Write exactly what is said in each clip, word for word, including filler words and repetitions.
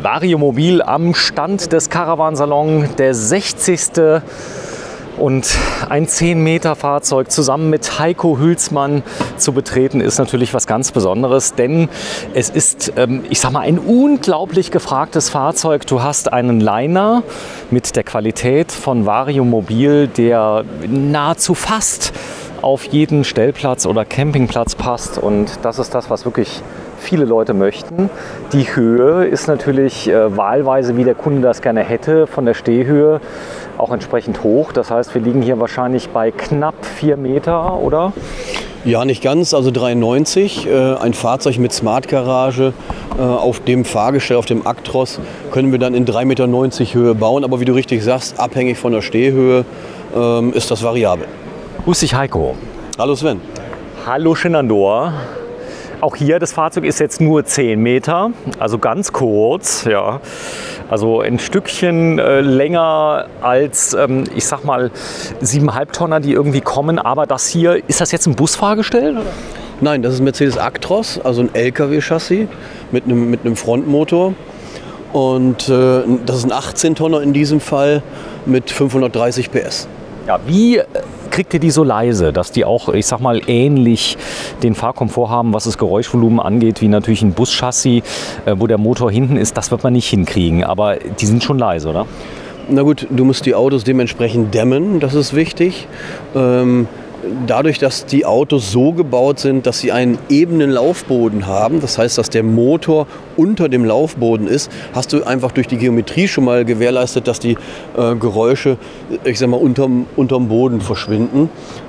Variomobil am Stand des Caravansalon, der sechzigste Und ein zehn Meter Fahrzeug zusammen mit Heiko Hülsmann zu betreten, ist natürlich was ganz Besonderes, denn es ist, ähm, ich sag mal, ein unglaublich gefragtes Fahrzeug. Du hast einen Liner mit der Qualität von Variomobil, der nahezu fast auf jeden Stellplatz oder Campingplatz passt, und das ist das, was wirklich viele Leute möchten. Die Höhe ist natürlich äh, wahlweise, wie der Kunde das gerne hätte, von der Stehhöhe auch entsprechend hoch. Das heißt, wir liegen hier wahrscheinlich bei knapp vier Meter, oder? Ja, nicht ganz, also drei neunzig. Äh, ein Fahrzeug mit Smart Garage. Äh, auf dem Fahrgestell, auf dem Actros, können wir dann in drei Meter neunzig Höhe bauen. Aber wie du richtig sagst, abhängig von der Stehhöhe äh, ist das variabel. Grüß dich, Heiko. Hallo Sven. Hallo Shenandoah. Auch hier, das Fahrzeug ist jetzt nur zehn Meter, also ganz kurz, ja. Also ein Stückchen äh, länger als, ähm, ich sag mal, siebeneinhalb Tonner, die irgendwie kommen. Aber das hier, ist das jetzt ein Busfahrgestell? Oder? Nein, das ist Mercedes Actros, also ein L K W-Chassis mit einem, mit einem Frontmotor. Und äh, das ist ein achtzehn Tonner in diesem Fall mit fünfhundertdreißig P S. Ja, wie kriegt ihr die so leise, dass die auch, ich sag mal, ähnlich den Fahrkomfort haben, was das Geräuschvolumen angeht, wie natürlich ein Buschassis, wo der Motor hinten ist? Das wird man nicht hinkriegen, aber die sind schon leise, oder? Na gut, du musst die Autos dementsprechend dämmen, das ist wichtig. Ähm, Dadurch, dass die Autos so gebaut sind, dass sie einen ebenen Laufboden haben, das heißt, dass der Motor unter dem Laufboden ist, hast du einfach durch die Geometrie schon mal gewährleistet, dass die äh, Geräusche, ich sag mal, unterm, unterm Boden verschwinden.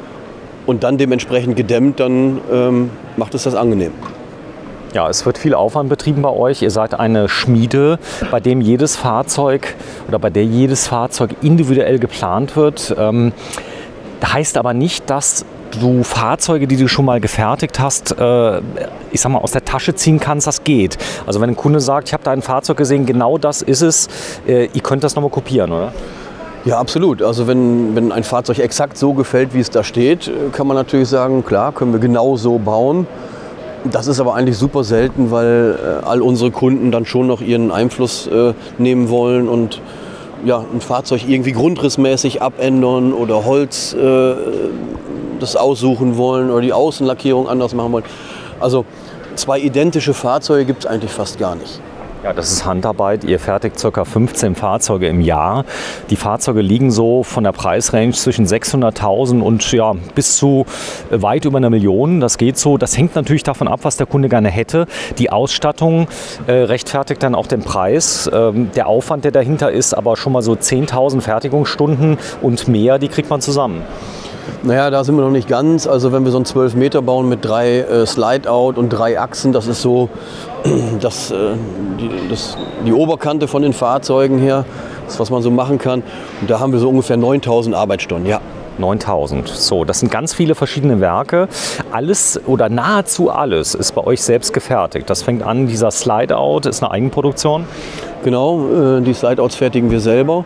Und dann dementsprechend gedämmt, dann ähm, macht es das angenehm. Ja, es wird viel Aufwand betrieben bei euch. Ihr seid eine Schmiede, bei dem jedes Fahrzeug oder bei der jedes Fahrzeug individuell geplant wird. Ähm, Heißt aber nicht, dass du Fahrzeuge, die du schon mal gefertigt hast, äh, ich sag mal, aus der Tasche ziehen kannst. Das geht. Also wenn ein Kunde sagt, ich habe da ein Fahrzeug gesehen, genau das ist es, äh, ihr könnt das nochmal kopieren, oder? Ja, absolut. Also wenn, wenn ein Fahrzeug exakt so gefällt, wie es da steht, kann man natürlich sagen, klar, können wir genau so bauen. Das ist aber eigentlich super selten, weil äh, all unsere Kunden dann schon noch ihren Einfluss äh, nehmen wollen und ja, ein Fahrzeug irgendwie grundrissmäßig abändern oder Holz äh, das aussuchen wollen oder die Außenlackierung anders machen wollen. Also zwei identische Fahrzeuge gibt es eigentlich fast gar nicht. Ja, das ist Handarbeit. Ihr fertigt ca. fünfzehn Fahrzeuge im Jahr. Die Fahrzeuge liegen so von der Preisrange zwischen sechshunderttausend und ja, bis zu weit über einer Million. Das geht so. Das hängt natürlich davon ab, was der Kunde gerne hätte. Die Ausstattung äh, rechtfertigt dann auch den Preis. Ähm, der Aufwand, der dahinter ist, aber schon mal so zehntausend Fertigungsstunden und mehr, die kriegt man zusammen. Naja, da sind wir noch nicht ganz. Also wenn wir so einen zwölf Meter bauen mit drei äh, Slide-Out und drei Achsen, das ist so das, äh, die, das, die Oberkante von den Fahrzeugen her, das, was man so machen kann. Und da haben wir so ungefähr neuntausend Arbeitsstunden, ja. neuntausend. So, das sind ganz viele verschiedene Werke. Alles oder nahezu alles ist bei euch selbst gefertigt. Das fängt an, dieser Slide-Out ist eine Eigenproduktion. Genau, äh, die Slide-Outs fertigen wir selber.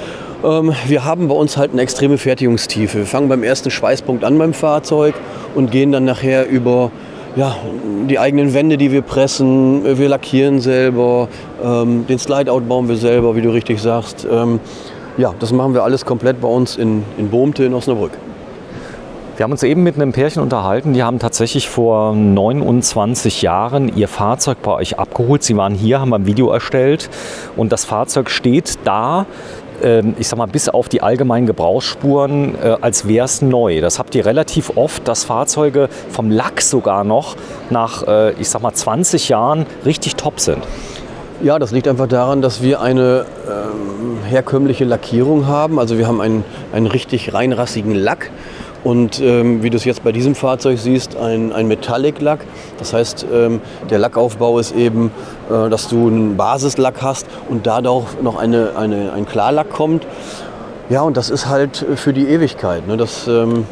Wir haben bei uns halt eine extreme Fertigungstiefe. Wir fangen beim ersten Schweißpunkt an beim Fahrzeug und gehen dann nachher über ja, die eigenen Wände, die wir pressen. Wir lackieren selber, ähm, den Slide-Out bauen wir selber, wie du richtig sagst. Ähm, ja, das machen wir alles komplett bei uns in, in Bohmte in Osnabrück. Wir haben uns eben mit einem Pärchen unterhalten, die haben tatsächlich vor neunundzwanzig Jahren ihr Fahrzeug bei euch abgeholt. Sie waren hier, haben ein Video erstellt und das Fahrzeug steht da, ich sag mal, bis auf die allgemeinen Gebrauchsspuren, äh, als wäre es neu. Das habt ihr relativ oft, dass Fahrzeuge vom Lack sogar noch nach, äh, ich sag mal, zwanzig Jahren richtig top sind. Ja, das liegt einfach daran, dass wir eine ähm, herkömmliche Lackierung haben. Also wir haben einen, einen richtig reinrassigen Lack. Und ähm, wie du es jetzt bei diesem Fahrzeug siehst, ein, ein Metallic-Lack. Das heißt, ähm, der Lackaufbau ist eben, äh, dass du einen Basislack hast und dadurch noch eine, eine, ein Klarlack kommt. Ja, und das ist halt für die Ewigkeit. Ne? Das, ähm,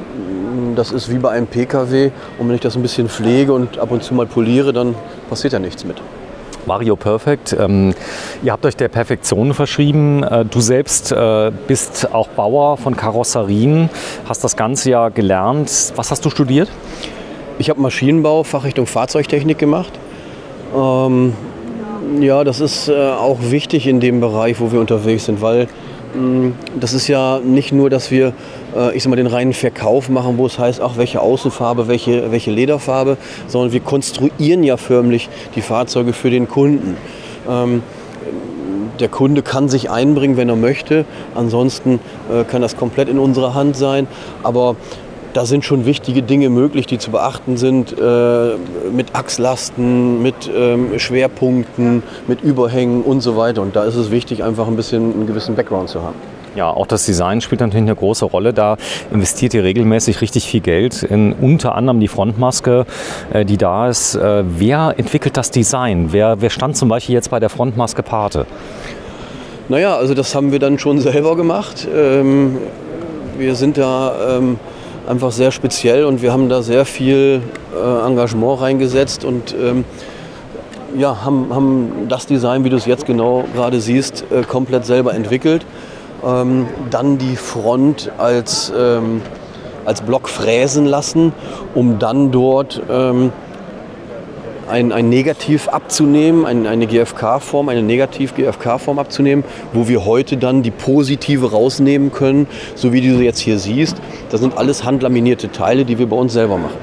das ist wie bei einem P K W. Und wenn ich das ein bisschen pflege und ab und zu mal poliere, dann passiert ja nichts mit. Vario Perfect, ähm, ihr habt euch der Perfektion verschrieben. Äh, du selbst äh, bist auch Bauer von Karosserien, hast das Ganze ja gelernt. Was hast du studiert? Ich habe Maschinenbau, Fachrichtung Fahrzeugtechnik gemacht. Ähm, Ja, das ist äh, auch wichtig in dem Bereich, wo wir unterwegs sind, weil mh, das ist ja nicht nur, dass wir äh, ich sag mal, den reinen Verkauf machen, wo es heißt, ach, welche Außenfarbe, welche, welche Lederfarbe, sondern wir konstruieren ja förmlich die Fahrzeuge für den Kunden. Ähm, der Kunde kann sich einbringen, wenn er möchte, ansonsten äh, kann das komplett in unserer Hand sein, aber da sind schon wichtige Dinge möglich, die zu beachten sind, äh, mit Achslasten, mit ähm, Schwerpunkten, mit Überhängen und so weiter. Und da ist es wichtig, einfach ein bisschen einen gewissen Background zu haben. Ja, auch das Design spielt natürlich eine große Rolle. Da investiert ihr regelmäßig richtig viel Geld in unter anderem die Frontmaske, äh, die da ist. Äh, wer entwickelt das Design? Wer, wer stand zum Beispiel jetzt bei der Frontmaske Pate? Naja, also das haben wir dann schon selber gemacht. Ähm, wir sind da ähm, einfach sehr speziell und wir haben da sehr viel äh, Engagement reingesetzt und ähm, ja, haben, haben das Design, wie du es jetzt genau gerade siehst, äh, komplett selber entwickelt. Ähm, dann die Front als, ähm, als Block fräsen lassen, um dann dort ähm, ein, ein Negativ abzunehmen, ein, eine G F K-Form, eine Negativ-G F K-Form abzunehmen, wo wir heute dann die positive rausnehmen können, so wie du sie jetzt hier siehst. Das sind alles handlaminierte Teile, die wir bei uns selber machen.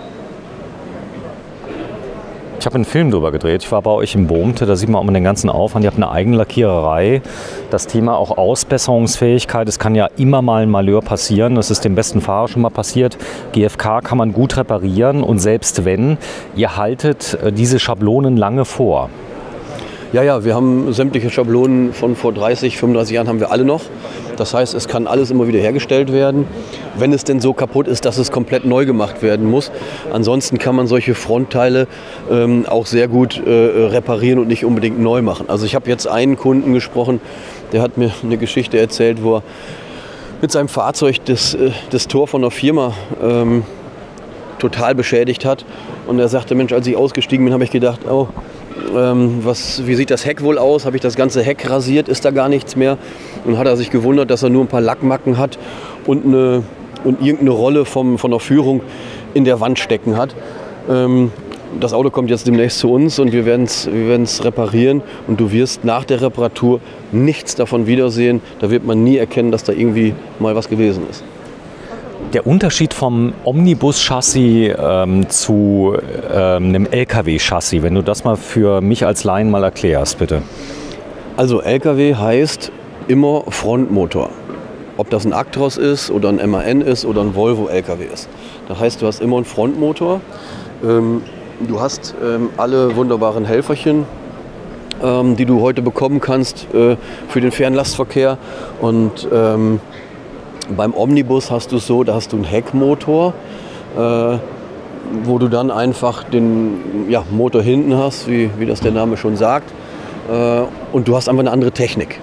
Ich habe einen Film drüber gedreht. Ich war bei euch im Bohmte, da sieht man auch den ganzen Aufwand. Ihr habt eine eigene Lackiererei. Das Thema auch Ausbesserungsfähigkeit. Es kann ja immer mal ein Malheur passieren. Das ist dem besten Fahrer schon mal passiert. G F K kann man gut reparieren und selbst wenn, ihr haltet diese Schablonen lange vor. Ja, ja, wir haben sämtliche Schablonen von vor dreißig, fünfunddreißig Jahren haben wir alle noch. Das heißt, es kann alles immer wieder hergestellt werden, wenn es denn so kaputt ist, dass es komplett neu gemacht werden muss. Ansonsten kann man solche Frontteile ähm, auch sehr gut äh, reparieren und nicht unbedingt neu machen. Also ich habe jetzt einen Kunden gesprochen, der hat mir eine Geschichte erzählt, wo er mit seinem Fahrzeug das, äh, das Tor von einer Firma ähm, total beschädigt hat. Und er sagte, Mensch, als ich ausgestiegen bin, habe ich gedacht, oh, Ähm, was, wie sieht das Heck wohl aus? Habe ich das ganze Heck rasiert? Ist da gar nichts mehr? Und hat er sich gewundert, dass er nur ein paar Lackmacken hat und, eine, und irgendeine Rolle vom, von der Führung in der Wand stecken hat. Ähm, das Auto kommt jetzt demnächst zu uns und wir werden es wir werden's reparieren. Und du wirst nach der Reparatur nichts davon wiedersehen. Da wird man nie erkennen, dass da irgendwie mal was gewesen ist. Der Unterschied vom Omnibus-Chassis ähm, zu ähm, einem L K W-Chassis, wenn du das mal für mich als Laien mal erklärst, bitte. Also L K W heißt immer Frontmotor. Ob das ein Actros ist oder ein M A N ist oder ein Volvo L K W ist. Das heißt, du hast immer einen Frontmotor. Ähm, du hast ähm, alle wunderbaren Helferchen, ähm, die du heute bekommen kannst äh, für den Fernlastverkehr. Und ähm, beim Omnibus hast du es so, da hast du einen Heckmotor, äh, wo du dann einfach den ja, Motor hinten hast, wie, wie das der Name schon sagt. Äh, und du hast einfach eine andere Technik.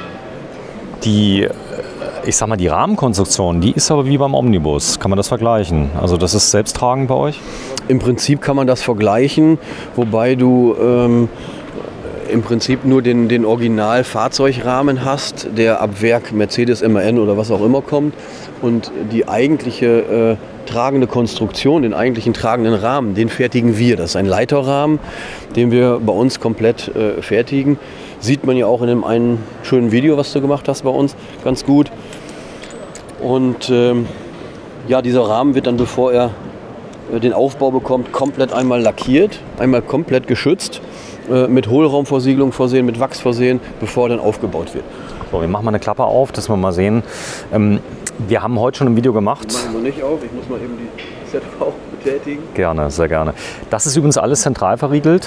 Die, ich sag mal, die Rahmenkonstruktion, die ist aber wie beim Omnibus. Kann man das vergleichen? Also das ist selbsttragend bei euch? Im Prinzip kann man das vergleichen, wobei du ähm, im Prinzip nur den, den Original-Fahrzeugrahmen hast, der ab Werk Mercedes, M A N oder was auch immer kommt. Und die eigentliche äh, tragende Konstruktion, den eigentlichen tragenden Rahmen, den fertigen wir. Das ist ein Leiterrahmen, den wir bei uns komplett äh, fertigen. Sieht man ja auch in dem einen schönen Video, was du gemacht hast bei uns, ganz gut. Und ähm, ja, dieser Rahmen wird dann, bevor er äh, den Aufbau bekommt, komplett einmal lackiert, einmal komplett geschützt, mit Hohlraumversiegelung versehen, mit Wachs versehen, bevor er dann aufgebaut wird. So, wir machen mal eine Klappe auf, dass wir mal sehen. Ähm, wir haben heute schon ein Video gemacht. Machen wir nicht auf, ich muss mal eben die Z V betätigen. Gerne, sehr gerne. Das ist übrigens alles zentral verriegelt.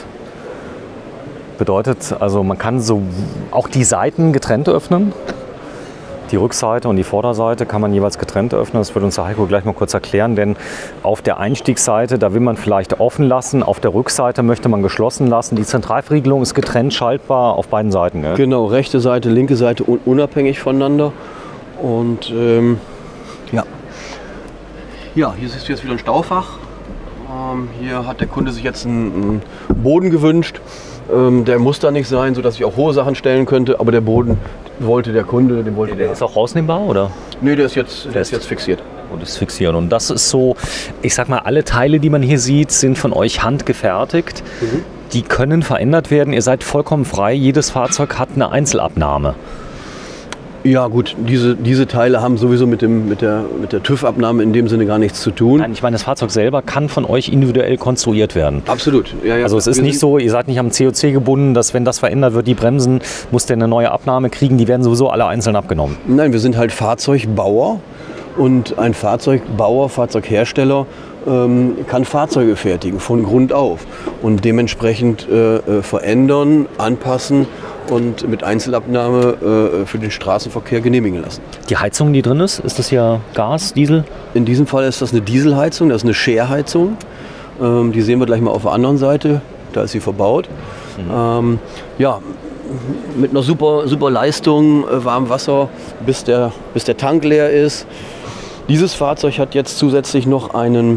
Bedeutet, also man kann so auch die Seiten getrennt öffnen. Die Rückseite und die Vorderseite kann man jeweils getrennt öffnen. Das wird uns der Heiko gleich mal kurz erklären, denn auf der Einstiegsseite, da will man vielleicht offen lassen, auf der Rückseite möchte man geschlossen lassen. Die Zentralverriegelung ist getrennt schaltbar auf beiden Seiten. Gell? Genau, rechte Seite, linke Seite unabhängig voneinander. Und ähm, ja. ja, hier siehst du jetzt wieder ein Staufach. Ähm, hier hat der Kunde sich jetzt einen, einen Boden gewünscht. Ähm, der muss da nicht sein, sodass ich auch hohe Sachen stellen könnte, aber der Boden wollte der Kunde, den wollte der. Der ist auch rausnehmbar, oder? Nee, der ist jetzt, der ist jetzt fixiert. Und ist fixiert. Und das ist so, ich sag mal, alle Teile, die man hier sieht, sind von euch handgefertigt. Mhm. die können verändert werden. Ihr seid vollkommen frei. Jedes Fahrzeug hat eine Einzelabnahme. Ja gut, diese, diese Teile haben sowieso mit, dem, mit der, mit der TÜV-Abnahme in dem Sinne gar nichts zu tun. Nein, ich meine, das Fahrzeug selber kann von euch individuell konstruiert werden. Absolut. Ja, ja, also es ist nicht so, ihr seid nicht am C O C gebunden, dass wenn das verändert wird, die Bremsen, muss der eine neue Abnahme kriegen, die werden sowieso alle einzeln abgenommen. Nein, wir sind halt Fahrzeugbauer und ein Fahrzeugbauer, Fahrzeughersteller ähm, kann Fahrzeuge fertigen von Grund auf und dementsprechend äh, äh, verändern, anpassen und mit Einzelabnahme äh, für den Straßenverkehr genehmigen lassen. Die Heizung, die drin ist, ist das ja Gas, Diesel? In diesem Fall ist das eine Dieselheizung, das ist eine Share-Heizung. Ähm, die sehen wir gleich mal auf der anderen Seite, da ist sie verbaut. Mhm. Ähm, ja, mit einer super, super Leistung, äh, warmem Wasser, bis der, bis der Tank leer ist. Dieses Fahrzeug hat jetzt zusätzlich noch einen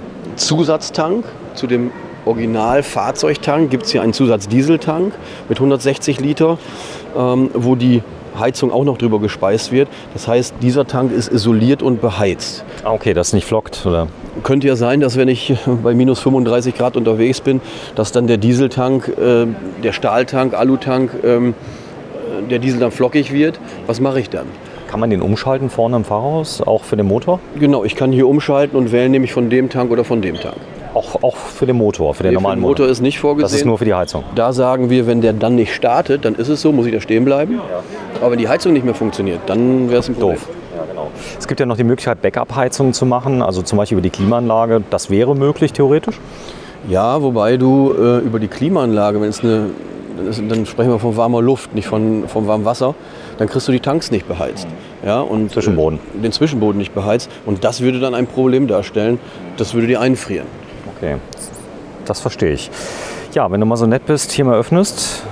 Zusatztank zu dem Original-Fahrzeugtank. Gibt es hier einen Zusatz-Dieseltank mit hundertsechzig Liter, ähm, wo die Heizung auch noch drüber gespeist wird. Das heißt, dieser Tank ist isoliert und beheizt. Ah, okay, das nicht flockt, oder? Könnte ja sein, dass wenn ich bei minus fünfunddreißig Grad unterwegs bin, dass dann der Dieseltank, äh, der Stahltank, Alutank, ähm, der Diesel dann flockig wird. Was mache ich dann? Kann man den umschalten vorne im Fahrerhaus, auch für den Motor? Genau, ich kann hier umschalten und wählen nämlich von dem Tank oder von dem Tank. Auch, auch für den Motor, für den nee, normalen für den Motor Motor? ist nicht vorgesehen. Das ist nur für die Heizung? Da sagen wir, wenn der dann nicht startet, dann ist es so, muss ich da stehen bleiben. Ja. Aber wenn die Heizung nicht mehr funktioniert, dann wäre es ein Problem. Doof. Ja, genau. Es gibt ja noch die Möglichkeit, Backup-Heizungen zu machen, also zum Beispiel über die Klimaanlage. Das wäre möglich, theoretisch? Ja, wobei du äh, über die Klimaanlage, wenn es eine, dann, ist, dann sprechen wir von warmer Luft, nicht von, von warmem Wasser, dann kriegst du die Tanks nicht beheizt. Ja, und Zwischenboden. Äh, den Zwischenboden nicht beheizt. Und das würde dann ein Problem darstellen. Das würde dir einfrieren. Okay, das verstehe ich. Ja, wenn du mal so nett bist, hier mal öffnest.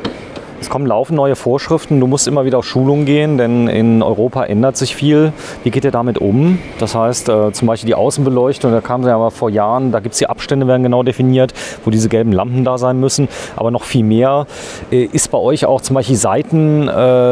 Es kommen laufend neue Vorschriften. Du musst immer wieder auf Schulungen gehen, denn in Europa ändert sich viel. Wie geht ihr damit um? Das heißt, äh, zum Beispiel die Außenbeleuchtung, da kam sie ja mal vor Jahren, da gibt es die Abstände, werden genau definiert, wo diese gelben Lampen da sein müssen. Aber noch viel mehr äh, ist bei euch auch zum Beispiel Seiten, äh,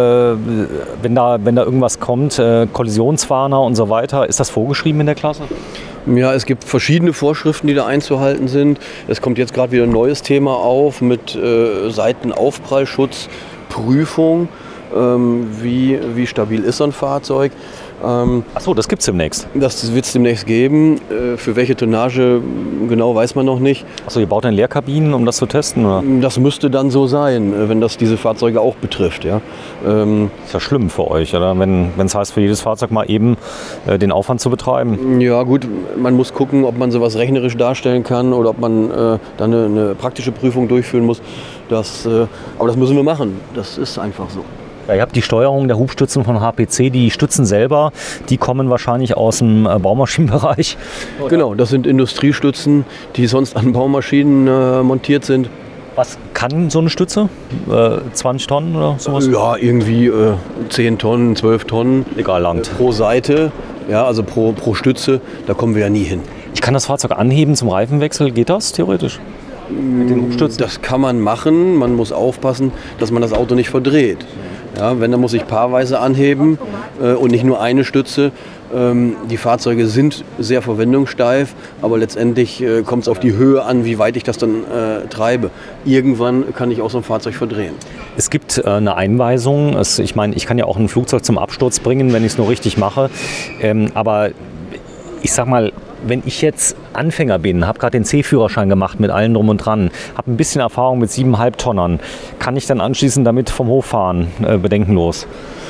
wenn, da, wenn da irgendwas kommt, äh, Kollisionswarner und so weiter. Ist das vorgeschrieben in der Klasse? Ja, es gibt verschiedene Vorschriften, die da einzuhalten sind. Es kommt jetzt gerade wieder ein neues Thema auf mit äh, Seitenaufprallschutz, Prüfung. Ähm, wie, wie stabil ist so ein Fahrzeug? Ähm, Achso, das gibt es demnächst? Das wird es demnächst geben. Äh, für welche Tonnage genau weiß man noch nicht. Achso, ihr baut dann Leerkabinen, um das zu testen? Oder? Das müsste dann so sein, wenn das diese Fahrzeuge auch betrifft. Ja. Ähm, ist ja schlimm für euch, oder? Wenn es heißt, für jedes Fahrzeug mal eben äh, den Aufwand zu betreiben. Ja gut, man muss gucken, ob man sowas rechnerisch darstellen kann oder ob man äh, dann eine, eine praktische Prüfung durchführen muss. Das, äh, aber das müssen wir machen. Das ist einfach so. Ja, ihr habt die Steuerung der Hubstützen von H P C, die Stützen selber, die kommen wahrscheinlich aus dem äh, Baumaschinenbereich. Oder? Genau, das sind Industriestützen, die sonst an Baumaschinen äh, montiert sind. Was kann so eine Stütze? Äh, zwanzig Tonnen oder sowas? Ja, irgendwie äh, zehn Tonnen, zwölf Tonnen. Egal, langt. Äh, pro Seite, ja, also pro, pro Stütze, da kommen wir ja nie hin. Ich kann das Fahrzeug anheben zum Reifenwechsel, geht das theoretisch? Mit den Hubstützen? Das kann man machen, man muss aufpassen, dass man das Auto nicht verdreht. Ja, wenn, dann muss ich paarweise anheben äh, und nicht nur eine Stütze. Ähm, die Fahrzeuge sind sehr verwendungssteif, aber letztendlich äh, kommt es auf die Höhe an, wie weit ich das dann äh, treibe. Irgendwann kann ich auch so ein Fahrzeug verdrehen. Es gibt äh, eine Einweisung. Es, ich meine, ich kann ja auch ein Flugzeug zum Absturz bringen, wenn ich es nur richtig mache. Ähm, aber ich sag mal, wenn ich jetzt Anfänger bin, habe gerade den C-Führerschein gemacht mit allem drum und dran, habe ein bisschen Erfahrung mit siebeneinhalb Tonnern, kann ich dann anschließend damit vom Hof fahren, äh, bedenkenlos?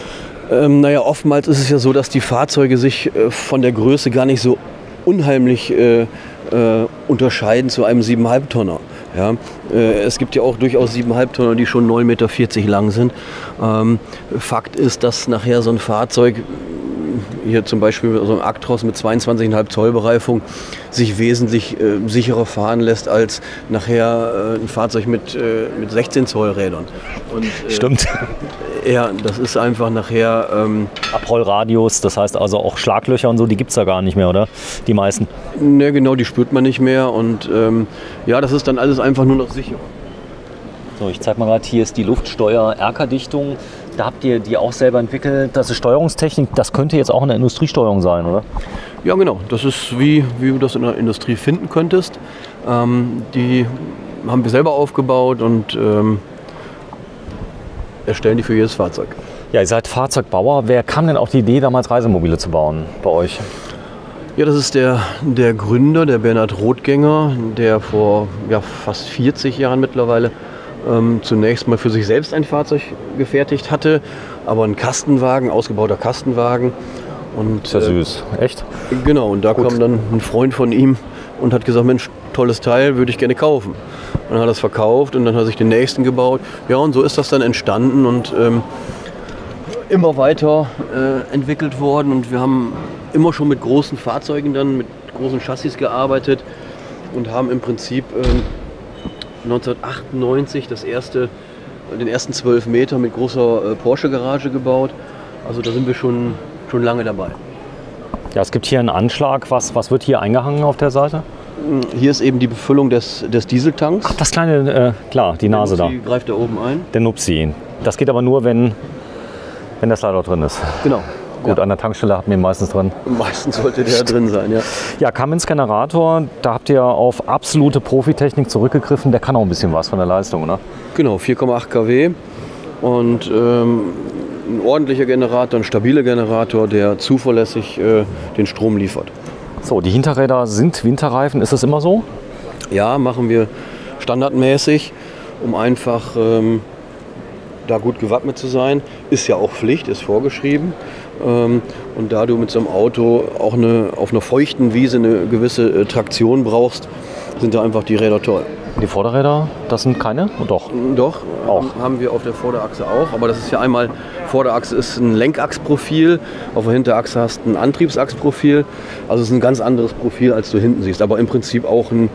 Ähm, naja, oftmals ist es ja so, dass die Fahrzeuge sich äh, von der Größe gar nicht so unheimlich äh, äh, unterscheiden zu einem siebeneinhalb Tonner. Ja, äh, es gibt ja auch durchaus siebeneinhalb Tonner, die schon neun Meter vierzig lang sind. Ähm, Fakt ist, dass nachher so ein Fahrzeug, hier zum Beispiel so ein Actros mit zweiundzwanzig Komma fünf Zoll Bereifung, sich wesentlich äh, sicherer fahren lässt als nachher äh, ein Fahrzeug mit, äh, mit sechzehn Zoll Rädern. Und, äh, Stimmt. Ja, das ist einfach nachher... Ähm, Abrollradius, das heißt also auch Schlaglöcher und so, die gibt es da gar nicht mehr, oder? Die meisten? Ne, genau, die spürt man nicht mehr und ähm, ja, das ist dann alles einfach nur noch sicherer. So, ich zeige mal gerade, hier ist die Luftsteuer-Erkerdichtung. Da habt ihr die auch selber entwickelt. Das ist Steuerungstechnik, das könnte jetzt auch in der Industriesteuerung sein, oder? Ja, genau. Das ist wie, wie du das in der Industrie finden könntest. Ähm, die haben wir selber aufgebaut und ähm, erstellen die für jedes Fahrzeug. Ja, ihr seid Fahrzeugbauer. Wer kam denn auf die Idee, damals Reisemobile zu bauen bei euch? Ja, das ist der, der Gründer, der Bernhard Rothgänger, der vor ja, fast vierzig Jahren mittlerweile ähm, zunächst mal für sich selbst ein Fahrzeug gefertigt hatte, aber ein Kastenwagen, ausgebauter Kastenwagen. Und, ist ja süß, äh, echt? Genau, und da Gut. kam dann ein Freund von ihm und hat gesagt, Mensch, tolles Teil, würde ich gerne kaufen. Und dann hat er es verkauft und dann hat er sich den nächsten gebaut. Ja, und so ist das dann entstanden und ähm, immer weiter äh, entwickelt worden. Und wir haben immer schon mit großen Fahrzeugen dann, mit großen Chassis gearbeitet und haben im Prinzip ähm, neunzehnhundertachtundneunzig das erste, den ersten zwölf Meter mit großer äh, Porsche-Garage gebaut. Also da sind wir schon, schon lange dabei. Ja, es gibt hier einen Anschlag. Was, was wird hier eingehangen auf der Seite? Hier ist eben die Befüllung des, des Dieseltanks. Ach, das kleine, äh, klar, die Nase da. Die greift da oben ein. Der Nupsi. Das geht aber nur, wenn, wenn der Slider drin ist. Genau. Gut, ja. An der Tankstelle habt ihr ihn meistens drin. Meistens sollte der drin sein, ja. Ja, Cummins Generator, da habt ihr auf absolute Profitechnik zurückgegriffen. Der kann auch ein bisschen was von der Leistung, oder? Genau, vier Komma acht Kilowatt und ähm, ein ordentlicher Generator, ein stabiler Generator, der zuverlässig äh, den Strom liefert. So, die Hinterräder sind Winterreifen. Ist das immer so? Ja, machen wir standardmäßig, um einfach ähm, da gut gewappnet zu sein. Ist ja auch Pflicht, ist vorgeschrieben. Ähm, und da du mit so einem Auto auch eine, auf einer feuchten Wiese eine gewisse äh, Traktion brauchst, sind da einfach die Räder toll. Die Vorderräder, das sind keine? Oh, doch. Doch, auch. Haben wir auf der Vorderachse auch. Aber das ist ja einmal, Vorderachse ist ein Lenkachsprofil, auf der Hinterachse hast du ein Antriebsachsprofil. Also es ist ein ganz anderes Profil, als du hinten siehst. Aber im Prinzip auch ein,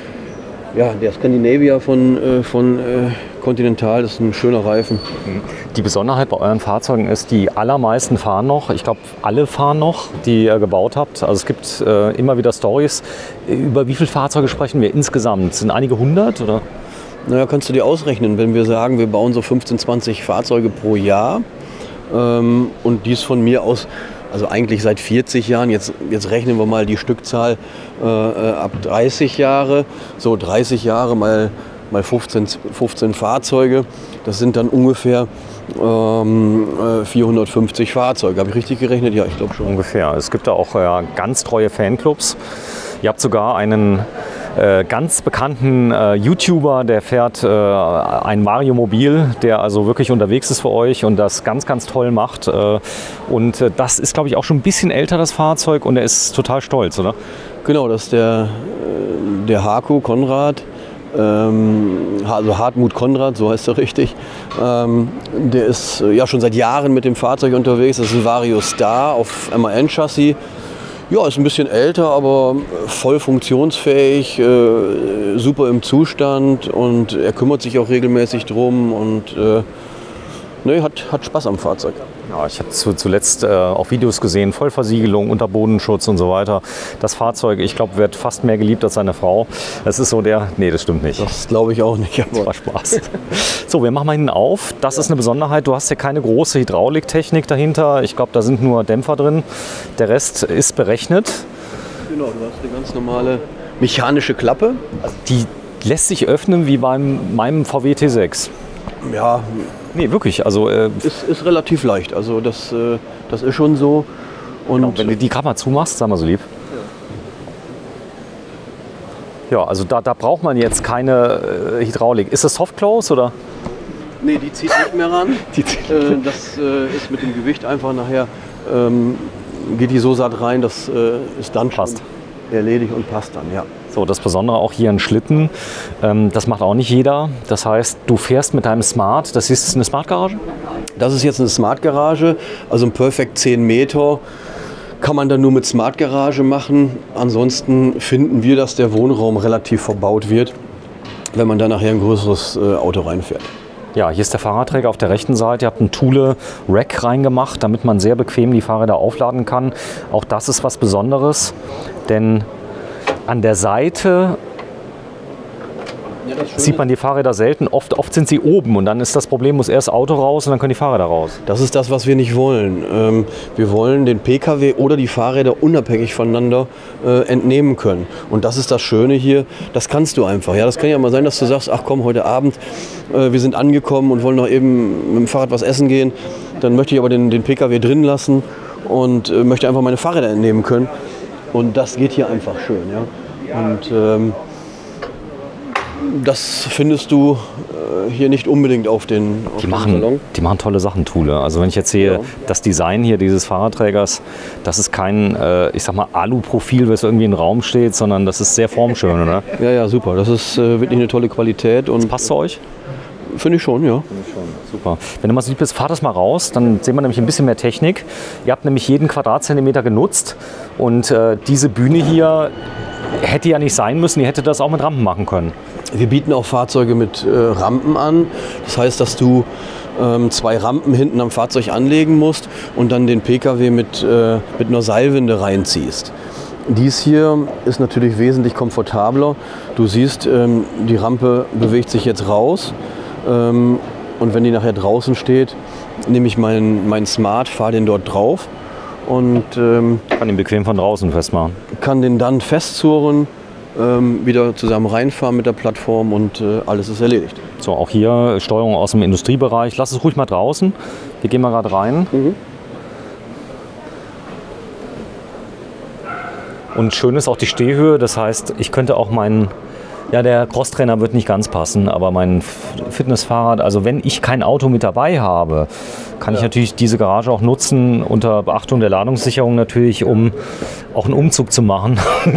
ja, der Scandinavia von, äh, von äh, Continental, das ist ein schöner Reifen. Die Besonderheit bei euren Fahrzeugen ist, die allermeisten fahren noch. Ich glaube, alle fahren noch, die ihr gebaut habt. Also es gibt äh, immer wieder Storys. Über wie viele Fahrzeuge sprechen wir insgesamt? Sind einige hundert, oder? Naja, kannst du dir ausrechnen, wenn wir sagen, wir bauen so fünfzehn, zwanzig Fahrzeuge pro Jahr ähm, und dies von mir aus, also eigentlich seit vierzig Jahren, jetzt, jetzt rechnen wir mal die Stückzahl äh, ab dreißig Jahre, so dreißig Jahre mal, mal fünfzehn, fünfzehn Fahrzeuge, das sind dann ungefähr ähm, vierhundertfünfzig Fahrzeuge. Habe ich richtig gerechnet? Ja, ich glaube schon. Ungefähr. Es gibt da auch ja, ganz treue Fanclubs. Ihr habt sogar einen äh, ganz bekannten äh, YouTuber, der fährt äh, ein Mario-Mobil, der also wirklich unterwegs ist für euch und das ganz, ganz toll macht. Äh, und äh, das ist, glaube ich, auch schon ein bisschen älter, das Fahrzeug, und er ist total stolz, oder? Genau, das ist der, der Harko Konrad. Ähm, also Hartmut Konrad, so heißt er richtig. Ähm, der ist ja schon seit Jahren mit dem Fahrzeug unterwegs. Das ist ein Vario Star auf M A N-Chassis. Ja, ist ein bisschen älter, aber voll funktionsfähig, äh, super im Zustand, und er kümmert sich auch regelmäßig drum und äh, ne, hat, hat Spaß am Fahrzeug. Ja, ich habe zu, zuletzt äh, auch Videos gesehen, Vollversiegelung, Unterbodenschutz und so weiter. Das Fahrzeug, ich glaube, wird fast mehr geliebt als seine Frau. Das ist so der, nee, das stimmt nicht. Das glaube ich auch nicht. Das war Spaß. So, wir machen mal hinten auf. Das ist eine Besonderheit. Du hast hier keine große Hydrauliktechnik dahinter. Ich glaube, da sind nur Dämpfer drin. Der Rest ist berechnet. Genau, du hast eine ganz normale mechanische Klappe. Also die lässt sich öffnen wie bei meinem V W T sechs. Ja. Nee, wirklich. Also, äh, ist, ist relativ leicht. Also das, äh, das ist schon so. Und genau, wenn du die gerade mal zumachst, sag mal so lieb. Ja, ja, also da, da braucht man jetzt keine äh, Hydraulik. Ist das Soft Close oder? Nee, die zieht nicht mehr ran. Die zieht äh, das äh, ist mit dem Gewicht einfach nachher, ähm, geht die so satt rein, das äh, ist dann passt. Erledigt und passt dann, ja. So, das Besondere auch hier ein Schlitten. Ähm, das macht auch nicht jeder. Das heißt, du fährst mit deinem Smart. Das ist eine Smart Garage? Das ist jetzt eine Smart Garage, also ein Perfect zehn Meter. Kann man dann nur mit Smart Garage machen. Ansonsten finden wir, dass der Wohnraum relativ verbaut wird, wenn man da nachher ein größeres äh, Auto reinfährt. Ja, hier ist der Fahrradträger auf der rechten Seite. Ihr habt ein Thule-Rack reingemacht, damit man sehr bequem die Fahrräder aufladen kann. Auch das ist was Besonderes, denn an der Seite Ja, das sieht man die Fahrräder selten. Oft, oft sind sie oben und dann ist das Problem, muss erst das Auto raus und dann können die Fahrräder raus. Das ist das, was wir nicht wollen. Ähm, wir wollen den Pkw oder die Fahrräder unabhängig voneinander äh, entnehmen können. Und das ist das Schöne hier. Das kannst du einfach. Ja, das kann ja mal sein, dass du sagst, ach komm, heute Abend, äh, wir sind angekommen und wollen noch eben mit dem Fahrrad was essen gehen. Dann möchte ich aber den, den Pkw drin lassen und äh, möchte einfach meine Fahrräder entnehmen können. Und das geht hier einfach schön. Ja? Und ähm, das findest du äh, hier nicht unbedingt auf den auf die den machen, Salon. Die machen tolle Sachen, Thule. Also wenn ich jetzt sehe, Ja. das Design hier dieses Fahrradträgers, das ist kein, äh, ich sag mal, Aluprofil, was irgendwie im Raum steht, sondern das ist sehr formschön, oder? Ja, ja, super. Das ist äh, wirklich eine tolle Qualität. Und Passt zu euch? finde ich schon, ja. Super. Wenn du mal so lieb bist, fahr das mal raus, dann sehen wir nämlich ein bisschen mehr Technik. Ihr habt nämlich jeden Quadratzentimeter genutzt und äh, diese Bühne hier hätte ja nicht sein müssen, ihr hättet das auch mit Rampen machen können. Wir bieten auch Fahrzeuge mit äh, Rampen an. Das heißt, dass du ähm, zwei Rampen hinten am Fahrzeug anlegen musst und dann den Pkw mit, äh, mit einer Seilwinde reinziehst. Dies hier ist natürlich wesentlich komfortabler. Du siehst, ähm, die Rampe bewegt sich jetzt raus. Ähm, und wenn die nachher draußen steht, nehme ich meinen mein Smart, fahre den dort drauf und ähm, Kann ihn bequem von draußen festmachen. kann den dann festzurren, ähm, wieder zusammen reinfahren mit der Plattform und äh, alles ist erledigt. So, auch hier Steuerung aus dem Industriebereich. Lass es ruhig mal draußen. Wir gehen mal gerade rein. Mhm. Und schön ist auch die Stehhöhe. Das heißt, ich könnte auch meinen, ja, der Crosstrainer wird nicht ganz passen, aber mein Fitnessfahrrad, also wenn ich kein Auto mit dabei habe, kann ich natürlich diese Garage auch nutzen, unter Beachtung der Ladungssicherung natürlich, um auch einen Umzug zu machen.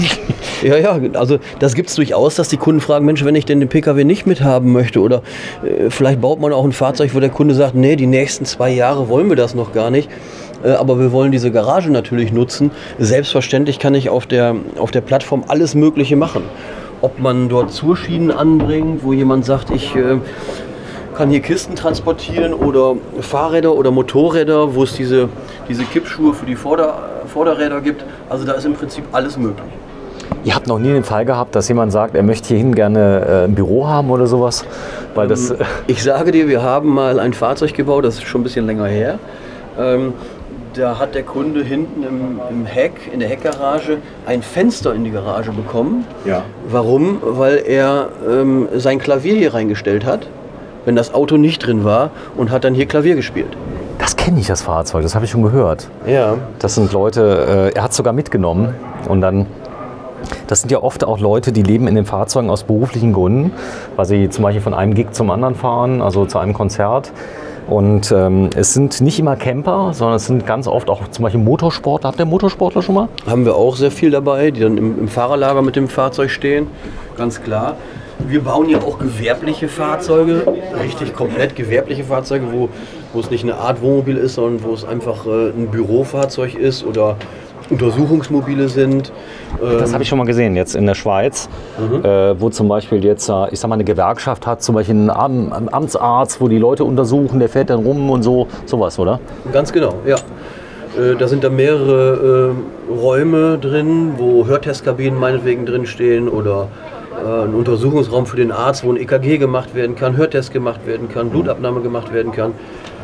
Ja, ja, also das gibt es durchaus, dass die Kunden fragen, Mensch, wenn ich denn den Pkw nicht mithaben möchte oder äh, vielleicht baut man auch ein Fahrzeug, wo der Kunde sagt, nee, die nächsten zwei Jahre wollen wir das noch gar nicht, äh, aber wir wollen diese Garage natürlich nutzen. Selbstverständlich kann ich auf der, auf der Plattform alles Mögliche machen. Ob man dort Zurschienen anbringt, wo jemand sagt, ich äh, kann hier Kisten transportieren oder Fahrräder oder Motorräder, wo es diese, diese Kippschuhe für die Vorder-, Vorderräder gibt. Also da ist im Prinzip alles möglich. Ihr habt noch nie den Fall gehabt, dass jemand sagt, er möchte hierhin gerne äh, ein Büro haben oder sowas? Weil das, äh Ich sage dir, wir haben mal ein Fahrzeug gebaut, das ist schon ein bisschen länger her. Ähm, da hat der Kunde hinten im, im Heck, in der Heckgarage, ein Fenster in die Garage bekommen. Ja. Warum? Weil er ähm, sein Klavier hier reingestellt hat, wenn das Auto nicht drin war, und hat dann hier Klavier gespielt. Das kenne ich, das Fahrzeug, das habe ich schon gehört. Ja. Das sind Leute, äh, er hat es sogar mitgenommen und dann, das sind ja oft auch Leute, die leben in den Fahrzeugen aus beruflichen Gründen, weil sie zum Beispiel von einem Gig zum anderen fahren, also zu einem Konzert. Und ähm, es sind nicht immer Camper, sondern es sind ganz oft auch zum Beispiel Motorsportler. Habt ihr Motorsportler schon mal? Haben wir auch sehr viel dabei, die dann im, im Fahrerlager mit dem Fahrzeug stehen, ganz klar. Wir bauen ja auch gewerbliche Fahrzeuge, richtig komplett gewerbliche Fahrzeuge, wo, wo es nicht eine Art Wohnmobil ist, sondern wo es einfach äh, ein Bürofahrzeug ist oder Untersuchungsmobile sind. Das habe ich schon mal gesehen, jetzt in der Schweiz, mhm. äh, wo zum Beispiel jetzt, äh, ich sag mal, eine Gewerkschaft hat, zum Beispiel einen Am einen Amtsarzt, wo die Leute untersuchen, der fährt dann rum und so, sowas, oder? Ganz genau, ja. Äh, da sind da mehrere äh, Räume drin, wo Hörtestkabinen meinetwegen drin stehen oder äh, ein Untersuchungsraum für den Arzt, wo ein E K G gemacht werden kann, Hörtest gemacht werden kann, Blutabnahme gemacht werden kann.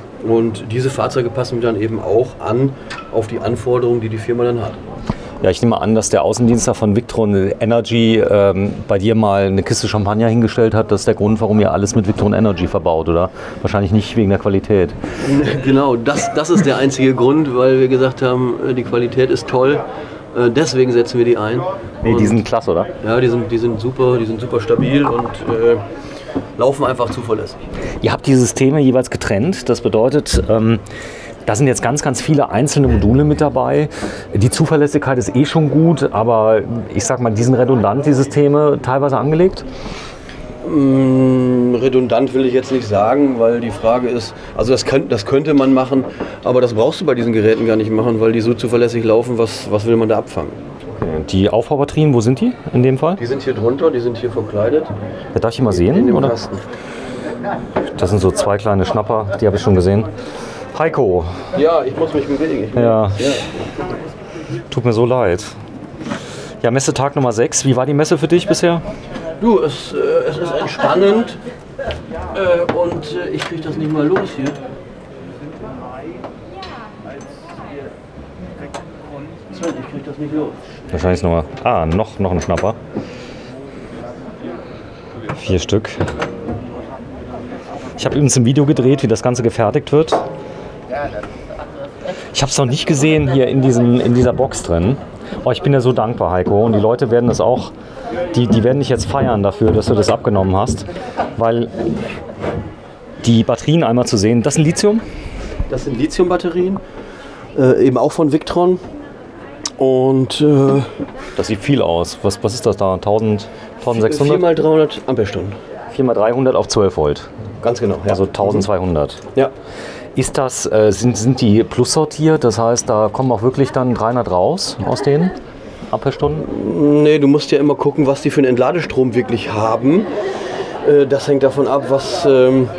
Und diese Fahrzeuge passen wir dann eben auch an auf die Anforderungen, die die Firma dann hat. Ja, ich nehme an, dass der Außendienstler von Victron Energy ähm, bei dir mal eine Kiste Champagner hingestellt hat. Das ist der Grund, warum ihr alles mit Victron Energy verbaut, oder? Wahrscheinlich nicht wegen der Qualität. Genau, das, das ist der einzige Grund, weil wir gesagt haben, die Qualität ist toll. Deswegen setzen wir die ein. Nee, und die sind klasse, oder? Ja, die sind, die sind super, die sind super stabil und äh, laufen einfach zuverlässig. Ihr habt die Systeme jeweils getrennt. Das bedeutet, ähm, da sind jetzt ganz, ganz viele einzelne Module mit dabei. Die Zuverlässigkeit ist eh schon gut, aber ich sag mal, die sind redundant, die Systeme teilweise angelegt? Mm, redundant will ich jetzt nicht sagen, weil die Frage ist, also das, könnt, das könnte man machen, aber das brauchst du bei diesen Geräten gar nicht machen, weil die so zuverlässig laufen, was, was will man da abfangen? Die Aufbaubatterien, wo sind die in dem Fall? Die sind hier drunter, die sind hier verkleidet. Ja, darf ich die mal sehen? In dem oder? Kasten. Das sind so zwei kleine Schnapper, die habe ich schon gesehen. Heiko. Ja, ich muss mich bewegen. Ich Ja. ja. Tut mir so leid. Ja, Messetag Nummer sechs. Wie war die Messe für dich bisher? Du, es, äh, es ist entspannend äh, und äh, ich kriege das nicht mal los hier. Sven, ich kriege das nicht los. Wahrscheinlich nur. Ah, noch, noch ein Schnapper. Vier Stück. Ich habe übrigens ein Video gedreht, wie das Ganze gefertigt wird. Ich habe es noch nicht gesehen hier in, diesem, in dieser Box drin. Oh, ich bin dir so dankbar, Heiko. Und die Leute werden das auch, die, die werden dich jetzt feiern dafür, dass du das abgenommen hast. Weil die Batterien einmal zu sehen, das sind Lithium? Das sind Lithium-Batterien, äh, eben auch von Victron. Und äh, das sieht viel aus. Was, was ist das da? tausend, tausendsechshundert? vier mal dreihundert Ampere-Stunden. vier mal dreihundert auf zwölf Volt. Ganz genau. Ja. Also tausendzweihundert. Ja. Ist das, äh, sind, sind die plus sortiert? Das heißt, da kommen auch wirklich dann dreihundert raus aus denen Ampere-Stunden? Nee, du musst ja immer gucken, was die für einen Entladestrom wirklich haben. Äh, das hängt davon ab, was, ähm,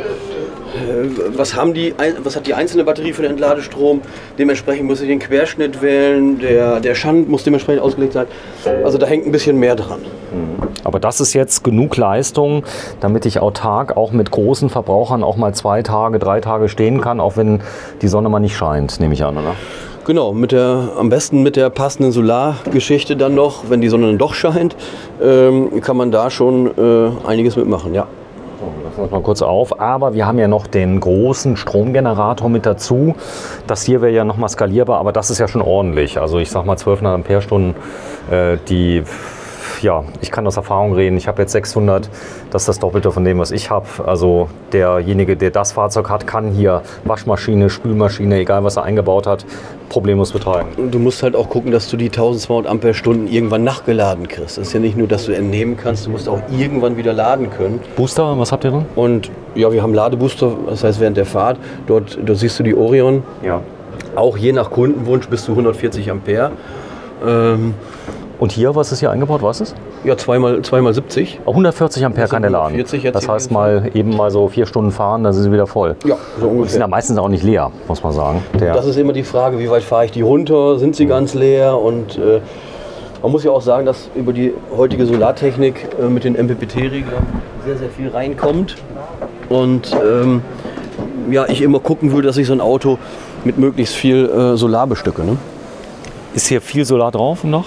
äh, was, haben die, was hat die einzelne Batterie für einen Entladestrom. Dementsprechend muss ich den Querschnitt wählen, der, der Schand muss dementsprechend ausgelegt sein. Also da hängt ein bisschen mehr dran. Aber das ist jetzt genug Leistung, damit ich autark auch mit großen Verbrauchern auch mal zwei Tage, drei Tage stehen kann, auch wenn die Sonne mal nicht scheint, nehme ich an, oder? Genau, mit der, am besten mit der passenden Solargeschichte dann noch, wenn die Sonne dann doch scheint, ähm, kann man da schon äh, einiges mitmachen, ja. Lassen wir uns mal kurz auf, aber wir haben ja noch den großen Stromgenerator mit dazu. Das hier wäre ja noch mal skalierbar, aber das ist ja schon ordentlich. Also ich sag mal zwölfhundert Ampere-Stunden, äh, die... Ja, ich kann aus Erfahrung reden. Ich habe jetzt sechshundert, das ist das Doppelte von dem, was ich habe. Also derjenige, der das Fahrzeug hat, kann hier Waschmaschine, Spülmaschine, egal was er eingebaut hat, problemlos betreiben. Du musst halt auch gucken, dass du die tausendzweihundert Ampere-Stunden irgendwann nachgeladen kriegst. Das ist ja nicht nur, dass du entnehmen kannst, du musst auch irgendwann wieder laden können. Booster, was habt ihr drin? Und ja, wir haben Ladebooster, das heißt während der Fahrt. Dort, dort siehst du die Orion. Ja. Auch je nach Kundenwunsch bis zu hundertvierzig Ampere. Ähm, Und hier, was ist hier eingebaut, was ist? Ja, zweimal, zweimal siebzig. hundertvierzig Ampere kann der laden. hundertvierzig Das heißt mal eben mal so vier Stunden fahren, dann sind sie wieder voll. Ja, so Und die sind ungefähr. ja meistens auch nicht leer, muss man sagen. Der Das ist immer die Frage, wie weit fahre ich die runter? Sind sie ganz leer? Und äh, man muss ja auch sagen, dass über die heutige Solartechnik äh, mit den M P P T-Reglern sehr, sehr viel reinkommt. Und ähm, ja, ich immer gucken würde, dass ich so ein Auto mit möglichst viel äh, Solar bestücke. Ne? ist hier viel Solar drauf noch?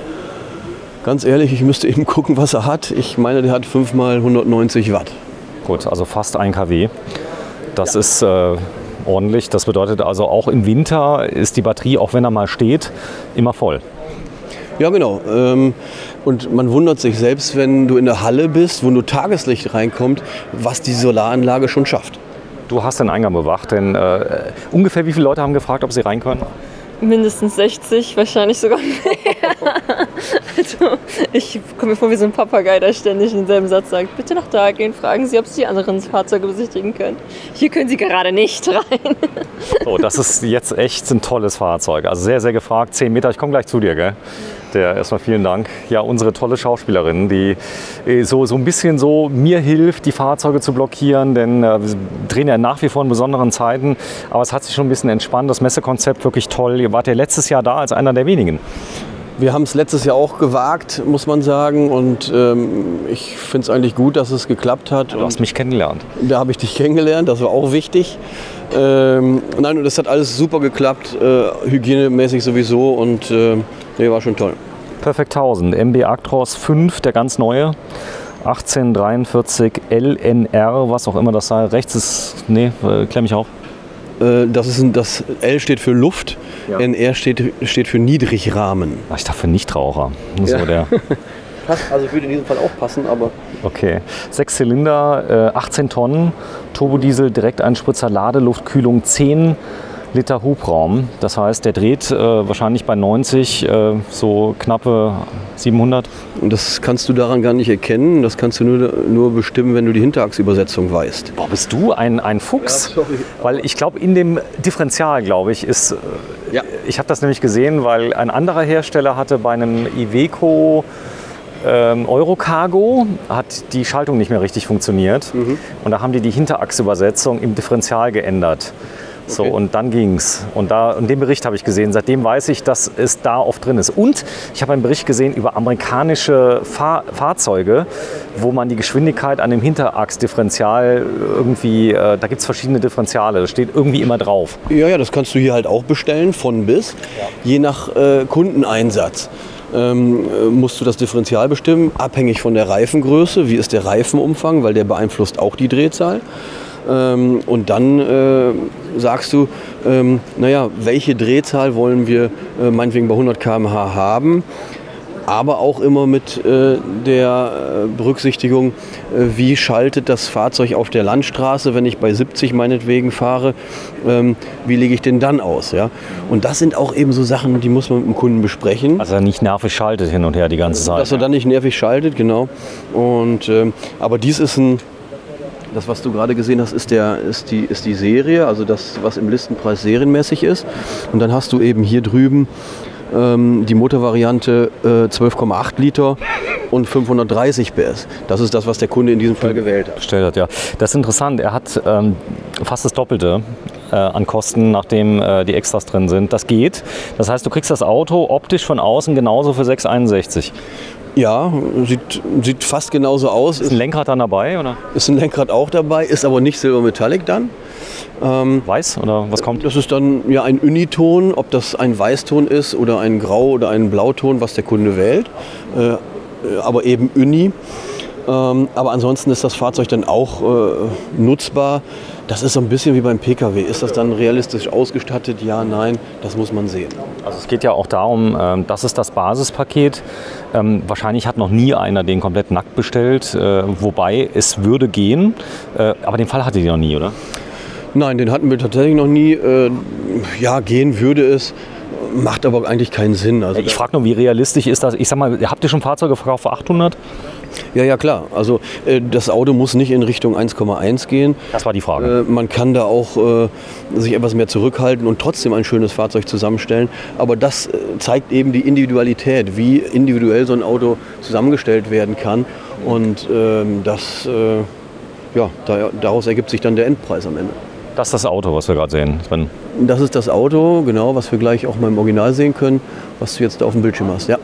Ganz ehrlich, ich müsste eben gucken, was er hat. Ich meine, der hat fünf mal hundertneunzig Watt. Gut, also fast ein Kilowatt. Das ja. ist äh, ordentlich. Das bedeutet also, auch im Winter ist die Batterie, auch wenn er mal steht, immer voll. Ja, genau. Ähm, und man wundert sich selbst, wenn du in der Halle bist, wo nur Tageslicht reinkommt, was die Solaranlage schon schafft. Du hast den Eingang bewacht, denn äh, ungefähr wie viele Leute haben gefragt, ob sie rein können? Mindestens sechzig, wahrscheinlich sogar mehr. Also ich komme mir vor wie so ein Papagei, der ständig denselben Satz sagt. Bitte nach da gehen, fragen Sie, ob Sie die anderen Fahrzeuge besichtigen können. Hier können Sie gerade nicht rein. So, das ist jetzt echt ein tolles Fahrzeug. Also sehr, sehr gefragt. zehn Meter, ich komme gleich zu dir, gell? Der, erstmal vielen Dank. Ja, unsere tolle Schauspielerin, die so, so ein bisschen so mir hilft, die Fahrzeuge zu blockieren, denn äh, wir drehen ja nach wie vor in besonderen Zeiten, aber es hat sich schon ein bisschen entspannt. Das Messekonzept wirklich toll. Ihr wart ja letztes Jahr da als einer der wenigen. Wir haben es letztes Jahr auch gewagt, muss man sagen, und ähm, ich finde es eigentlich gut, dass es geklappt hat. Du hast mich kennengelernt. Da habe ich dich kennengelernt, das war auch wichtig. Ähm, nein, und das hat alles super geklappt, äh, hygienemäßig sowieso, und äh, nee, war schon toll. Perfekt tausend, M B Actros fünf, der ganz neue, achtzehnhundertdreiundvierzig L N R, was auch immer das sei. Rechts ist, nee, äh, klär mich auf. Äh, das, ist ein, das L steht für Luft, ja. N R steht, steht für Niedrigrahmen. Ach, ich dachte für Nichtraucher. So ja. der. Passt, also würde in diesem Fall auch passen, aber... Okay, sechs Zylinder, äh, achtzehn Tonnen, Turbodiesel, Direkteinspritzer, Ladeluftkühlung, zehn Liter Hubraum. Das heißt, der dreht äh, wahrscheinlich bei neunzig äh, so knappe siebenhundert. Und das kannst du daran gar nicht erkennen. Das kannst du nur, nur bestimmen, wenn du die Hinterachsübersetzung weißt. Boah, bist du ein, ein Fuchs? Ja, sorry. Weil ich glaube, in dem Differential, glaube ich, ist... Äh, ja. Ich habe das nämlich gesehen, weil ein anderer Hersteller hatte bei einem Iveco... Ähm, Eurocargo hat die Schaltung nicht mehr richtig funktioniert. Mhm. Und da haben die die Hinterachsübersetzung im Differential geändert. So, Okay. und dann ging's. Und da, und den Bericht habe ich gesehen. Seitdem weiß ich, dass es da oft drin ist. Und ich habe einen Bericht gesehen über amerikanische Fahr Fahrzeuge, wo man die Geschwindigkeit an dem Hinterachsdifferential irgendwie, äh, da gibt es verschiedene Differentiale, das steht irgendwie immer drauf. Ja, ja, das kannst du hier halt auch bestellen, von bis, je nach äh, Kundeneinsatz. Ähm, äh, musst du das Differential bestimmen, abhängig von der Reifengröße, wie ist der Reifenumfang, weil der beeinflusst auch die Drehzahl. Ähm, und dann äh, sagst du, ähm, naja, welche Drehzahl wollen wir äh, meinetwegen bei hundert Kilometer pro Stunde haben, aber auch immer mit äh, der äh, Berücksichtigung, äh, wie schaltet das Fahrzeug auf der Landstraße, wenn ich bei siebzig meinetwegen fahre, ähm, wie lege ich den dann aus? Ja? Und das sind auch eben so Sachen, die muss man mit dem Kunden besprechen. Also nicht nervig schaltet hin und her die ganze Zeit. Dass er dann nicht nervig schaltet, genau. Und, ähm, aber dies ist ein, das was du gerade gesehen hast, ist, der, ist, die, ist die Serie, also das, was im Listenpreis serienmäßig ist. Und dann hast du eben hier drüben ähm, die Motorvariante äh, zwölf Komma acht Liter und fünfhundertdreißig P S. Das ist das, was der Kunde in diesem Fall gewählt hat. Bestellt hat, ja. Das ist interessant. Er hat ähm, fast das Doppelte äh, an Kosten, nachdem äh, die Extras drin sind. Das geht. Das heißt, du kriegst das Auto optisch von außen genauso für sechs Komma einundsechzig. Ja, sieht, sieht fast genauso aus. Ist ein Lenkrad dann dabei, oder? Ist ein Lenkrad auch dabei, ist aber nicht Silber Metallic dann. Ähm, Weiß oder was kommt? Das ist dann ja ein Uniton, ob das ein Weißton ist oder ein Grau- oder ein Blauton, was der Kunde wählt. Äh, aber eben Uni. Ähm, aber ansonsten ist das Fahrzeug dann auch äh, nutzbar. Das ist so ein bisschen wie beim Pkw. Ist das dann realistisch ausgestattet? Ja, nein, das muss man sehen. Also es geht ja auch darum, ähm, das ist das Basispaket. Ähm, wahrscheinlich hat noch nie einer den komplett nackt bestellt, äh, wobei es würde gehen. Äh, aber den Fall hattet ihr noch nie, oder? Nein, den hatten wir tatsächlich noch nie. Äh, ja, gehen würde es, macht aber eigentlich keinen Sinn. Also Ich frage nur, wie realistisch ist das? Ich sag mal, habt ihr schon Fahrzeuge verkauft für achthundert? Ja, ja, klar. Also äh, das Auto muss nicht in Richtung eins Komma eins gehen. Das war die Frage. Äh, man kann da auch äh, sich etwas mehr zurückhalten und trotzdem ein schönes Fahrzeug zusammenstellen. Aber das äh, zeigt eben die Individualität, wie individuell so ein Auto zusammengestellt werden kann. Und ähm, das, äh, ja, da, daraus ergibt sich dann der Endpreis am Ende. Das ist das Auto, was wir gerade sehen. Drin. Das ist das Auto, genau, was wir gleich auch mal im Original sehen können, was du jetzt da auf dem Bildschirm hast. Ja.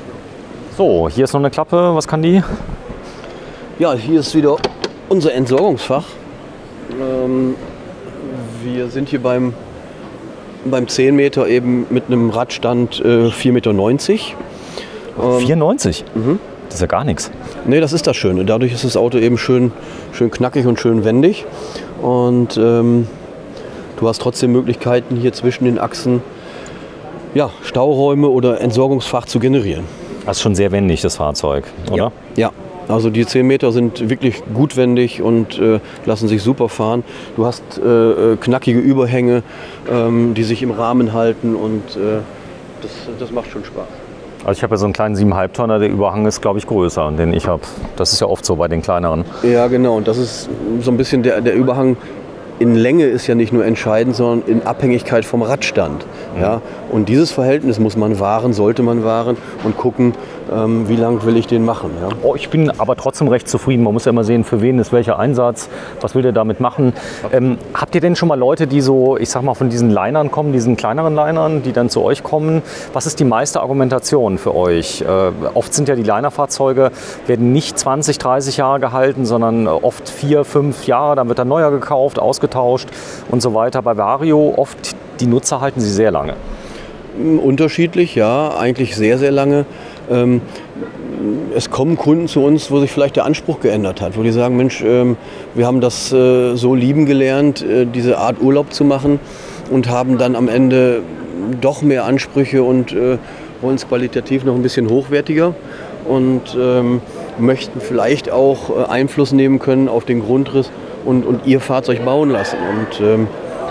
So, hier ist noch eine Klappe. Was kann die? Ja, hier ist wieder unser Entsorgungsfach. Ähm, wir sind hier beim, beim zehn Meter eben mit einem Radstand äh, vier Meter neunzig. Ähm, vierundneunzig? Mhm. Das ist ja gar nichts. Nee, das ist das Schöne. Dadurch ist das Auto eben schön, schön knackig und schön wendig. Und ähm, du hast trotzdem Möglichkeiten, hier zwischen den Achsen ja, Stauräume oder Entsorgungsfach zu generieren. Das ist schon sehr wendig, das Fahrzeug, oder? Ja, ja. Also die zehn Meter sind wirklich gut wendig und äh, lassen sich super fahren. Du hast äh, knackige Überhänge, ähm, die sich im Rahmen halten und äh, das, das macht schon Spaß. Also ich habe ja so einen kleinen sieben Komma fünf Tonner, der Überhang ist, glaube ich, größer, den ich habe. Das ist ja oft so bei den kleineren. Ja, genau. Und das ist so ein bisschen der, der Überhang in Länge ist ja nicht nur entscheidend, sondern in Abhängigkeit vom Radstand. Mhm. Ja? Und dieses Verhältnis muss man wahren, sollte man wahren und gucken, ähm, wie lang will ich den machen. Ja? Oh, ich bin aber trotzdem recht zufrieden. Man muss ja immer sehen, für wen ist welcher Einsatz, was will der damit machen. Ähm, habt ihr denn schon mal Leute, die so, ich sag mal, von diesen Linern kommen, diesen kleineren Linern, die dann zu euch kommen? Was ist die meiste Argumentation für euch? Äh, oft sind ja die Linerfahrzeuge, werden nicht zwanzig, dreißig Jahre gehalten, sondern oft vier, fünf Jahre, dann wird dann neuer gekauft, ausgetauscht und so weiter. Bei Vario oft, die Nutzer halten sie sehr lange. Unterschiedlich, ja, eigentlich sehr, sehr lange. Ähm, es kommen Kunden zu uns, wo sich vielleicht der Anspruch geändert hat, wo die sagen, Mensch, ähm, wir haben das äh, so lieben gelernt, äh, diese Art Urlaub zu machen und haben dann am Ende doch mehr Ansprüche und äh, wollen es qualitativ noch ein bisschen hochwertiger und ähm, möchten vielleicht auch äh, Einfluss nehmen können auf den Grundriss und, und ihr Fahrzeug bauen lassen. Und ähm,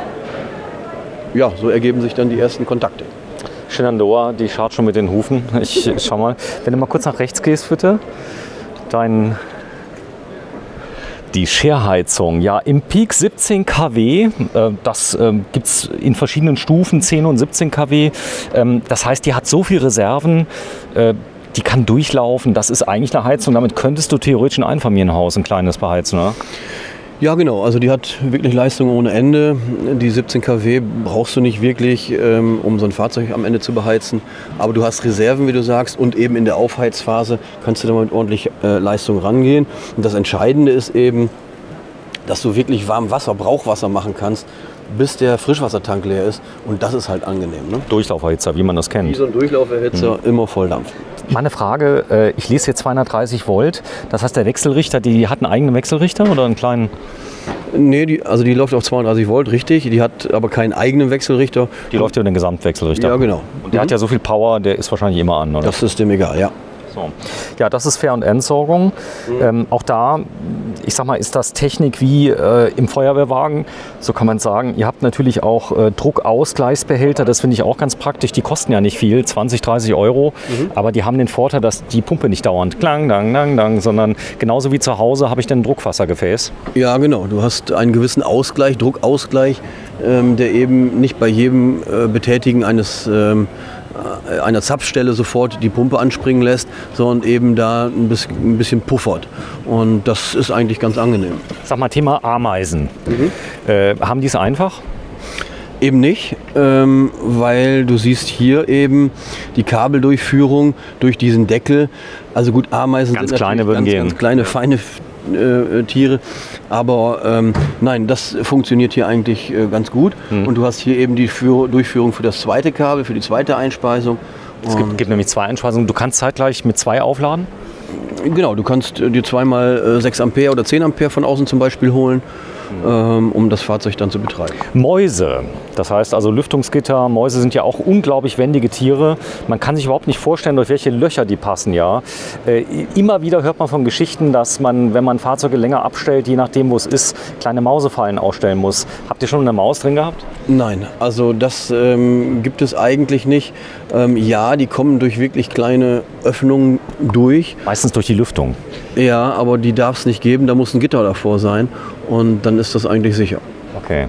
ja, so ergeben sich dann die ersten Kontakte. Shenandoah, die schaut schon mit den Hufen. Ich schau mal. Wenn du mal kurz nach rechts gehst, bitte. Dein. Die Scherheizung. Ja, im Peak siebzehn Kilowatt. Äh, das äh, gibt es in verschiedenen Stufen, zehn und siebzehn Kilowatt. Ähm, das heißt, die hat so viel Reserven. Äh, die kann durchlaufen. Das ist eigentlich eine Heizung. Damit könntest du theoretisch ein Einfamilienhaus, ein kleines beheizen, oder? Ja, genau. Also die hat wirklich Leistung ohne Ende. Die siebzehn Kilowatt brauchst du nicht wirklich, ähm, um so ein Fahrzeug am Ende zu beheizen. Aber du hast Reserven, wie du sagst, und eben in der Aufheizphase kannst du damit ordentlich äh, Leistung rangehen. Und das Entscheidende ist eben, dass du wirklich warm Wasser, Brauchwasser machen kannst, bis der Frischwassertank leer ist. Und das ist halt angenehm. Ne? Durchlauferhitzer, wie man das kennt. Wie so ein Durchlauferhitzer, mhm. immer Volldampf. Meine Frage, ich lese hier zweihundertdreißig Volt. Das heißt, der Wechselrichter, die hat einen eigenen Wechselrichter oder einen kleinen? Nee, die, also die läuft auf zweiunddreißig Volt, richtig. Die hat aber keinen eigenen Wechselrichter. Die läuft über den Gesamtwechselrichter? Ja, genau. Und der mhm. hat ja so viel Power, der ist wahrscheinlich immer an, oder? Das ist dem egal, ja. So. Ja, das ist Fähr- und Entsorgung. Mhm. Ähm, auch da, ich sag mal, ist das Technik wie äh, im Feuerwehrwagen. So kann man sagen. Ihr habt natürlich auch äh, Druckausgleichsbehälter. Das finde ich auch ganz praktisch. Die kosten ja nicht viel, zwanzig, dreißig Euro. Mhm. Aber die haben den Vorteil, dass die Pumpe nicht dauernd klang, dang, dang, dang, sondern genauso wie zu Hause habe ich dann ein Druckwassergefäß. Ja, genau. Du hast einen gewissen Ausgleich, Druckausgleich, ähm, der eben nicht bei jedem äh, Betätigen eines ähm, einer Zapfstelle sofort die Pumpe anspringen lässt, sondern eben da ein bisschen, ein bisschen puffert. Und das ist eigentlich ganz angenehm. Sag mal, Thema Ameisen. Mhm. Äh, haben die es einfach? Eben nicht, ähm, weil du siehst hier eben die Kabeldurchführung durch diesen Deckel. Also gut, Ameisen ganz sind kleine würden ganz, gehen. ganz kleine, feine äh, Tiere. Aber ähm, nein, das funktioniert hier eigentlich äh, ganz gut. Hm. Und du hast hier eben die Führ- Durchführung für das zweite Kabel, für die zweite Einspeisung. Es gibt, gibt nämlich zwei Einspeisungen. Du kannst zeitgleich mit zwei aufladen? Genau, du kannst dir zweimal äh, sechs Ampere oder zehn Ampere von außen zum Beispiel holen, ähm, um das Fahrzeug dann zu betreiben. Mäuse, das heißt also Lüftungsgitter. Mäuse sind ja auch unglaublich wendige Tiere. Man kann sich überhaupt nicht vorstellen, durch welche Löcher die passen. Ja, äh, immer wieder hört man von Geschichten, dass man, wenn man Fahrzeuge länger abstellt, je nachdem wo es ist, kleine Mausefallen ausstellen muss. Habt ihr schon eine Maus drin gehabt? Nein, also das ähm, gibt es eigentlich nicht. Ähm, ja, die kommen durch wirklich kleine Öffnungen durch. Meistens durch die Lüftung. Ja, aber die darf es nicht geben, da muss ein Gitter davor sein und dann ist das eigentlich sicher. Okay,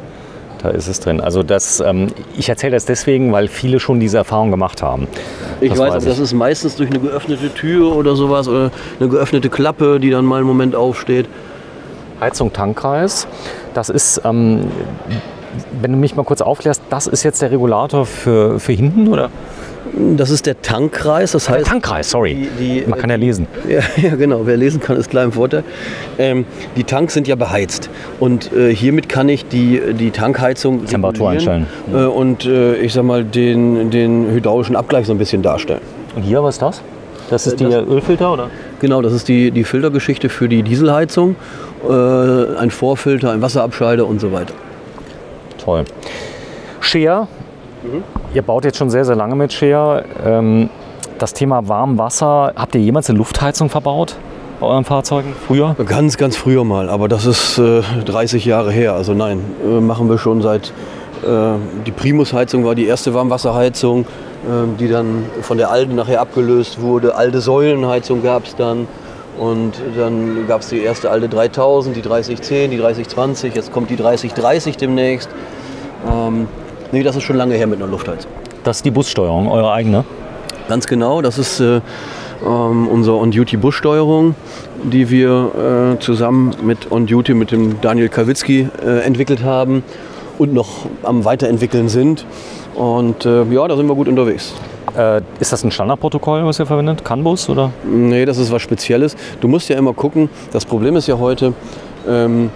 da ist es drin. Also das, ähm, ich erzähle das deswegen, weil viele schon diese Erfahrung gemacht haben. Ich das weiß, weiß aber ich. das ist meistens durch eine geöffnete Tür oder sowas oder eine geöffnete Klappe, die dann mal einen Moment aufsteht. Heizung, Tankkreis, das ist, ähm, wenn du mich mal kurz aufklärst, das ist jetzt der Regulator für, für hinten, oder? Das ist der Tankkreis, das heißt... Der Tankkreis, sorry. Die, die, Man kann ja lesen. Ja, ja, genau. Wer lesen kann, ist klar im Vorteil. Ähm, die Tanks sind ja beheizt und äh, hiermit kann ich die, die Tankheizung Temperatur einstellen. Äh, und äh, ich sag mal den, den hydraulischen Abgleich so ein bisschen darstellen. Und hier, was ist das? Das ist Äh, die das- Ölfilter, oder? Genau, das ist die, die Filtergeschichte für die Dieselheizung. Äh, ein Vorfilter, ein Wasserabscheider und so weiter. Toll. Share. Mhm. Ihr baut jetzt schon sehr, sehr lange mit Share. Ähm, das Thema Warmwasser, habt ihr jemals eine Luftheizung verbaut bei euren Fahrzeugen früher? Ganz, ganz früher mal, aber das ist äh, dreißig Jahre her. Also nein, äh, machen wir schon seit... Äh, die Primus-Heizung war die erste Warmwasserheizung, äh, die dann von der alten nachher abgelöst wurde. Alte Säulenheizung gab es dann. Und dann gab es die erste alte dreitausend, die dreißig zehn, die dreißig zwanzig. Jetzt kommt die dreißig dreißig demnächst. Ähm, nee, das ist schon lange her mit einer Luftheizung. Das ist die Bussteuerung, eure eigene? Ganz genau, das ist äh, ähm, unsere On-Duty-Bussteuerung, die wir äh, zusammen mit On-Duty mit dem Daniel Kawitzki äh, entwickelt haben und noch am Weiterentwickeln sind. Und äh, ja, da sind wir gut unterwegs. Äh, ist das ein Standardprotokoll, was ihr verwendet? CAN-Bus oder? Nee, das ist was Spezielles. Du musst ja immer gucken, das Problem ist ja heute, ähm,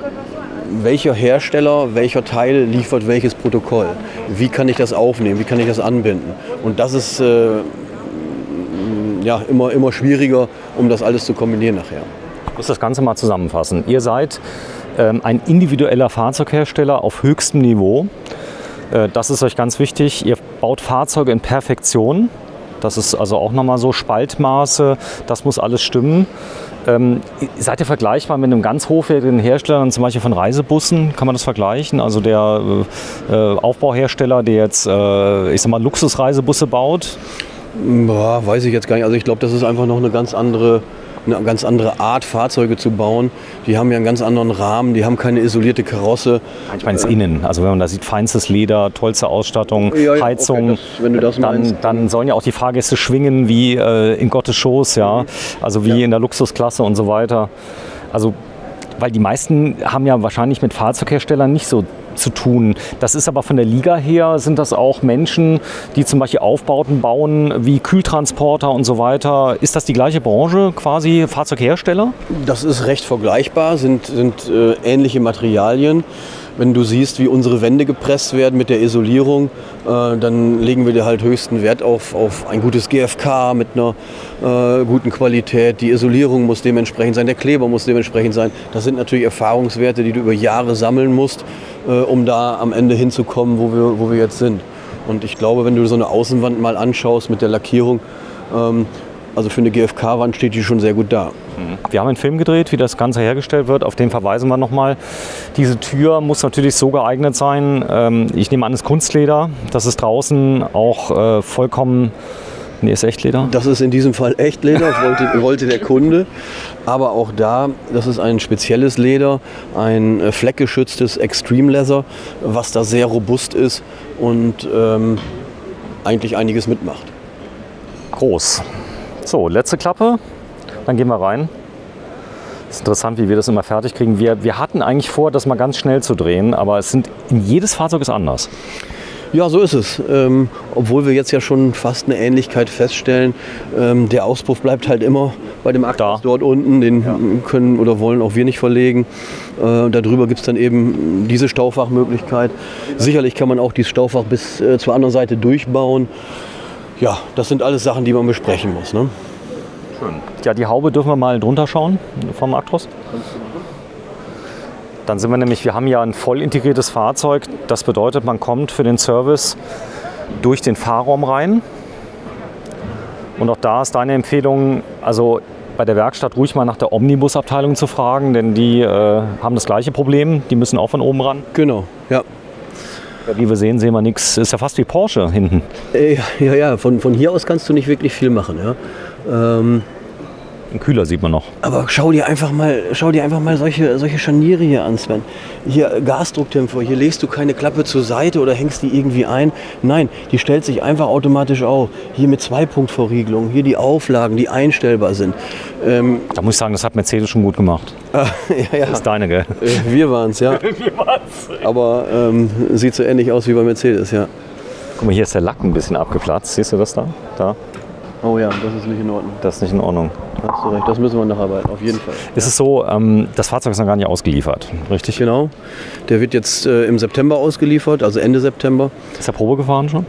welcher Hersteller, welcher Teil liefert welches Protokoll. Wie kann ich das aufnehmen, wie kann ich das anbinden? Und das ist äh, ja, immer, immer schwieriger, um das alles zu kombinieren nachher. Ich muss das Ganze mal zusammenfassen. Ihr seid ähm, ein individueller Fahrzeughersteller auf höchstem Niveau. Äh, das ist euch ganz wichtig. Ihr baut Fahrzeuge in Perfektion. Das ist also auch nochmal so Spaltmaße, das muss alles stimmen. Ähm, seid ihr vergleichbar mit einem ganz hochwertigen Hersteller, zum Beispiel von Reisebussen? Kann man das vergleichen? Also der äh, Aufbauhersteller, der jetzt, äh, ich sag mal, Luxusreisebusse baut? Boah, weiß ich jetzt gar nicht. Also ich glaube, das ist einfach noch eine ganz andere, eine ganz andere Art, Fahrzeuge zu bauen. Die haben ja einen ganz anderen Rahmen, die haben keine isolierte Karosse. Ich meine, es innen. Also wenn man da sieht, feinstes Leder, tollste Ausstattung, Ja, ja, Heizung, okay, das- wenn du das dann, meinst. dann sollen ja auch die Fahrgäste schwingen wie äh, in Gottes Schoß, ja. Also wie Ja. in der Luxusklasse und so weiter. Also weil die meisten haben ja wahrscheinlich mit Fahrzeugherstellern nicht so zu tun. Das ist aber von der Liga her, sind das auch Menschen, die zum Beispiel Aufbauten bauen, wie Kühltransporter und so weiter. Ist das die gleiche Branche, quasi Fahrzeughersteller? Das ist recht vergleichbar, sind, sind äh, ähnliche Materialien. Wenn du siehst, wie unsere Wände gepresst werden mit der Isolierung, äh, dann legen wir dir halt höchsten Wert auf, auf ein gutes G F K mit einer äh, guten Qualität. Die Isolierung muss dementsprechend sein, der Kleber muss dementsprechend sein. Das sind natürlich Erfahrungswerte, die du über Jahre sammeln musst, äh, um da am Ende hinzukommen, wo wir, wo wir jetzt sind. Und ich glaube, wenn du so eine Außenwand mal anschaust mit der Lackierung, ähm, also für eine G F K-Wand steht die schon sehr gut da. Wir haben einen Film gedreht, wie das Ganze hergestellt wird. Auf den verweisen wir nochmal. Diese Tür muss natürlich so geeignet sein. Ähm, ich nehme an, es ist Kunstleder. Das ist draußen auch äh, vollkommen... Nee, ist Echtleder? Das ist in diesem Fall Echtleder, wollte, wollte der Kunde. Aber auch da, das ist ein spezielles Leder, ein äh, fleckgeschütztes Extreme Leather, was da sehr robust ist und ähm, eigentlich einiges mitmacht. Groß. So, letzte Klappe. Dann gehen wir rein. Es ist interessant, wie wir das immer fertig kriegen. Wir, wir hatten eigentlich vor, das mal ganz schnell zu drehen, aber es sind, jedes Fahrzeug ist anders. Ja, so ist es. Ähm, obwohl wir jetzt ja schon fast eine Ähnlichkeit feststellen. Ähm, der Auspuff bleibt halt immer bei dem Akkus dort unten. Den ja. können oder wollen auch wir nicht verlegen. Äh, darüber gibt es dann eben diese Staufachmöglichkeit. Sicherlich kann man auch dieses Staufach bis äh, zur anderen Seite durchbauen. Ja, das sind alles Sachen, die man besprechen muss. Ne? Schön. Ja, die Haube dürfen wir mal drunter schauen vom Actros. Dann sind wir nämlich, wir haben ja ein voll integriertes Fahrzeug. Das bedeutet, man kommt für den Service durch den Fahrraum rein. Und auch da ist deine Empfehlung, also bei der Werkstatt ruhig mal nach der Omnibus-Abteilung zu fragen, denn die äh, haben das gleiche Problem. Die müssen auch von oben ran. Genau, ja. Ja, wie wir sehen, sehen wir nichts. Ist ja fast wie Porsche hinten. Äh, ja, ja, von, von hier aus kannst du nicht wirklich viel machen. Ja. Ähm, Ein Kühler sieht man noch. Aber schau dir einfach mal, schau dir einfach mal solche, solche Scharniere hier an, Sven. Hier Gasdruckdämpfer, hier legst du keine Klappe zur Seite oder hängst die irgendwie ein. Nein, die stellt sich einfach automatisch auf. Hier mit Zweipunktverriegelung, hier die Auflagen, die einstellbar sind. Ähm, da muss ich sagen, das hat Mercedes schon gut gemacht. Äh, ja, ja. Das ist deine, gell? Wir waren es, ja. Wir waren's. Aber ähm, sieht so ähnlich aus wie bei Mercedes, ja. Guck mal, hier ist der Lack ein bisschen abgeplatzt. Siehst du das da? Da. Oh ja, das ist nicht in Ordnung. Das ist nicht in Ordnung. Hast du recht, das müssen wir nacharbeiten, auf jeden Fall. Ist es so, ähm, das Fahrzeug ist noch gar nicht ausgeliefert, richtig? Genau. Der wird jetzt äh, im September ausgeliefert, also Ende September. Ist er Probe gefahren schon?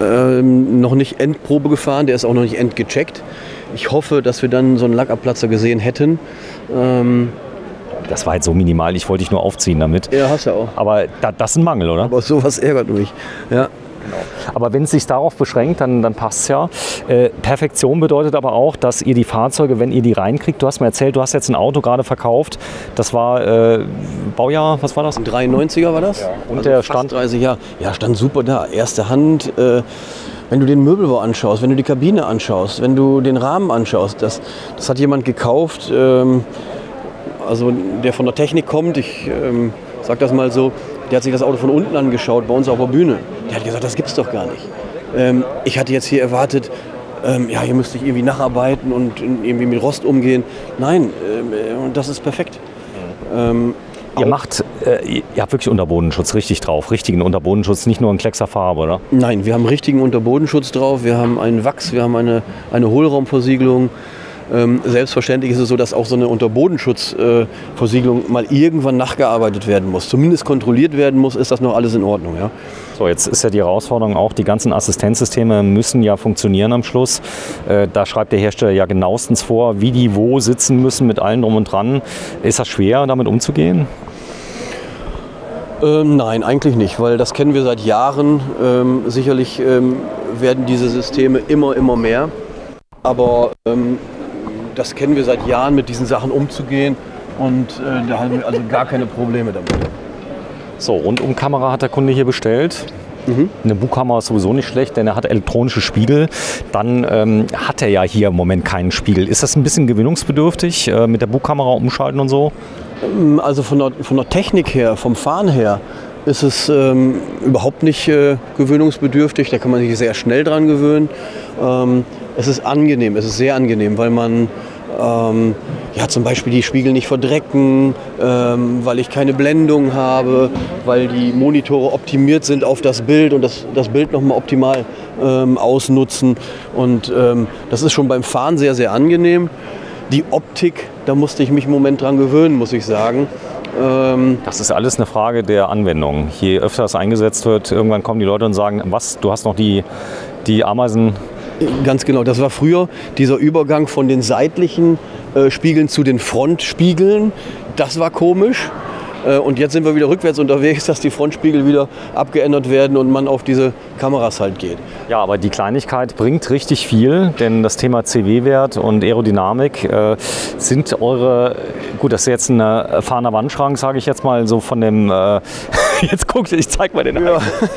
Ähm, noch nicht Endprobe gefahren, der ist auch noch nicht endgecheckt. Ich hoffe, dass wir dann so einen Lackabplatzer gesehen hätten. Ähm, das war jetzt so minimal, ich wollte dich nur aufziehen damit. Ja, hast du auch. Aber da, das ist ein Mangel, oder? Aber sowas ärgert mich, ja. Genau. Aber wenn es sich darauf beschränkt, dann, dann passt es ja. Äh, Perfektion bedeutet aber auch, dass ihr die Fahrzeuge, wenn ihr die reinkriegt, du hast mir erzählt, du hast jetzt ein Auto gerade verkauft, das war äh, Baujahr, was war das? Ein dreiundneunziger war das? Ja. Und also der stand dreißig Jahre. Ja, stand super da. Erste Hand, äh, wenn du den Möbelbau anschaust, wenn du die Kabine anschaust, wenn du den Rahmen anschaust, das, das hat jemand gekauft, ähm, also der von der Technik kommt, ich ähm, sag das mal so, der hat sich das Auto von unten angeschaut, bei uns auf der Bühne. Der hat gesagt, das gibt's doch gar nicht. Ähm, ich hatte jetzt hier erwartet, ähm, ja, hier müsste ich irgendwie nacharbeiten und irgendwie mit Rost umgehen. Nein, ähm, das ist perfekt. Ähm, ihr macht, äh, ihr habt wirklich Unterbodenschutz richtig drauf, richtigen Unterbodenschutz, nicht nur in Kleckser Farbe, oder? Nein, wir haben richtigen Unterbodenschutz drauf, wir haben einen Wachs, wir haben eine, eine Hohlraumversiegelung. Ähm, selbstverständlich ist es so, dass auch so eine Unterbodenschutzversiegelung äh, mal irgendwann nachgearbeitet werden muss. Zumindest kontrolliert werden muss, ist das noch alles in Ordnung. Ja? So, jetzt ist ja die Herausforderung auch, die ganzen Assistenzsysteme müssen ja funktionieren am Schluss. Äh, da schreibt der Hersteller ja genauestens vor, wie die wo sitzen müssen mit allem drum und dran. Ist das schwer, damit umzugehen? Ähm, nein, eigentlich nicht, weil das kennen wir seit Jahren. Ähm, sicherlich ähm, werden diese Systeme immer, immer mehr. Aber ähm, das kennen wir seit Jahren, mit diesen Sachen umzugehen, und äh, da haben wir also gar keine Probleme damit. So, Rundumkamera hat der Kunde hier bestellt. Mhm. Eine Bugkamera ist sowieso nicht schlecht, denn er hat elektronische Spiegel. Dann ähm, hat er ja hier im Moment keinen Spiegel. Ist das ein bisschen gewöhnungsbedürftig, äh, mit der Bugkamera umschalten und so? Also von der, von der Technik her, vom Fahren her, ist es ähm, überhaupt nicht äh, gewöhnungsbedürftig. Da kann man sich sehr schnell dran gewöhnen. Ähm, es ist angenehm, es ist sehr angenehm, weil man Ähm, ja, zum Beispiel die Spiegel nicht verdrecken, ähm, weil ich keine Blendung habe, weil die Monitore optimiert sind auf das Bild und das, das Bild nochmal optimal ähm, ausnutzen. Und ähm, das ist schon beim Fahren sehr, sehr angenehm. Die Optik, da musste ich mich einen Moment dran gewöhnen, muss ich sagen. Ähm, das ist alles eine Frage der Anwendung. Je öfter es eingesetzt wird, irgendwann kommen die Leute und sagen, was, du hast noch die, die Ameisen... Ganz genau, das war früher dieser Übergang von den seitlichen äh, Spiegeln zu den Frontspiegeln. Das war komisch. Äh, und jetzt sind wir wieder rückwärts unterwegs, dass die Frontspiegel wieder abgeändert werden und man auf diese Kameras halt geht. Ja, aber die Kleinigkeit bringt richtig viel, denn das Thema C W-Wert und Aerodynamik äh, sind eure, gut, das ist jetzt ein erfahrener Wandschrank, sage ich jetzt mal so von dem, äh, jetzt guck, ich zeig mal den. Ja.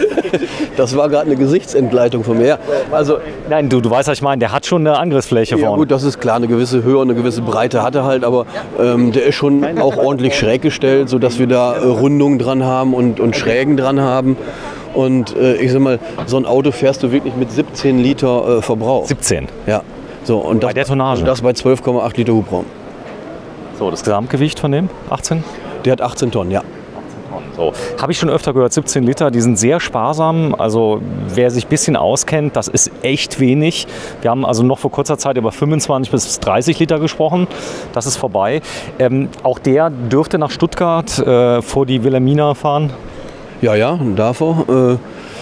Das war gerade eine Gesichtsentgleitung von mir. Also, nein, du, du weißt, was ich meine, der hat schon eine Angriffsfläche ja, vorne. Gut, das ist klar, eine gewisse Höhe, eine gewisse Breite hat er halt, aber ähm, der ist schon auch ordentlich schräg gestellt, sodass wir da äh, Rundungen dran haben und, und Schrägen dran haben. Und äh, ich sag mal, so ein Auto fährst du wirklich mit siebzehn Liter äh, Verbrauch. siebzehn? Ja. So, und das, bei der Tonnage? Und das bei zwölf Komma acht Liter Hubraum. So, das Gesamtgewicht von dem? achtzehn? Der hat achtzehn Tonnen, ja. So. Habe ich schon öfter gehört, siebzehn Liter, die sind sehr sparsam. Also wer sich ein bisschen auskennt, das ist echt wenig. Wir haben also noch vor kurzer Zeit über fünfundzwanzig bis dreißig Liter gesprochen. Das ist vorbei. Ähm, auch der dürfte nach Stuttgart äh, vor die Wilhelmina fahren. Ja, ja, darf er. Äh,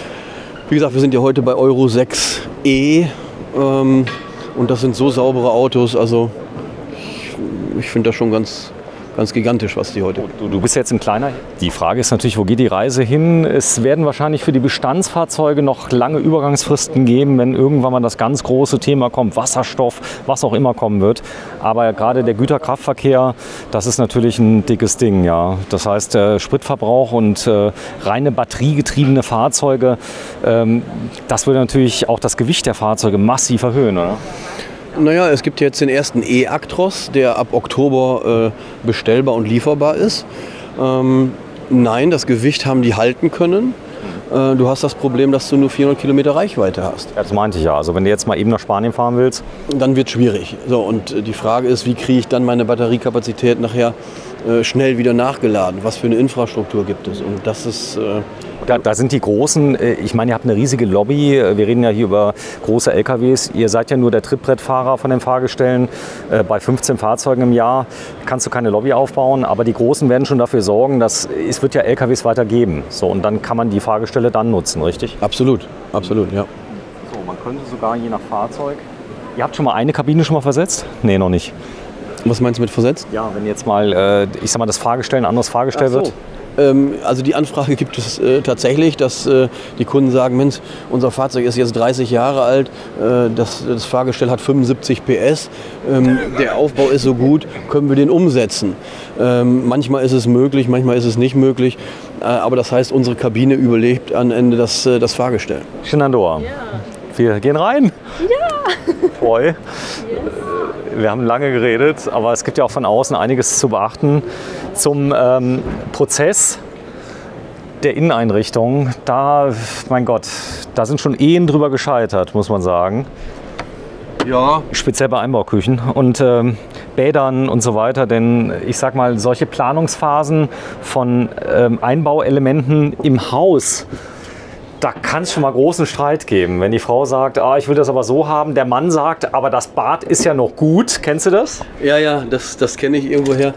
wie gesagt, wir sind ja heute bei Euro sechs E ähm, und das sind so saubere Autos. Also ich, ich finde das schon ganz... Ganz gigantisch, was die heute... Du, du bist jetzt ein kleiner. Die Frage ist natürlich, wo geht die Reise hin? Es werden wahrscheinlich für die Bestandsfahrzeuge noch lange Übergangsfristen geben, wenn irgendwann mal das ganz große Thema kommt, Wasserstoff, was auch immer kommen wird. Aber gerade der Güterkraftverkehr, das ist natürlich ein dickes Ding. Ja. Das heißt, äh, Spritverbrauch und äh, reine batteriegetriebene Fahrzeuge, ähm, das würde natürlich auch das Gewicht der Fahrzeuge massiv erhöhen, oder? Naja, es gibt jetzt den ersten E-Actros, der ab Oktober äh, bestellbar und lieferbar ist. Ähm, nein, das Gewicht haben die halten können. Äh, du hast das Problem, dass du nur vierhundert Kilometer Reichweite hast. Ja, das meinte ich ja. Also wenn du jetzt mal eben nach Spanien fahren willst. Dann wird es schwierig. So, und äh, die Frage ist, wie kriege ich dann meine Batteriekapazität nachher äh, schnell wieder nachgeladen? Was für eine Infrastruktur gibt es? Und das ist... Äh, Da, da sind die Großen, ich meine, ihr habt eine riesige Lobby, wir reden ja hier über große L K Ws, ihr seid ja nur der Trittbrettfahrer von den Fahrgestellen, bei fünfzehn Fahrzeugen im Jahr kannst du keine Lobby aufbauen, aber die Großen werden schon dafür sorgen, dass es wird ja L K Ws weitergeben, so, und dann kann man die Fahrgestelle dann nutzen, richtig? Absolut, absolut, ja. So, man könnte sogar je nach Fahrzeug, ihr habt schon mal eine Kabine schon mal versetzt? Nee, noch nicht. Was meinst du mit versetzt? Ja, wenn jetzt mal, ich sag mal, das Fahrgestell ein anderes Fahrgestell Ach so. wird. Also die Anfrage gibt es äh, tatsächlich, dass äh, die Kunden sagen, Mensch, unser Fahrzeug ist jetzt dreißig Jahre alt, äh, das, das Fahrgestell hat fünfundsiebzig P S, ähm, der Aufbau ist so gut, können wir den umsetzen? Ähm, manchmal ist es möglich, manchmal ist es nicht möglich, äh, aber das heißt, unsere Kabine überlebt am Ende das, äh, das Fahrgestell. Shenandoah. Ja. Wir gehen rein. Ja. Voll. Yes. Wir haben lange geredet, aber es gibt ja auch von außen einiges zu beachten. Zum ähm, Prozess der Inneneinrichtung, da, mein Gott, da sind schon Ehen drüber gescheitert, muss man sagen. Ja. Speziell bei Einbauküchen und ähm, Bädern und so weiter, denn ich sag mal, solche Planungsphasen von ähm, Einbauelementen im Haus, da kann es schon mal großen Streit geben. Wenn die Frau sagt, ah, ich will das aber so haben, der Mann sagt, aber das Bad ist ja noch gut. Kennst du das? Ja, ja, das, das kenne ich irgendwoher.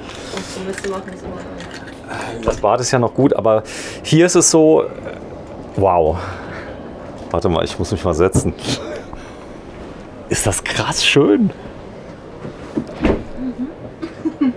Das Bad ist ja noch gut, aber hier ist es so, wow. Warte mal, ich muss mich mal setzen. Ist das krass schön? Mhm.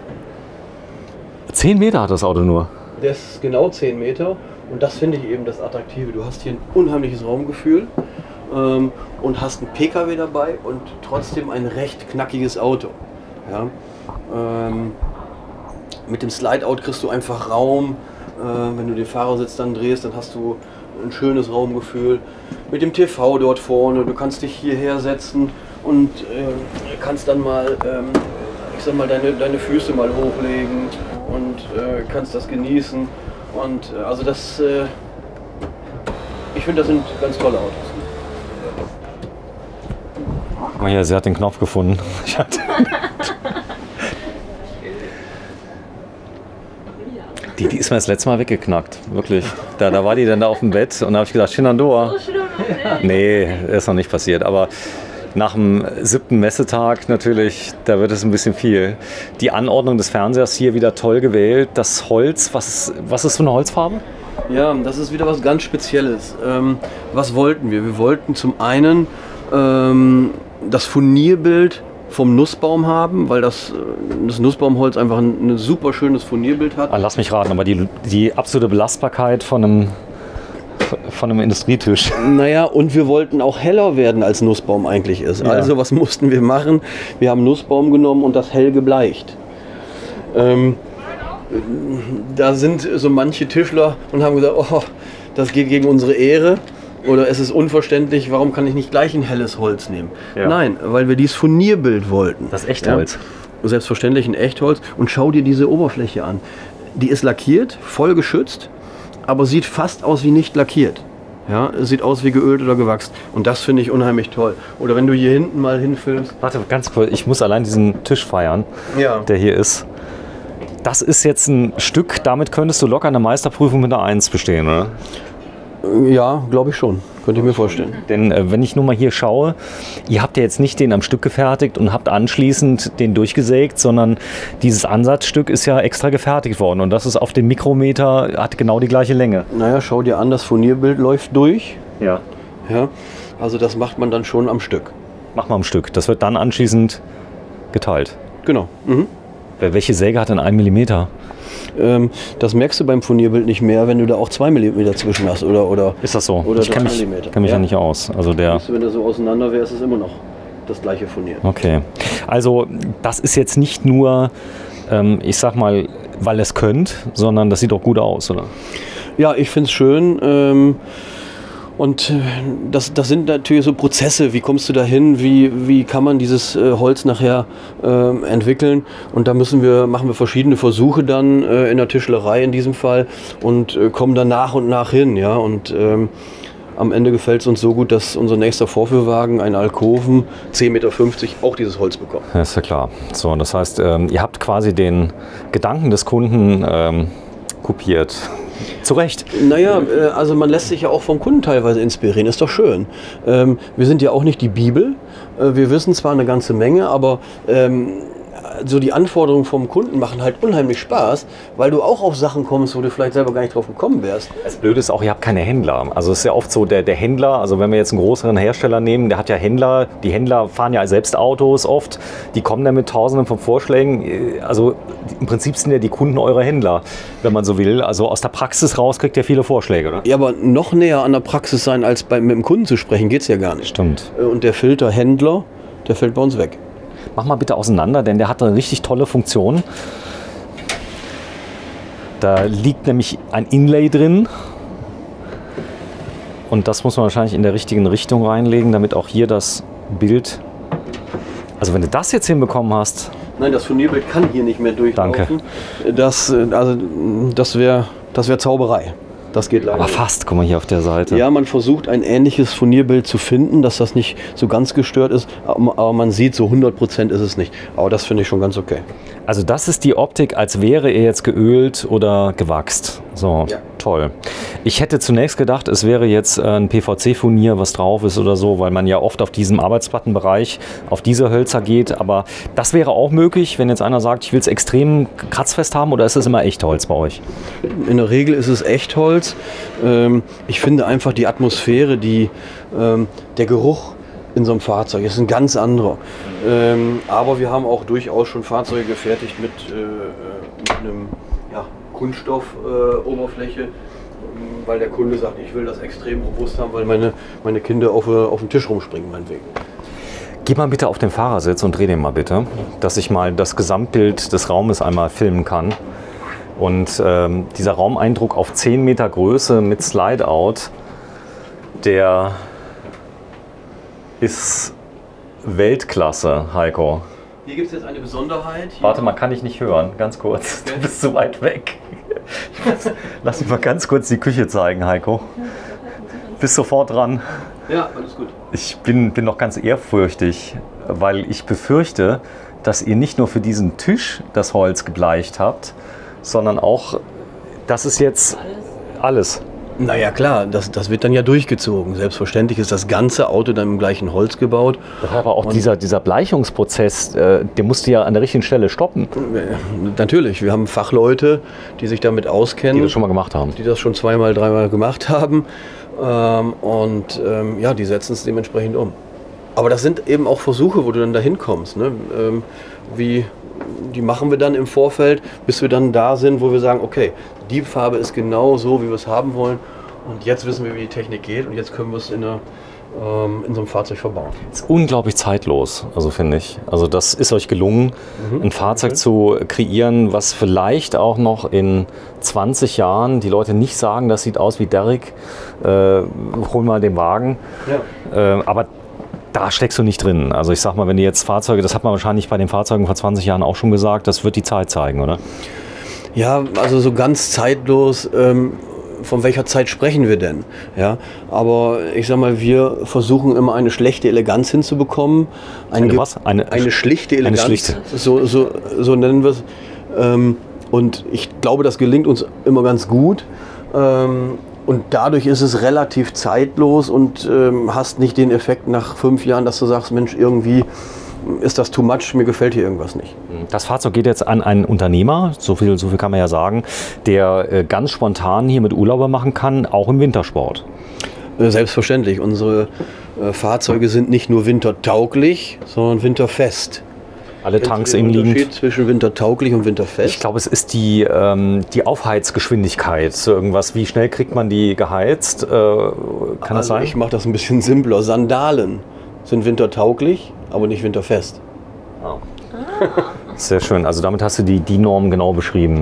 Zehn Meter hat das Auto nur. Der ist genau zehn Meter. Und das finde ich eben das Attraktive. Du hast hier ein unheimliches Raumgefühl ähm, und hast einen P K W dabei und trotzdem ein recht knackiges Auto. Ja? Ähm, mit dem Slide-Out kriegst du einfach Raum. Äh, wenn du den Fahrersitz dann drehst, dann hast du ein schönes Raumgefühl. Mit dem T V dort vorne, du kannst dich hierher setzen und äh, kannst dann mal, ähm, ich sag mal, deine, deine Füße mal hochlegen und äh, kannst das genießen. Und äh, also das, äh, ich finde, das sind ganz tolle Autos. Guck mal hier, sie hat den Knopf gefunden. Die, die ist mir das letzte Mal weggeknackt, wirklich. Da, da war die dann da auf dem Bett und da habe ich gedacht, Shenandoah. Nee, ist noch nicht passiert, aber nach dem siebten Messetag natürlich, da wird es ein bisschen viel. Die Anordnung des Fernsehers hier wieder toll gewählt. Das Holz, was, was ist für eine Holzfarbe? Ja, das ist wieder was ganz Spezielles. Ähm, was wollten wir? Wir wollten zum einen ähm, das Furnierbild vom Nussbaum haben, weil das, das Nussbaumholz einfach ein, ein super schönes Furnierbild hat. Ah, lass mich raten, aber die, die absolute Belastbarkeit von einem, von einem Industrietisch. Naja, und wir wollten auch heller werden, als Nussbaum eigentlich ist. Ja. Also was mussten wir machen? Wir haben Nussbaum genommen und das hell gebleicht. Ähm, da sind so manche Tischler und haben gesagt, oh, das geht gegen unsere Ehre. Oder es ist unverständlich, warum kann ich nicht gleich ein helles Holz nehmen? Ja. Nein, weil wir dieses Furnierbild wollten. Das Echtholz. Ja, selbstverständlich ein Echtholz. Und schau dir diese Oberfläche an. Die ist lackiert, voll geschützt, aber sieht fast aus wie nicht lackiert. Ja, es sieht aus wie geölt oder gewachst. Und das finde ich unheimlich toll. Oder wenn du hier hinten mal hinfilmst. Warte, ganz kurz, ich muss allein diesen Tisch feiern, ja. der hier ist. Das ist jetzt ein Stück, damit könntest du locker eine Meisterprüfung mit einer eins bestehen, oder? Ja, glaube ich schon. Könnte ich mir vorstellen. Denn äh, wenn ich nur mal hier schaue, ihr habt ja jetzt nicht den am Stück gefertigt und habt anschließend den durchgesägt, sondern dieses Ansatzstück ist ja extra gefertigt worden und das ist auf dem Mikrometer, hat genau die gleiche Länge. Naja, schau dir an, das Furnierbild läuft durch. Ja. Ja. Also das macht man dann schon am Stück. Mach mal am Stück. Das wird dann anschließend geteilt. Genau. Mhm. Welche Säge hat denn ein Millimeter? Ähm, das merkst du beim Furnierbild nicht mehr, wenn du da auch zwei Millimeter zwischen hast. Oder, oder, ist das so? Oder ich kenne mich, kenn mich ja. ja nicht aus. Also der Wenn du so auseinander wärst, ist es immer noch das gleiche Furnier. Okay. Also das ist jetzt nicht nur, ähm, ich sag mal, weil es könnt, sondern das sieht auch gut aus, oder? Ja, ich finde es schön. Ähm, Und das, das sind natürlich so Prozesse, wie kommst du dahin, wie, wie kann man dieses äh, Holz nachher äh, entwickeln, und da müssen wir, machen wir verschiedene Versuche dann äh, in der Tischlerei in diesem Fall und äh, kommen dann nach und nach hin, ja, und ähm, am Ende gefällt es uns so gut, dass unser nächster Vorführwagen, ein Alkoven, zehn Meter fünfzig, auch dieses Holz bekommt. Ja, ist ja klar. So, das heißt, ähm, ihr habt quasi den Gedanken des Kunden ähm, kopiert. Zu Recht. Naja, also man lässt sich ja auch vom Kunden teilweise inspirieren, ist doch schön. Ähm, wir sind ja auch nicht die Bibel, äh, wir wissen zwar eine ganze Menge, aber ähm, so die Anforderungen vom Kunden machen halt unheimlich Spaß, weil du auch auf Sachen kommst, wo du vielleicht selber gar nicht drauf gekommen wärst. Das Blöde ist auch, ihr habt keine Händler. Also es ist ja oft so, der, der Händler, also wenn wir jetzt einen größeren Hersteller nehmen, der hat ja Händler, die Händler fahren ja selbst Autos oft, die kommen dann mit tausenden von Vorschlägen. Also im Prinzip sind ja die Kunden eure Händler, wenn man so will. Also aus der Praxis raus kriegt ihr viele Vorschläge, oder? Ja, aber noch näher an der Praxis sein, als bei, mit dem Kunden zu sprechen, geht es ja gar nicht. Stimmt. Und der Filter Händler, der fällt bei uns weg. Mach mal bitte auseinander, denn der hat eine richtig tolle Funktion. Da liegt nämlich ein Inlay drin. Und das muss man wahrscheinlich in der richtigen Richtung reinlegen, damit auch hier das Bild... Also wenn du das jetzt hinbekommen hast... Nein, das Furnierbild kann hier nicht mehr durchlaufen. Danke. Das, also, das wäre das wär Zauberei. Das geht leider Aber fast, guck mal hier auf der Seite. Ja, man versucht ein ähnliches Furnierbild zu finden, dass das nicht so ganz gestört ist, aber man sieht, so hundert Prozent ist es nicht. Aber das finde ich schon ganz okay. Also das ist die Optik, als wäre er jetzt geölt oder gewachst. So, ja. Toll. Ich hätte zunächst gedacht, es wäre jetzt ein P V C-Furnier, was drauf ist oder so, weil man ja oft auf diesem Arbeitsplattenbereich auf diese Hölzer geht. Aber das wäre auch möglich, wenn jetzt einer sagt, ich will es extrem kratzfest haben, oder ist es immer Echtholz bei euch? In der Regel ist es Echtholz. Ich finde einfach die Atmosphäre, die, der Geruch in so einem Fahrzeug ist ein ganz anderer. Aber wir haben auch durchaus schon Fahrzeuge gefertigt mit, mit einem ja, Kunststoffoberfläche, weil der Kunde sagt, ich will das extrem robust haben, weil meine, meine Kinder auf, auf dem Tisch rumspringen, meinetwegen. Geh mal bitte auf den Fahrersitz und dreh den mal bitte, dass ich mal das Gesamtbild des Raumes einmal filmen kann. Und ähm, dieser Raumeindruck auf zehn Meter Größe mit Slide-Out, der ist Weltklasse, Heiko. Hier gibt es jetzt eine Besonderheit. Hier Warte mal, kann ich nicht hören, ganz kurz. Du bist zu weit weg. Lass mich mal ganz kurz die Küche zeigen, Heiko. Bist sofort dran. Ja, alles gut. Ich bin, bin noch ganz ehrfürchtig, weil ich befürchte, dass ihr nicht nur für diesen Tisch das Holz gebleicht habt, sondern auch Das ist jetzt alles. Naja klar, das, das wird dann ja durchgezogen. Selbstverständlich ist das ganze Auto dann im gleichen Holz gebaut. Aber auch dieser, dieser Bleichungsprozess, äh, der musste ja an der richtigen Stelle stoppen. Natürlich, wir haben Fachleute, die sich damit auskennen. Die das schon mal gemacht haben. Die das schon zweimal, dreimal gemacht haben. Ähm, und ähm, ja, die setzen es dementsprechend um. Aber das sind eben auch Versuche, wo du dann dahin kommst. Ne? Ähm, wie, die machen wir dann im Vorfeld, bis wir dann da sind, wo wir sagen, okay, die Farbe ist genau so, wie wir es haben wollen. Und jetzt wissen wir, wie die Technik geht. Und jetzt können wir es in, eine, ähm, in so einem Fahrzeug verbauen. Das ist unglaublich zeitlos, also finde ich. Also das ist euch gelungen, mhm. ein Fahrzeug okay. zu kreieren, was vielleicht auch noch in zwanzig Jahren die Leute nicht sagen, das sieht aus wie Derrick, äh, hol mal den Wagen. Ja. Äh, aber da steckst du nicht drin. Also ich sag mal, wenn die jetzt Fahrzeuge, das hat man wahrscheinlich bei den Fahrzeugen vor zwanzig Jahren auch schon gesagt, das wird die Zeit zeigen, oder? Ja, also so ganz zeitlos, ähm, von welcher Zeit sprechen wir denn? Ja, aber ich sag mal, wir versuchen immer eine schlechte Eleganz hinzubekommen. Ein eine was? Eine, eine schlichte Eleganz. Eine schlichte. So, so, so nennen wir es. Ähm, und ich glaube, das gelingt uns immer ganz gut. Ähm, Und dadurch ist es relativ zeitlos und ähm, hast nicht den Effekt nach fünf Jahren, dass du sagst, Mensch, irgendwie ist das too much, mir gefällt hier irgendwas nicht. Das Fahrzeug geht jetzt an einen Unternehmer, so viel, so viel kann man ja sagen, der äh, ganz spontan hier mit Urlauber machen kann, auch im Wintersport. Äh, selbstverständlich. Unsere äh, Fahrzeuge sind nicht nur wintertauglich, sondern winterfest. Alle Tanks eben liegen. Unterschied zwischen wintertauglich und winterfest? Ich glaube, es ist die, ähm, die Aufheizgeschwindigkeit. So irgendwas, wie schnell kriegt man die geheizt? Äh, kann also das sein? Ich mache das ein bisschen simpler. Sandalen sind wintertauglich, aber nicht winterfest. Oh. Sehr schön. Also damit hast du die, die Norm genau beschrieben.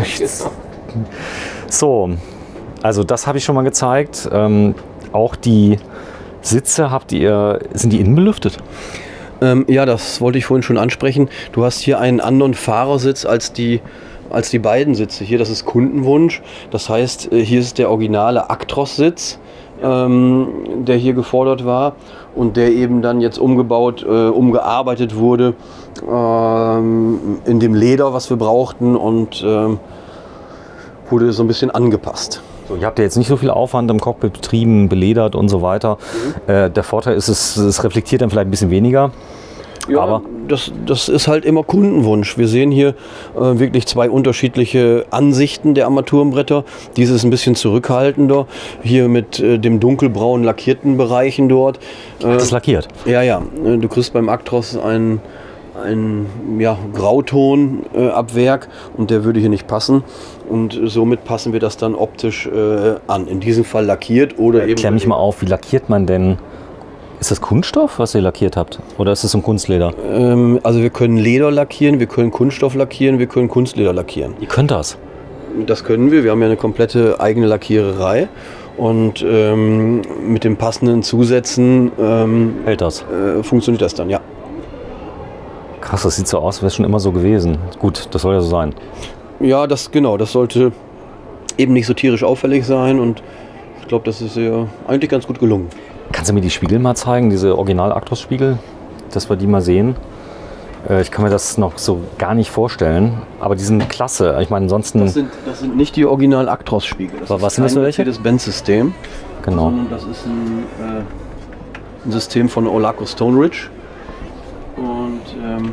So, also das habe ich schon mal gezeigt. Ähm, auch die Sitze habt ihr, sind die innen belüftet? Ähm, ja, das wollte ich vorhin schon ansprechen. Du hast hier einen anderen Fahrersitz als die, als die beiden Sitze hier. Das ist Kundenwunsch. Das heißt, hier ist der originale Actros-Sitz, ähm, der hier gefordert war und der eben dann jetzt umgebaut, äh, umgearbeitet wurde ähm, in dem Leder, was wir brauchten, und ähm, wurde so ein bisschen angepasst. So, ihr habt ja jetzt nicht so viel Aufwand im Cockpit betrieben, beledert und so weiter. Mhm. Äh, der Vorteil ist, es, es reflektiert dann vielleicht ein bisschen weniger. Ja, aber das, das ist halt immer Kundenwunsch. Wir sehen hier äh, wirklich zwei unterschiedliche Ansichten der Armaturenbretter. Dieses ist ein bisschen zurückhaltender, hier mit äh, dem dunkelbraun lackierten Bereichen dort. Äh, das ist lackiert? Ja, ja. Du kriegst beim Actros ein, ein ja, Grauton äh, ab Werk und der würde hier nicht passen. Und somit passen wir das dann optisch äh, an. In diesem Fall lackiert oder äh, eben... Klär mich mal auf, wie lackiert man denn? Ist das Kunststoff, was ihr lackiert habt? Oder ist es ein Kunstleder? Ähm, also wir können Leder lackieren, wir können Kunststoff lackieren, wir können Kunstleder lackieren. Ihr könnt das? Das können wir. Wir haben ja eine komplette eigene Lackiererei. Und ähm, mit den passenden Zusätzen ähm, hält das? Äh, funktioniert das dann, ja. Krass, das sieht so aus, wäre es schon immer so gewesen. Gut, das soll ja so sein. Ja, das genau. Das sollte eben nicht so tierisch auffällig sein. Und ich glaube, das ist ja eigentlich ganz gut gelungen. Kannst du mir die Spiegel mal zeigen, diese Original-Actros-Spiegel, dass wir die mal sehen? Äh, ich kann mir das noch so gar nicht vorstellen, aber die sind klasse. Ich meine, ansonsten... Das sind, das sind nicht die Original-Actros-Spiegel. Das was sind das für welche? Das Mercedes-Benz-System. Genau. Sondern das ist ein, äh, ein System von Olaco Stone Ridge. Und... Ähm,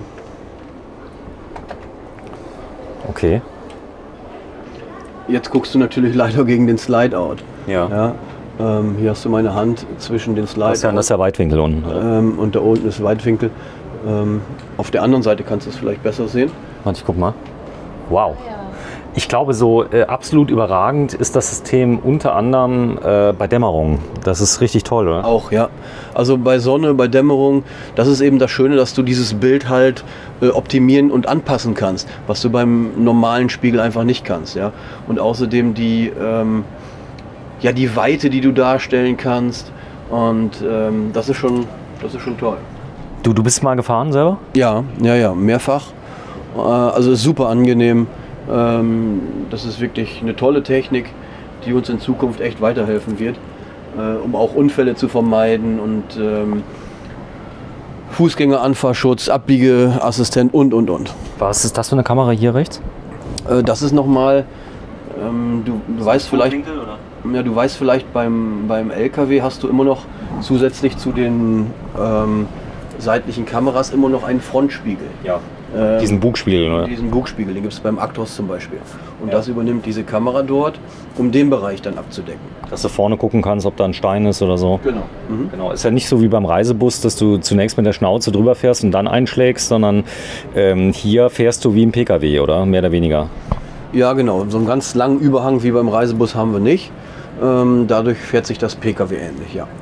okay. Jetzt guckst du natürlich leider gegen den Slide-Out. Ja. ja. Ähm, hier hast du meine Hand zwischen den Slide-Out. Das ist ja, das ist ja Weitwinkel unten. Ähm, und da unten ist Weitwinkel. Ähm, auf der anderen Seite kannst du es vielleicht besser sehen. Warte, ich guck mal. Wow. Ich glaube, so äh, absolut überragend ist das System unter anderem äh, bei Dämmerung. Das ist richtig toll, oder? Auch, ja. Also bei Sonne, bei Dämmerung, das ist eben das Schöne, dass du dieses Bild halt äh, optimieren und anpassen kannst, was du beim normalen Spiegel einfach nicht kannst. Ja? Und außerdem die, ähm, ja, die Weite, die du darstellen kannst. Und ähm, das ist schon, das ist schon toll. Du, du bist mal gefahren selber? Ja, ja, ja, mehrfach. Äh, also ist super angenehm. Ähm, das ist wirklich eine tolle Technik, die uns in Zukunft echt weiterhelfen wird, äh, um auch Unfälle zu vermeiden und ähm, Fußgängeranfahrschutz, Abbiegeassistent und, und, und. Was ist das für eine Kamera hier rechts? Äh, das ist nochmal ähm, du, du weißt vielleicht, ja, du weißt vielleicht beim, beim L K W hast du immer noch zusätzlich zu den ähm, seitlichen Kameras immer noch einen Frontspiegel. Ja. Ähm, diesen Bugspiegel, oder? Diesen Bugspiegel, den gibt es beim Actros zum Beispiel. Und Ja. das übernimmt diese Kamera dort, um den Bereich dann abzudecken. Dass du vorne gucken kannst, ob da ein Stein ist oder so. Genau. Mhm. Genau, ist ja nicht so wie beim Reisebus, dass du zunächst mit der Schnauze drüber fährst und dann einschlägst, sondern ähm, hier fährst du wie im P K W, oder? Mehr oder weniger. Ja, genau. So einen ganz langen Überhang wie beim Reisebus haben wir nicht. Ähm, dadurch fährt sich das P K W ähnlich, ja.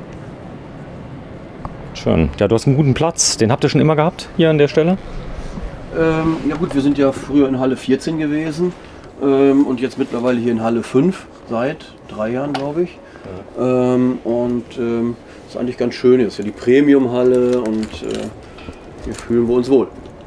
Schön. Ja, du hast einen guten Platz. Den habt ihr schon immer gehabt, hier an der Stelle? Ähm, ja gut, wir sind ja früher in Halle vierzehn gewesen ähm, und jetzt mittlerweile hier in Halle fünf, seit drei Jahren, glaube ich. Ja. Ähm, und ähm, das ist eigentlich ganz schön. Das ist ja die Premium-Halle und äh, hier fühlen wir uns wohl.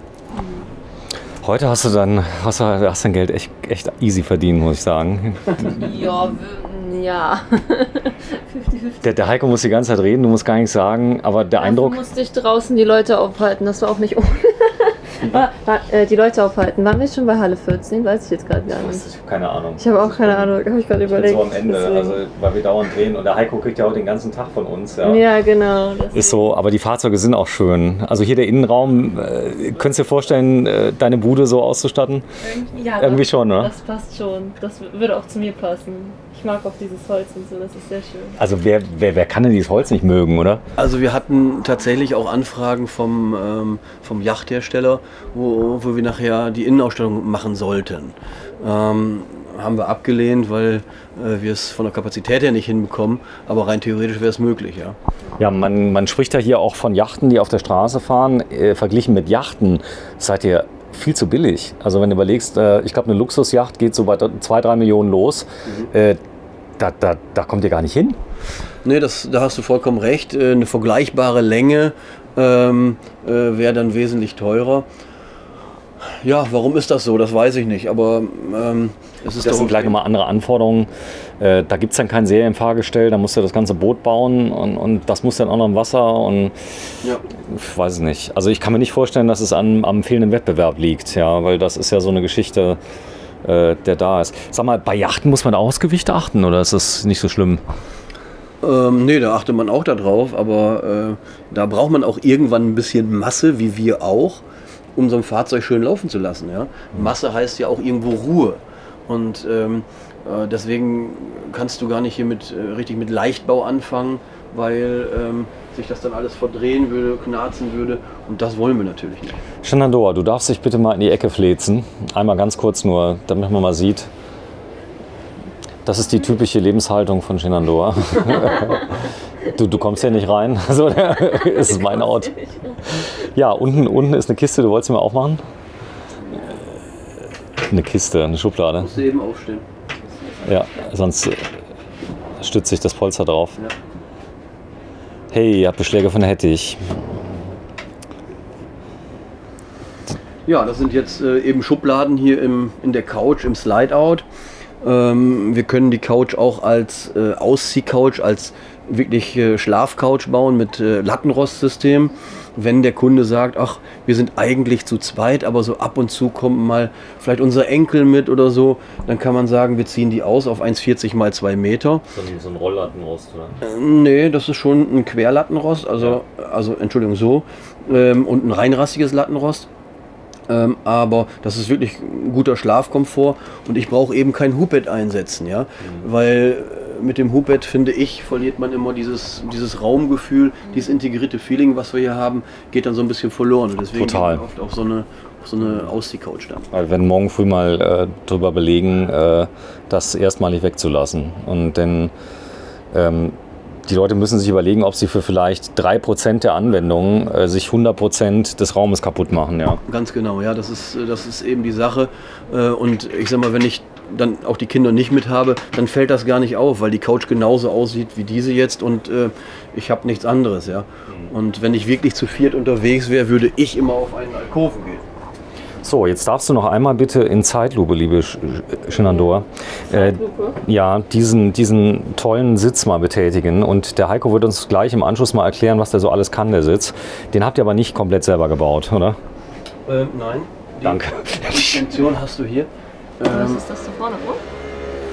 Heute hast du dann hast du, hast dein Geld echt, echt easy verdient, muss ich sagen. Ja, w- ja. fünfzig fünfzig. Der, der Heiko muss die ganze Zeit reden, du musst gar nichts sagen, aber der Dafür Eindruck... musste ich draußen die Leute aufhalten, das war auch nicht ohne. War, war, äh, die Leute aufhalten. Waren wir schon bei Halle vierzehn? Weiß ich jetzt gerade gar nicht. Ich habe keine Ahnung. Ich habe auch keine Ahnung, habe ich gerade Ich bin überlegt. so am Ende, Deswegen. also, weil wir dauernd drehen und der Heiko kriegt ja auch den ganzen Tag von uns. Ja. Ja, genau. Das Ist so, aber die Fahrzeuge sind auch schön. Also hier der Innenraum, äh, könntest du dir vorstellen, äh, deine Bude so auszustatten? Ja, Irgendwie das, schon, oder? Das passt schon. Das würde auch zu mir passen. Ich mag auch dieses Holz und so, das ist sehr schön. Also wer, wer, wer kann denn dieses Holz nicht mögen, oder? Also wir hatten tatsächlich auch Anfragen vom, ähm, vom Yachthersteller, wo, wo wir nachher die Innenausstattung machen sollten. Ähm, haben wir abgelehnt, weil äh, wir es von der Kapazität her nicht hinbekommen, aber rein theoretisch wäre es möglich, ja. Ja, man, man spricht ja hier auch von Yachten, die auf der Straße fahren. Äh, verglichen mit Yachten seid ihr viel zu billig. Also wenn du überlegst, äh, ich glaube eine Luxusjacht geht so bei zwei, drei Millionen los. Mhm. Äh, da, da, da kommt ihr gar nicht hin. Nee, das, da hast du vollkommen recht. Äh, eine vergleichbare Länge ähm, äh, wäre dann wesentlich teurer. Ja, warum ist das so? Das weiß ich nicht. Aber ähm, es ist das doch sind gleich nochmal andere Anforderungen. Äh, da gibt es dann kein Serienfahrgestell, da musst du das ganze Boot bauen und, und das muss dann auch noch im Wasser und ja. Ich weiß es nicht. Also ich kann mir nicht vorstellen, dass es an, am fehlenden Wettbewerb liegt, ja, weil das ist ja so eine Geschichte, äh, der da ist. Sag mal, bei Yachten muss man auch aufs Gewicht achten oder ist das nicht so schlimm? Ähm, nee, da achtet man auch darauf, aber äh, da braucht man auch irgendwann ein bisschen Masse, wie wir auch, um so ein Fahrzeug schön laufen zu lassen. Ja? Masse heißt ja auch irgendwo Ruhe. Und ähm, äh, deswegen kannst du gar nicht hier mit, äh, richtig mit Leichtbau anfangen, weil ähm, sich das dann alles verdrehen würde, knarzen würde. Und das wollen wir natürlich nicht. Shenandoah, du darfst dich bitte mal in die Ecke fläzen. Einmal ganz kurz nur, damit man mal sieht. Das ist die typische Lebenshaltung von Shenandoah. Du, du kommst hier nicht rein, so ist es mein Ort. Ja, unten, unten ist eine Kiste, du wolltest sie mal aufmachen? Eine Kiste, eine Schublade. Musst du eben aufstehen. Ja, sonst stützt sich das Polster drauf. Ja. Hey, ihr habt Beschläge von Hettich. Ja, das sind jetzt äh, eben Schubladen hier im, in der Couch, im Slide-Out. Ähm, wir können die Couch auch als äh, Auszieh-Couch, als wirklich äh, Schlaf-Couch bauen mit äh, Lattenrost-System. Wenn der Kunde sagt, ach, wir sind eigentlich zu zweit, aber so ab und zu kommt mal vielleicht unser Enkel mit oder so, dann kann man sagen, wir ziehen die aus auf eins Komma vierzig mal zwei Meter. So ein, so ein Rolllattenrost, oder? Äh, nee, das ist schon ein Querlattenrost, also, ja. also Entschuldigung, so. Ähm, und ein reinrassiges Lattenrost. Ähm, aber das ist wirklich ein guter Schlafkomfort und ich brauche eben kein Hubbett einsetzen, ja, mhm. weil mit dem Hubbett, finde ich, verliert man immer dieses, dieses Raumgefühl, dieses integrierte Feeling, was wir hier haben, geht dann so ein bisschen verloren und deswegen Total. geht man oft auf so eine, auf so eine Ausziehcouch dann. Wir werden morgen früh mal äh, drüber belegen, äh, das erstmalig wegzulassen und denn ähm, die Leute müssen sich überlegen, ob sie für vielleicht drei Prozent der Anwendungen äh, sich hundert Prozent des Raumes kaputt machen. Ja. Ganz genau, ja, das ist, das ist eben die Sache. Äh, und ich sag mal, wenn ich dann auch die Kinder nicht mit habe, dann fällt das gar nicht auf, weil die Couch genauso aussieht wie diese jetzt und äh, ich habe nichts anderes. Ja. Und wenn ich wirklich zu viert unterwegs wäre, würde ich immer auf einen Alkoven gehen. So, jetzt darfst du noch einmal bitte in Zeitlupe, liebe Shenandoah, äh, ja, diesen, diesen tollen Sitz mal betätigen. Und der Heiko wird uns gleich im Anschluss mal erklären, was der so alles kann, der Sitz. Den habt ihr aber nicht komplett selber gebaut, oder? Ähm, nein. Die Danke. Funktion hast du hier. Was Ähm, ist das da vorne? Oh?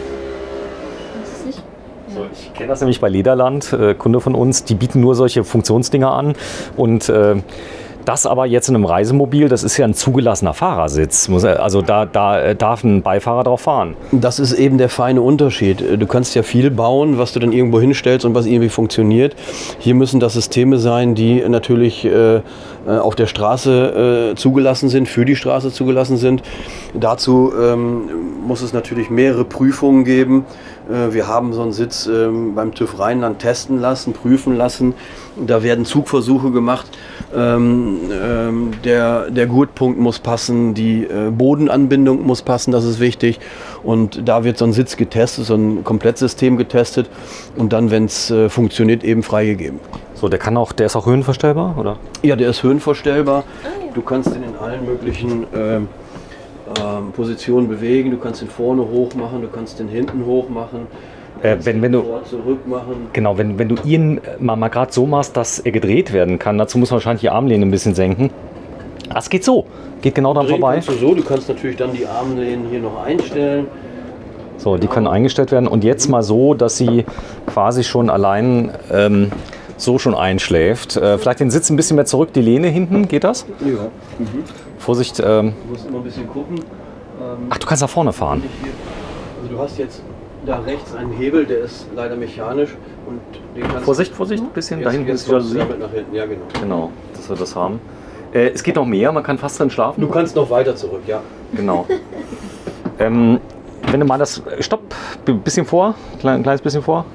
Also ich kenne das nämlich bei Lederland, äh, Kunde von uns, die bieten nur solche Funktionsdinger an und äh, das aber jetzt in einem Reisemobil, das ist ja ein zugelassener Fahrersitz. Muss er, also da, da darf ein Beifahrer drauf fahren. Das ist eben der feine Unterschied. Du kannst ja viel bauen, was du dann irgendwo hinstellst und was irgendwie funktioniert. Hier müssen das Systeme sein, die natürlich äh, auf der Straße äh, zugelassen sind, für die Straße zugelassen sind. Dazu ähm, muss es natürlich mehrere Prüfungen geben. Äh, wir haben so einen Sitz äh, beim TÜV Rheinland testen lassen, prüfen lassen. Da werden Zugversuche gemacht. Ähm, ähm, der, der Gurtpunkt muss passen, die äh, Bodenanbindung muss passen, das ist wichtig. Und da wird so ein Sitz getestet, so ein Komplettsystem getestet und dann, wenn es äh, funktioniert, eben freigegeben. So, der kann auch, der ist auch höhenverstellbar, oder? Ja, der ist höhenverstellbar. Du kannst ihn in allen möglichen ähm, ähm, Positionen bewegen. Du kannst ihn vorne hoch machen, du kannst ihn hinten hoch machen. Äh, wenn, wenn du, zurück machen. Genau, wenn, wenn du ihn mal, mal gerade so machst, dass er gedreht werden kann, dazu muss man wahrscheinlich die Armlehne ein bisschen senken. Das geht so, geht genau dran Drehen vorbei. kannst du so, du kannst natürlich dann die Armlehnen hier noch einstellen. So, die können eingestellt werden und jetzt mal so, dass sie quasi schon allein ähm, so schon einschläft. Äh, vielleicht den Sitz ein bisschen mehr zurück, die Lehne hinten, geht das? Ja. Mhm. Vorsicht. Ähm, Du musst immer ein bisschen gucken. Ähm, ach, du kannst nach vorne fahren. Also du hast jetzt da rechts einen Hebel, der ist leider mechanisch. Und den kannst Vorsicht, Vorsicht, ein bisschen. Jetzt, Da hinten jetzt ist die kommst du Jalousie. damit nach hinten, ja genau. Genau, dass wir das haben. Äh, es geht noch mehr, man kann fast drin schlafen. Du kannst noch weiter zurück, ja. Genau. ähm, wenn du mal das. Stopp, ein bisschen vor, klein, ein kleines bisschen vor.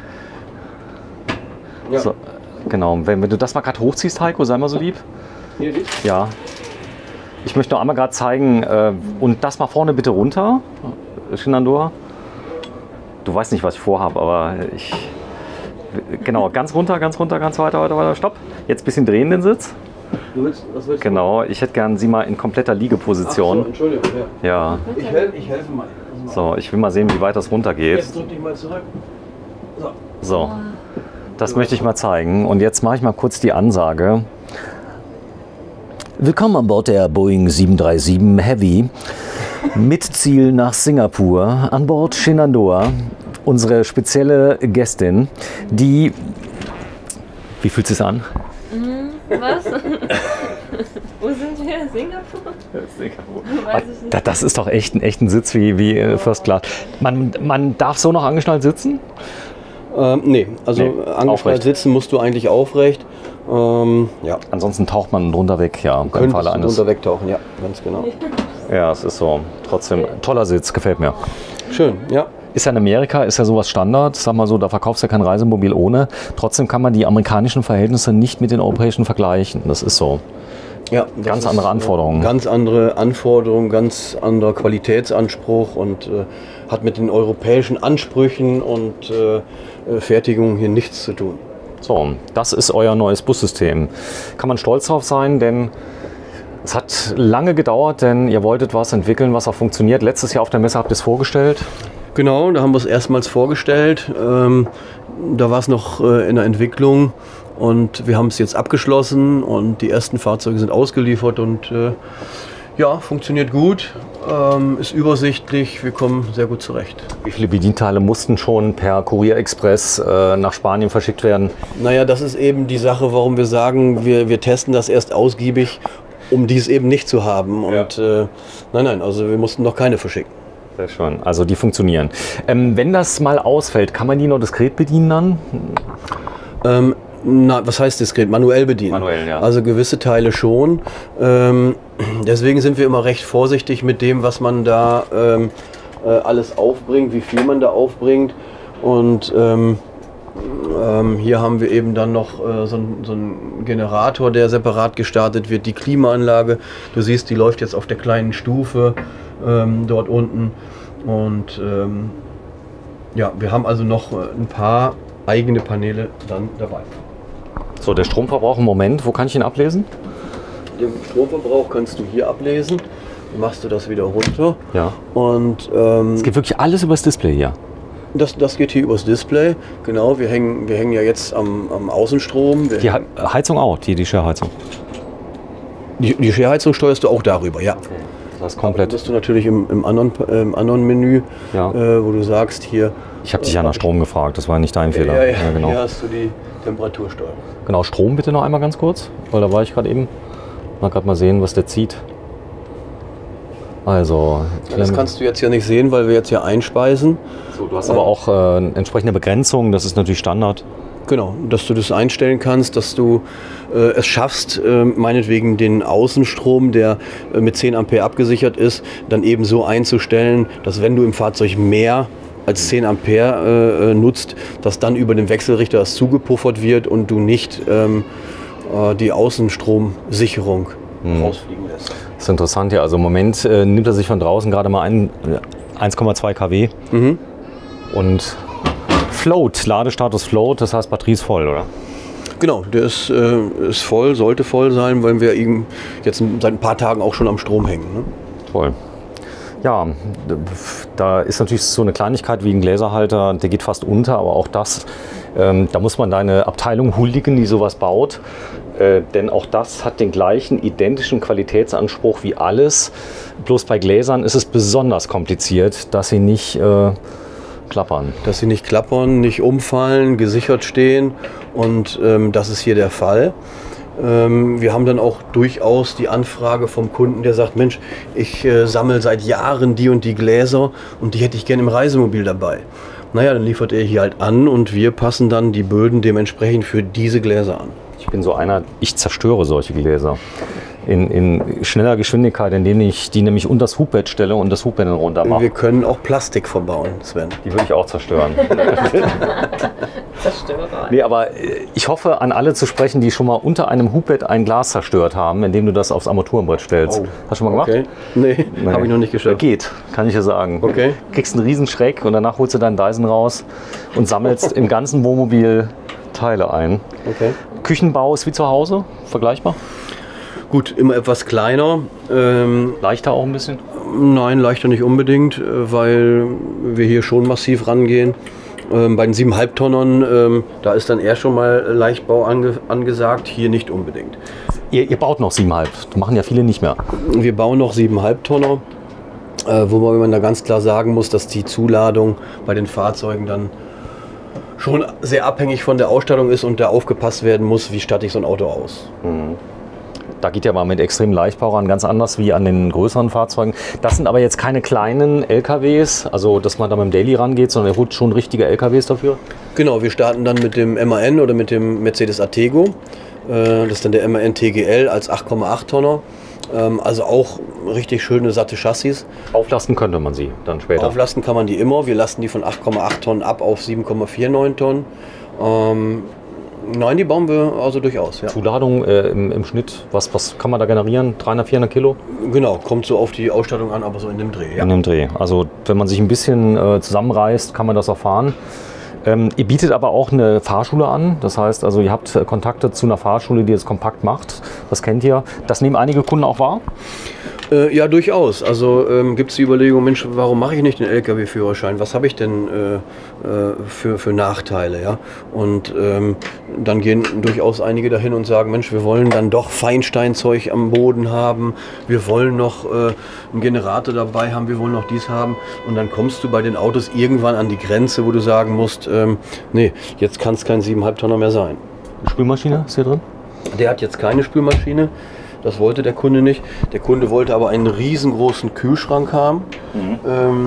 Ja. So, genau, wenn, wenn du das mal gerade hochziehst, Heiko, sei mal so lieb. Hier dies? Ja. Ich möchte noch einmal gerade zeigen, äh, und das mal vorne bitte runter, Shenandoah. Du weißt nicht, was ich vorhabe, aber ich. Genau, ganz runter, ganz runter, ganz weiter, weiter, weiter. Stopp. Jetzt ein bisschen drehen den Sitz. Du willst, was willst du? Genau, ich hätte gern Sie mal in kompletter Liegeposition. Ach so, Entschuldigung, ja. Ja. Ich, helf, ich helfe mal. So, ich will mal sehen, wie weit das runtergeht. Jetzt drück dich mal zurück. So. So, das möchte ich mal zeigen. Und jetzt mache ich mal kurz die Ansage. Willkommen an Bord der Boeing sieben drei sieben Heavy mit Ziel nach Singapur. An Bord Shenandoah, unsere spezielle Gästin, die... Wie fühlt es sich an? Was? Wo sind wir? Singapur? Singapur. Weiß ich nicht. Das ist doch echt ein, echt ein Sitz wie, wie äh, First Class. Man, man darf so noch angeschnallt sitzen? Ähm, nee, also Nee, angeschnallt aufrecht. sitzen musst du eigentlich aufrecht. Ähm, ja, Ansonsten taucht man drunter weg, ja. Im könntest Falle du eines. drunter wegtauchen, ja, ganz genau. Ja, es ist so. Trotzdem toller Sitz, gefällt mir. Schön, ja. Ist ja in Amerika, ist ja sowas Standard. Sag mal so, da verkaufst du ja kein Reisemobil ohne. Trotzdem kann man die amerikanischen Verhältnisse nicht mit den europäischen vergleichen. Das ist so. Ja, das Ganz ist, andere Anforderungen. äh, Ganz andere Anforderungen, ganz anderer Qualitätsanspruch und äh, hat mit den europäischen Ansprüchen und äh, äh, Fertigungen hier nichts zu tun. So, das ist euer neues Bussystem. Kann man stolz drauf sein, denn es hat lange gedauert, denn ihr wolltet was entwickeln, was auch funktioniert. Letztes Jahr auf der Messe habt ihr es vorgestellt. Genau, da haben wir es erstmals vorgestellt. Ähm, da war es noch äh, in der Entwicklung und wir haben es jetzt abgeschlossen und die ersten Fahrzeuge sind ausgeliefert und äh, ja, funktioniert gut, ähm, ist übersichtlich, wir kommen sehr gut zurecht. Wie viele Bedienteile mussten schon per Kurierexpress äh, nach Spanien verschickt werden? Naja, das ist eben die Sache, warum wir sagen, wir, wir testen das erst ausgiebig, um dies eben nicht zu haben. Und äh, nein, nein, also wir mussten noch keine verschicken. Sehr schön, also die funktionieren. Ähm, wenn das mal ausfällt, kann man die noch diskret bedienen dann? Ähm, na, was heißt diskret? Manuell bedienen. Manuell, ja. Also gewisse Teile schon. Ähm, deswegen sind wir immer recht vorsichtig mit dem, was man da ähm, äh, alles aufbringt, wie viel man da aufbringt. Und ähm, ähm, hier haben wir eben dann noch äh, so, ein, so einen Generator, der separat gestartet wird. Die Klimaanlage, du siehst, die läuft jetzt auf der kleinen Stufe ähm, dort unten. Und ähm, ja, wir haben also noch äh, ein paar eigene Paneele dann dabei. So, der Stromverbrauch im Moment, wo kann ich ihn ablesen? Den Stromverbrauch kannst du hier ablesen. Dann machst du das wieder runter. Ja. Und ähm, Es geht wirklich alles übers Display hier. das, das geht hier übers Display. Genau, wir hängen, wir hängen ja jetzt am, am Außenstrom. Wir Die He- Heizung auch, die, die Share-Heizung. die, die Scherheizung steuerst du auch darüber, ja. Das heißt komplett. Aber bist du natürlich im, im, anderen, äh, im anderen Menü, ja. äh, wo du sagst, hier... Ich habe dich ja nach Strom gefragt, das war nicht dein Fehler. Ja, ja, ja, genau. Hier hast du die Temperatursteuerung. Genau, Strom bitte noch einmal ganz kurz, weil da war ich gerade eben. Mal gerade mal sehen, was der zieht. Also... Ja, das kannst du jetzt ja nicht sehen, weil wir jetzt hier einspeisen. So, du hast aber auch äh, entsprechende Begrenzung, das ist natürlich Standard. Genau, dass du das einstellen kannst, dass du äh, es schaffst, äh, meinetwegen den Außenstrom, der äh, mit zehn Ampere abgesichert ist, dann eben so einzustellen, dass wenn du im Fahrzeug mehr als zehn Ampere äh, nutzt, dass dann über den Wechselrichter das zugepuffert wird und du nicht ähm, äh, die Außenstromsicherung hm. rausfliegen lässt. Das ist interessant, ja. Also im Moment äh, nimmt er sich von draußen gerade mal ein, eins Komma zwei Kilowatt. Mhm. Und Float, Ladestatus Float, das heißt Batterie ist voll, oder? Genau, der ist, äh, ist voll, sollte voll sein, weil wir ihm jetzt seit ein paar Tagen auch schon am Strom hängen. Ne? Toll. Ja, da ist natürlich so eine Kleinigkeit wie ein Gläserhalter, der geht fast unter, aber auch das, ähm, da muss man deine Abteilung huldigen, die sowas baut. Äh, denn auch das hat den gleichen identischen Qualitätsanspruch wie alles. Bloß bei Gläsern ist es besonders kompliziert, dass sie nicht äh, klappern. Dass sie nicht klappern, nicht umfallen, gesichert stehen und ähm, das ist hier der Fall. Ähm, wir haben dann auch durchaus die Anfrage vom Kunden, der sagt, Mensch, ich äh, sammle seit Jahren die und die Gläser und die hätte ich gerne im Reisemobil dabei. Naja, dann liefert er hier halt an und wir passen dann die Böden dementsprechend für diese Gläser an. Ich bin so einer, ich zerstöre solche Gläser. In, in schneller Geschwindigkeit, indem ich die nämlich unter das Hubbett stelle und das Hubbett dann runter mache. Wir können auch Plastik verbauen, Sven. Die würde ich auch zerstören. Zerstörer. Nee, aber ich hoffe, an alle zu sprechen, die schon mal unter einem Hubbett ein Glas zerstört haben, indem du das aufs Armaturenbrett stellst. Oh. Hast du schon mal gemacht? Okay. Nee, nee. Habe ich noch nicht geschafft. Geht, kann ich dir sagen. Okay. Kriegst einen Riesenschreck und danach holst du deinen Dyson raus und sammelst im ganzen Wohnmobil Teile ein. Okay. Küchenbau ist wie zu Hause, vergleichbar? Gut, immer etwas kleiner. Ähm, leichter auch ein bisschen? Nein, leichter nicht unbedingt, weil wir hier schon massiv rangehen. Ähm, bei den sieben Komma fünf Tonnern, ähm, da ist dann eher schon mal Leichtbau ange angesagt, hier nicht unbedingt. Ihr, ihr baut noch sieben Komma fünf, das machen ja viele nicht mehr. Wir bauen noch sieben Komma fünf Tonner, äh, wo man da ganz klar sagen muss, dass die Zuladung bei den Fahrzeugen dann schon sehr abhängig von der Ausstattung ist und da aufgepasst werden muss, wie statte ich so ein Auto aus. Mhm. Da geht ja mal mit extrem Leichtbau ran, ganz anders wie an den größeren Fahrzeugen. Das sind aber jetzt keine kleinen L K Ws, also dass man da mit dem Daily rangeht, sondern er holt schon richtige L K Ws dafür? Genau, wir starten dann mit dem M A N oder mit dem Mercedes Atego. Das ist dann der M A N T G L als acht Komma acht Tonner. Also auch richtig schöne, satte Chassis. Auflasten könnte man sie dann später? Auflasten kann man die immer. Wir lasten die von acht Komma acht Tonnen ab auf sieben Komma neunundvierzig Tonnen. Ähm, nein, die bauen wir also durchaus. Ja. Zuladung äh, im, im Schnitt, was, was kann man da generieren? dreihundert, vierhundert Kilo? Genau, kommt so auf die Ausstattung an, aber so in dem Dreh. Ja. In dem Dreh. Also wenn man sich ein bisschen äh, zusammenreißt, kann man das auch fahren. Ähm, ihr bietet aber auch eine Fahrschule an. Das heißt, also ihr habt Kontakte zu einer Fahrschule, die es kompakt macht. Das kennt ihr. Das nehmen einige Kunden auch wahr? Äh, ja, durchaus. Also ähm, gibt es die Überlegung, Mensch, warum mache ich nicht den L K W-Führerschein? Was habe ich denn äh, äh, für, für Nachteile? Ja? Und ähm, dann gehen durchaus einige dahin und sagen, Mensch, wir wollen dann doch Feinsteinzeug am Boden haben. Wir wollen noch äh, einen Generator dabei haben. Wir wollen noch dies haben. Und dann kommst du bei den Autos irgendwann an die Grenze, wo du sagen musst, ähm, nee, jetzt kann es kein sieben Komma fünf Tonner mehr sein. Spülmaschine ist hier drin? Der hat jetzt keine Spülmaschine. Das wollte der Kunde nicht. Der Kunde wollte aber einen riesengroßen Kühlschrank haben. Mhm. Ähm,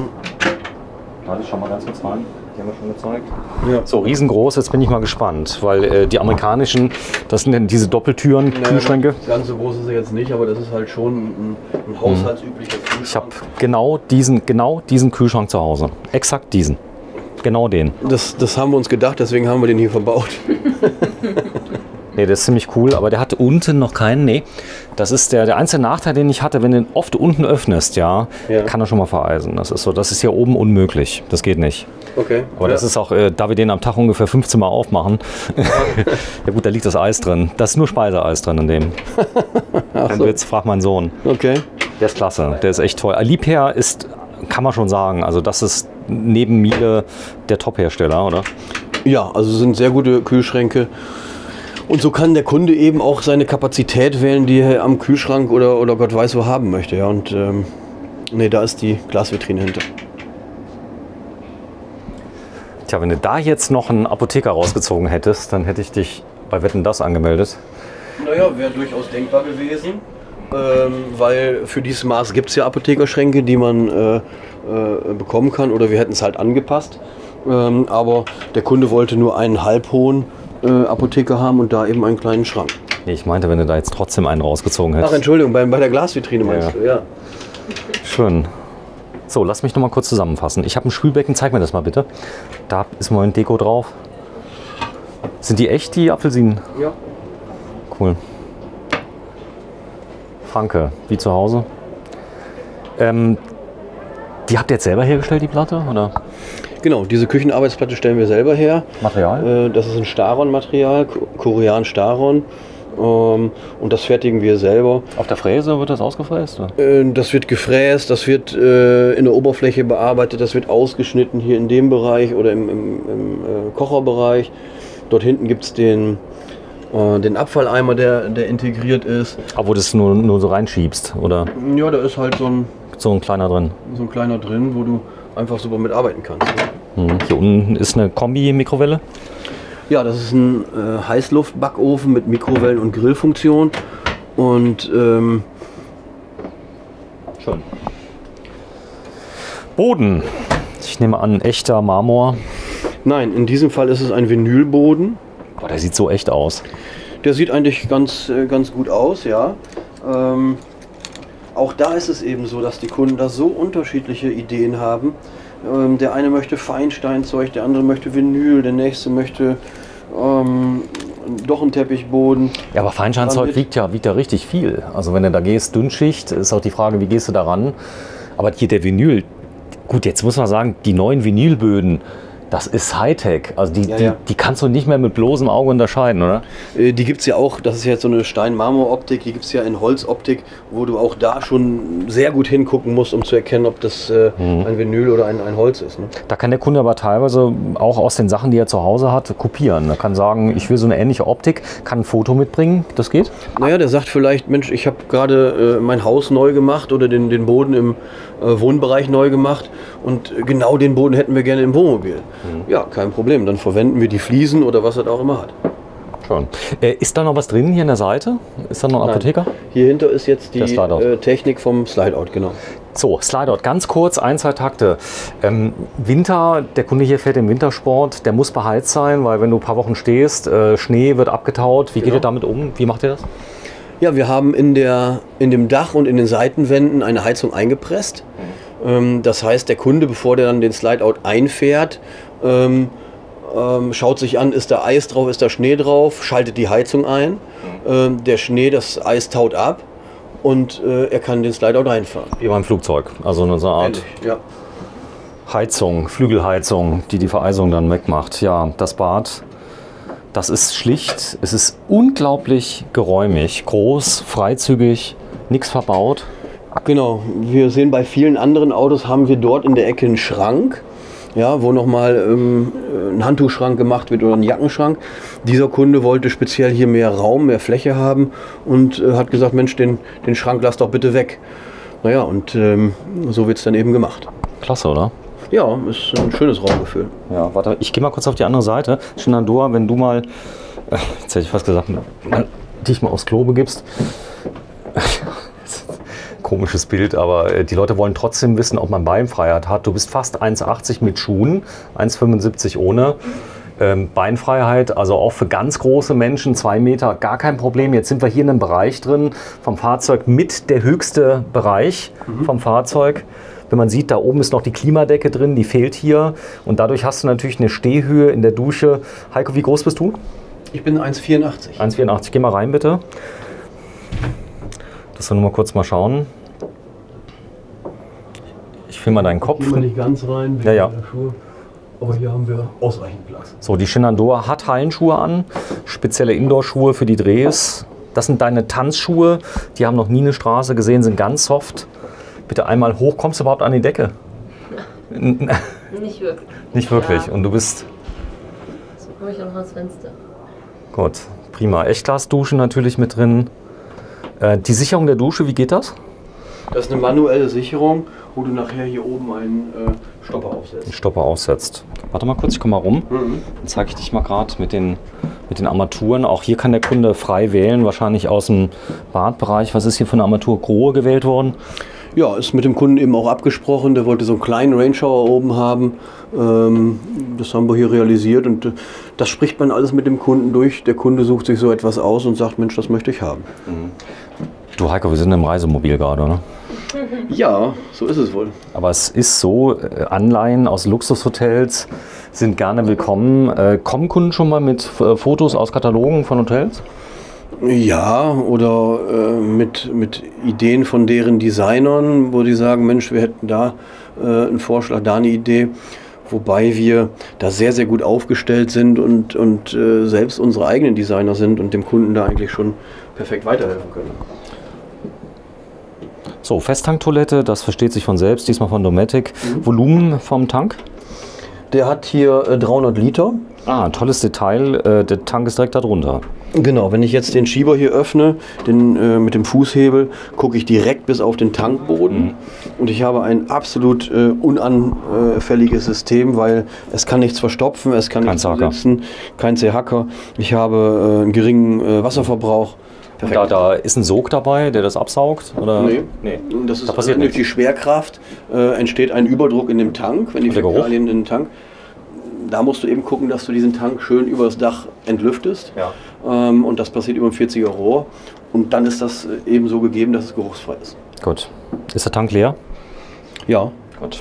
Warte, schau mal ganz kurz rein. Die haben wir schon gezeigt. Ja. So, riesengroß, jetzt bin ich mal gespannt, weil äh, die amerikanischen, das sind denn diese Doppeltüren, naja, Kühlschränke. Ganz so groß ist er jetzt nicht, aber das ist halt schon ein, ein haushaltsüblicher Kühlschrank. Ich habe genau diesen, genau diesen Kühlschrank zu Hause. Exakt diesen. Genau den. Das, das haben wir uns gedacht, deswegen haben wir den hier verbaut. Nee, das ist ziemlich cool, aber der hat unten noch keinen. Nee, das ist der, der einzige Nachteil, den ich hatte, wenn du ihn oft unten öffnest, ja, ja. kann er schon mal vereisen. Das ist so, das ist hier oben unmöglich. Das geht nicht. Okay. Aber ja. das ist auch, äh, da wir den am Tag ungefähr fünfzehn Mal aufmachen, ja gut, da liegt das Eis drin. Da ist nur Speiseeis drin in dem. Wenn du jetzt frag meinen Sohn. Okay. Der ist klasse, der ist echt toll. Liebherr ist, kann man schon sagen, also das ist neben Miele der Top-Hersteller, oder? Ja, also sind sehr gute Kühlschränke. Und so kann der Kunde eben auch seine Kapazität wählen, die er am Kühlschrank oder, oder Gott weiß wo haben möchte. Ja. Und ähm, Ne, da ist die Glasvitrine hinter. Tja, wenn du da jetzt noch einen Apotheker rausgezogen hättest, dann hätte ich dich bei Wetten, das angemeldet. Naja, wäre durchaus denkbar gewesen, ähm, weil für dieses Maß gibt es ja Apothekerschränke, die man äh, äh, bekommen kann, oder wir hätten es halt angepasst. Ähm, aber der Kunde wollte nur einen halbhohen äh, Apotheker haben und da eben einen kleinen Schrank. Nee, ich meinte, wenn du da jetzt trotzdem einen rausgezogen hättest. Ach, Entschuldigung, bei, bei der Glasvitrine meinst Ja. du, ja. Schön. So, lass mich noch mal kurz zusammenfassen. Ich habe ein Spülbecken, zeig mir das mal bitte. Da ist mal ein Deko drauf. Sind die echt, die Apfelsinen? Ja. Cool. Franke, wie zu Hause. Ähm, die habt ihr jetzt selber hergestellt, die Platte? Oder? Genau, diese Küchenarbeitsplatte stellen wir selber her. Material? Äh, das ist ein Staron-Material, Korean Staron. Ähm, und das fertigen wir selber. Auf der Fräse wird das ausgefräst? Oder? Äh, das wird gefräst, das wird äh, in der Oberfläche bearbeitet, das wird ausgeschnitten hier in dem Bereich oder im, im, im äh, Kocherbereich. Dort hinten gibt es den, äh, den Abfalleimer, der, der integriert ist. Aber wo du es nur, nur so reinschiebst, oder? Ja, da ist halt so ein, So ein kleiner drin. so ein kleiner drin, wo du einfach super mitarbeiten kannst. Hm. Hier unten ist eine Kombi-Mikrowelle. Ja, das ist ein äh, Heißluftbackofen mit Mikrowellen- und Grillfunktion. Und ähm, Schön. Boden. Ich nehme an, echter Marmor. nein, in diesem Fall ist es ein Vinylboden. Boah, der sieht so echt aus. Der sieht eigentlich ganz, äh, ganz gut aus, ja. Ähm, auch da ist es eben so, dass die Kunden da so unterschiedliche Ideen haben. Ähm, der eine möchte Feinsteinzeug, der andere möchte Vinyl, der nächste möchte ähm, doch einen Teppichboden. Ja, aber Feinsteinzeug Damit- wiegt ja, wiegt ja richtig viel. Also wenn du da gehst, Dünnschicht, ist auch die Frage, wie gehst du da ran? Aber hier der Vinyl, gut, jetzt muss man sagen, die neuen Vinylböden, das ist Hightech. Also die, Ja, die, ja. die kannst du nicht mehr mit bloßem Auge unterscheiden, oder? Äh, die gibt es ja auch, das ist jetzt so eine Stein-Marmor-Optik, die gibt es ja in Holzoptik, wo du auch da schon sehr gut hingucken musst, um zu erkennen, ob das äh, ein Vinyl oder ein, ein Holz ist. Ne? Da kann der Kunde aber teilweise auch aus den Sachen, die er zu Hause hat, kopieren. Er kann sagen, ich will so eine ähnliche Optik, kann ein Foto mitbringen, das geht? Naja, der sagt vielleicht, Mensch, ich habe gerade äh, mein Haus neu gemacht oder den, den Boden im äh, Wohnbereich neu gemacht und genau den Boden hätten wir gerne im Wohnmobil. Ja, kein Problem, dann verwenden wir die Fliesen oder was er da auch immer hat. Schon. Äh, ist da noch was drin hier an der Seite? Ist da noch ein Apotheker? Hier hinter ist jetzt die Der Slideout. äh, Technik vom Slideout, genau. So, Slideout, ganz kurz, ein, zwei Takte. Ähm, Winter, der Kunde hier fährt im Wintersport, der muss beheizt sein, weil wenn du ein paar Wochen stehst, äh, Schnee wird abgetaut. Wie geht Genau. ihr damit um? Wie macht ihr das? Ja, wir haben in, der, in dem Dach und in den Seitenwänden eine Heizung eingepresst. Ähm, das heißt, der Kunde, bevor der dann den Slideout einfährt, ähm, ähm, schaut sich an, ist da Eis drauf, ist da Schnee drauf, schaltet die Heizung ein. Ähm, der Schnee, das Eis taut ab und äh, er kann den Slideout reinfahren. Wie beim Flugzeug, also eine so eine Art Ja. Heizung, Flügelheizung, die die Vereisung dann wegmacht. Ja, das Bad, das ist schlicht, es ist unglaublich geräumig, groß, freizügig, nichts verbaut. Genau, wir sehen bei vielen anderen Autos, haben wir dort in der Ecke einen Schrank, ja, wo nochmal ähm, ein Handtuchschrank gemacht wird oder ein Jackenschrank. Dieser Kunde wollte speziell hier mehr Raum, mehr Fläche haben und äh, hat gesagt, Mensch, den, den Schrank lass doch bitte weg. Naja, und ähm, so wird es dann eben gemacht. Klasse, oder? Ja, ist ein schönes Raumgefühl. Ja, warte, ich gehe mal kurz auf die andere Seite. Shenandoah, wenn du mal, äh, jetzt hätte ich fast gesagt, mal, dich mal aufs Klo begibst. Komisches Bild, aber äh, die Leute wollen trotzdem wissen, ob man Beinfreiheit hat. Du bist fast eins achtzig mit Schuhen, eins fünfundsiebzig ohne. Ähm, Beinfreiheit, also auch für ganz große Menschen, zwei Meter, gar kein Problem. Jetzt sind wir hier in einem Bereich drin vom Fahrzeug mit der höchste Bereich mhm. vom Fahrzeug. Wenn man sieht, da oben ist noch die Klimadecke drin, die fehlt hier. Und dadurch hast du natürlich eine Stehhöhe in der Dusche. Heiko, wie groß bist du? Ich bin eins vierundachtzig. eins vierundachtzig, geh mal rein bitte. Das wir nur mal kurz mal schauen. Ich filme mal deinen Kopf. Gehen wir nicht ganz rein, Ja, ja. der Schuhe. Aber hier haben wir ausreichend Platz. So, die Shenandoah hat Hallenschuhe an, spezielle Indoor-Schuhe für die Drehs. Das sind deine Tanzschuhe, die haben noch nie eine Straße gesehen, sind ganz soft. Bitte einmal hoch, kommst du überhaupt an die Decke? Nicht wirklich. Nicht wirklich. Ja. Und du bist... So komme ich auch noch ans Fenster. Gut, prima. Echtglasdusche natürlich mit drin. Äh, die Sicherung der Dusche, wie geht das? Das ist eine manuelle Sicherung, wo du nachher hier oben einen äh, Stopper aufsetzt. Den Stopper aufsetzt. Warte mal kurz, ich komme mal rum. Mhm. Dann zeige ich dich mal gerade mit den, mit den Armaturen. Auch hier kann der Kunde frei wählen, wahrscheinlich aus dem Badbereich. Was ist hier für eine Armatur? Grohe gewählt worden? Ja, ist mit dem Kunden eben auch abgesprochen. Der wollte so einen kleinen Rain-Shower oben haben. Ähm, das haben wir hier realisiert und äh, das spricht man alles mit dem Kunden durch. Der Kunde sucht sich so etwas aus und sagt, Mensch, das möchte ich haben. Mhm. Du Heiko, wir sind im Reisemobil gerade, ne? Ja, so ist es wohl. Aber es ist so, äh, Anleihen aus Luxushotels sind gerne willkommen. Äh, kommen Kunden schon mal mit äh, Fotos aus Katalogen von Hotels? Ja, oder äh, mit, mit Ideen von deren Designern, wo die sagen, Mensch, wir hätten da äh, einen Vorschlag, da eine Idee. Wobei wir da sehr, sehr gut aufgestellt sind und, und äh, selbst unsere eigenen Designer sind und dem Kunden da eigentlich schon perfekt weiterhelfen können. So, Festtanktoilette, das versteht sich von selbst, diesmal von Dometic. Mhm. Volumen vom Tank? Der hat hier äh, dreihundert Liter. Ah, tolles Detail, äh, der Tank ist direkt da drunter. Genau, wenn ich jetzt den Schieber hier öffne, den, äh, mit dem Fußhebel, gucke ich direkt bis auf den Tankboden. Mhm. Und ich habe ein absolut äh, unanfälliges System, weil es kann nichts verstopfen, es kann nichts sitzen, kein C-Hacker. Ich habe äh, einen geringen äh, Wasserverbrauch. Da, da ist ein Sog dabei, der das absaugt? Oder? Nee, nee. Das ist da passiert durch die Schwerkraft äh, entsteht ein Überdruck in dem Tank, wenn die Fäkalien in den Tank. Da musst du eben gucken, dass du diesen Tank schön über das Dach entlüftest. Ja. Ähm, und das passiert über ein vierziger Rohr. Und dann ist das eben so gegeben, dass es geruchsfrei ist. Gut. Ist der Tank leer? Ja. Gut.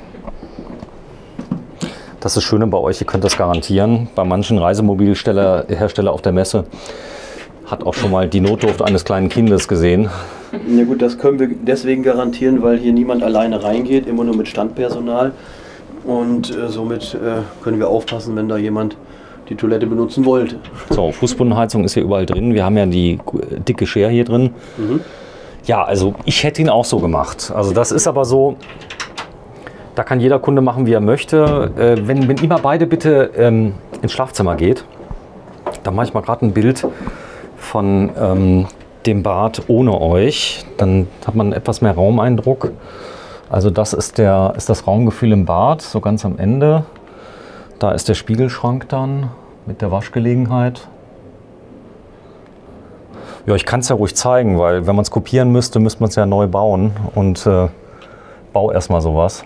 Das ist das Schöne bei euch, ihr könnt das garantieren. Bei manchen Reisemobilhersteller auf der Messe hat auch schon mal die Notdurft eines kleinen Kindes gesehen. Na gut, das können wir deswegen garantieren, weil hier niemand alleine reingeht, immer nur mit Standpersonal. Und äh, somit äh, können wir aufpassen, wenn da jemand die Toilette benutzen wollte. So, Fußbodenheizung ist hier überall drin. Wir haben ja die dicke Schere hier drin. Mhm. Ja, also ich hätte ihn auch so gemacht. Also das ist aber so, da kann jeder Kunde machen, wie er möchte. Äh, wenn, wenn ihr mal beide bitte ähm, ins Schlafzimmer geht, dann mache ich mal gerade ein Bild von ähm, dem Bad ohne euch. Dann hat man etwas mehr Raumeindruck. Also das ist, der, ist das Raumgefühl im Bad, so ganz am Ende. Da ist der Spiegelschrank dann mit der Waschgelegenheit. Ja, ich kann es ja ruhig zeigen, weil wenn man es kopieren müsste, müsste man es ja neu bauen. Und äh, bau erstmal sowas.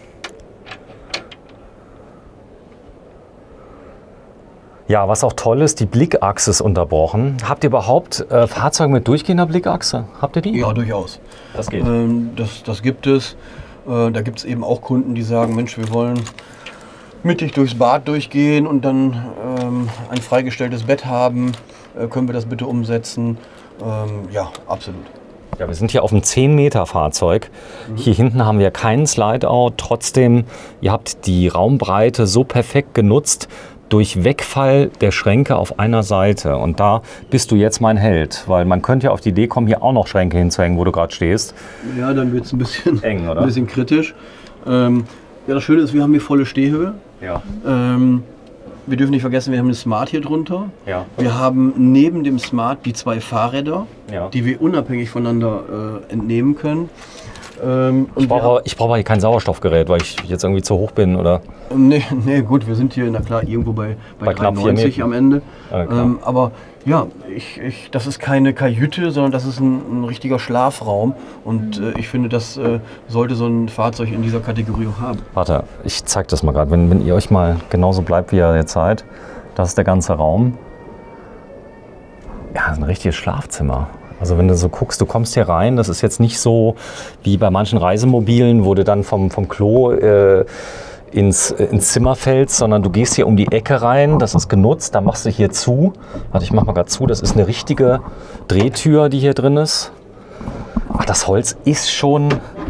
Ja, was auch toll ist, die Blickachse ist unterbrochen. Habt ihr überhaupt äh, Fahrzeuge mit durchgehender Blickachse? Habt ihr die? Ja, durchaus. Das geht. Ähm, das, das gibt es. Äh, da gibt es eben auch Kunden, die sagen, Mensch, wir wollen mittig durchs Bad durchgehen und dann ähm, ein freigestelltes Bett haben. Äh, können wir das bitte umsetzen? Ähm, ja, absolut. Ja, wir sind hier auf einem zehn Meter Fahrzeug. Mhm. Hier hinten haben wir keinen Slide-Out. Trotzdem, ihr habt die Raumbreite so perfekt genutzt, durch Wegfall der Schränke auf einer Seite. Und da bist du jetzt mein Held, weil man könnte ja auf die Idee kommen, hier auch noch Schränke hinzuhängen, wo du gerade stehst. Ja, dann wird es ein bisschen eng, oder? Ein bisschen kritisch. Ähm, ja, das Schöne ist, wir haben hier volle Stehhöhe. Ja. Ähm, wir dürfen nicht vergessen, wir haben eine Smart hier drunter. Ja. Wir haben neben dem Smart die zwei Fahrräder, ja, die wir unabhängig voneinander äh, entnehmen können. Ähm, ich brauche ich brauche hier kein Sauerstoffgerät, weil ich jetzt irgendwie zu hoch bin, oder? Nee, nee, gut, wir sind hier, na klar, irgendwo bei, bei, bei dreiundneunzig am Ende. Ja, ähm, aber ja, ich, ich, das ist keine Kajüte, sondern das ist ein, ein richtiger Schlafraum. Und äh, ich finde, das äh, sollte so ein Fahrzeug in dieser Kategorie auch haben. Warte, ich zeig das mal gerade. Wenn, wenn ihr euch mal genauso bleibt, wie ihr jetzt seid, das ist der ganze Raum. Ja, das ist ein richtiges Schlafzimmer. Also wenn du so guckst, du kommst hier rein, das ist jetzt nicht so wie bei manchen Reisemobilen, wo du dann vom, vom Klo äh, ins, äh, ins Zimmer fällst, sondern du gehst hier um die Ecke rein, das ist genutzt, dann machst du hier zu. Warte, ich mach mal gerade zu, das ist eine richtige Drehtür, die hier drin ist. Ach, das Holz ist schon,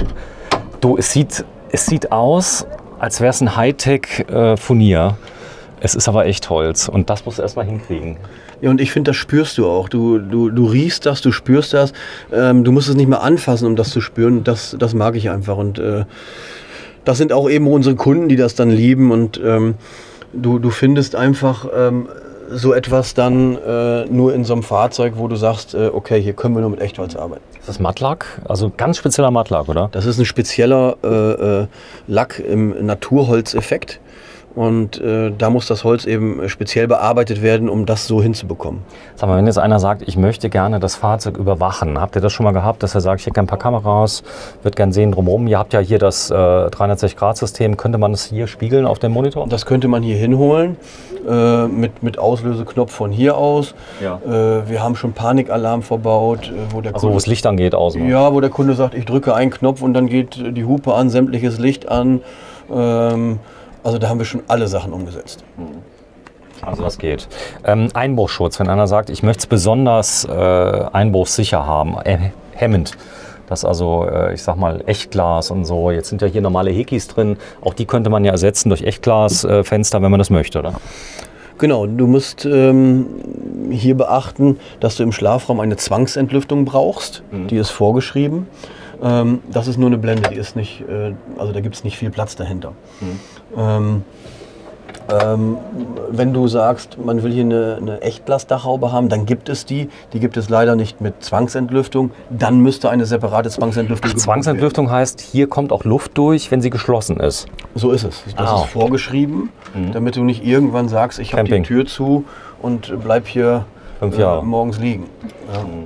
du, es sieht, es sieht aus, als wäre es ein Hightech-Furnier. Es ist aber echt Holz und das musst du erstmal hinkriegen. Ja, und ich finde, das spürst du auch. Du, du, du riechst das, du spürst das. Ähm, du musst es nicht mehr anfassen, um das zu spüren. Das, das mag ich einfach. Und äh, das sind auch eben unsere Kunden, die das dann lieben. Und ähm, du, du findest einfach ähm, so etwas dann äh, nur in so einem Fahrzeug, wo du sagst, äh, okay, hier können wir nur mit Echtholz arbeiten. Ist das Mattlack? Also ganz spezieller Mattlack, oder? Das ist ein spezieller äh, äh, Lack im Naturholzeffekt. Und äh, da muss das Holz eben speziell bearbeitet werden, um das so hinzubekommen. Sag mal, wenn jetzt einer sagt, ich möchte gerne das Fahrzeug überwachen, habt ihr das schon mal gehabt, dass er sagt, ich hätte gerne ein paar Kameras, würde gerne sehen drumherum. Ihr habt ja hier das äh, dreihundertsechzig Grad System, könnte man das hier spiegeln auf dem Monitor? Das könnte man hier hinholen, äh, mit, mit Auslöseknopf von hier aus. Ja. Äh, wir haben schon Panikalarm verbaut, äh, wo der Also wo das Licht angeht außen. Ja, wo der Kunde sagt, ich drücke einen Knopf und dann geht die Hupe an, sämtliches Licht an. Ähm, Also da haben wir schon alle Sachen umgesetzt. Also das geht. Ähm, Einbruchschutz, wenn einer sagt, ich möchte es besonders äh, einbruchssicher haben, äh, hemmend. Das also, äh, ich sag mal, Echtglas und so. Jetzt sind ja hier normale Hekis drin. Auch die könnte man ja ersetzen durch Echtglasfenster, äh, wenn man das möchte, oder? Genau, du musst ähm, hier beachten, dass du im Schlafraum eine Zwangsentlüftung brauchst. Mhm. Die ist vorgeschrieben. Ähm, das ist nur eine Blende, die ist nicht, äh, also da gibt es nicht viel Platz dahinter. Mhm. Ähm, ähm, wenn du sagst, man will hier eine, eine Echtglasdachhaube haben, dann gibt es die. Die gibt es leider nicht mit Zwangsentlüftung. Dann müsste eine separate Zwangsentlüftung. Ach, Zwangsentlüftung heißt, hier kommt auch Luft durch, wenn sie geschlossen ist. So ist es. Das ah. ist vorgeschrieben, mhm. damit du nicht irgendwann sagst, ich habe die Tür zu und bleib hier Fünf Jahre. Äh, morgens liegen. Ja. Mhm.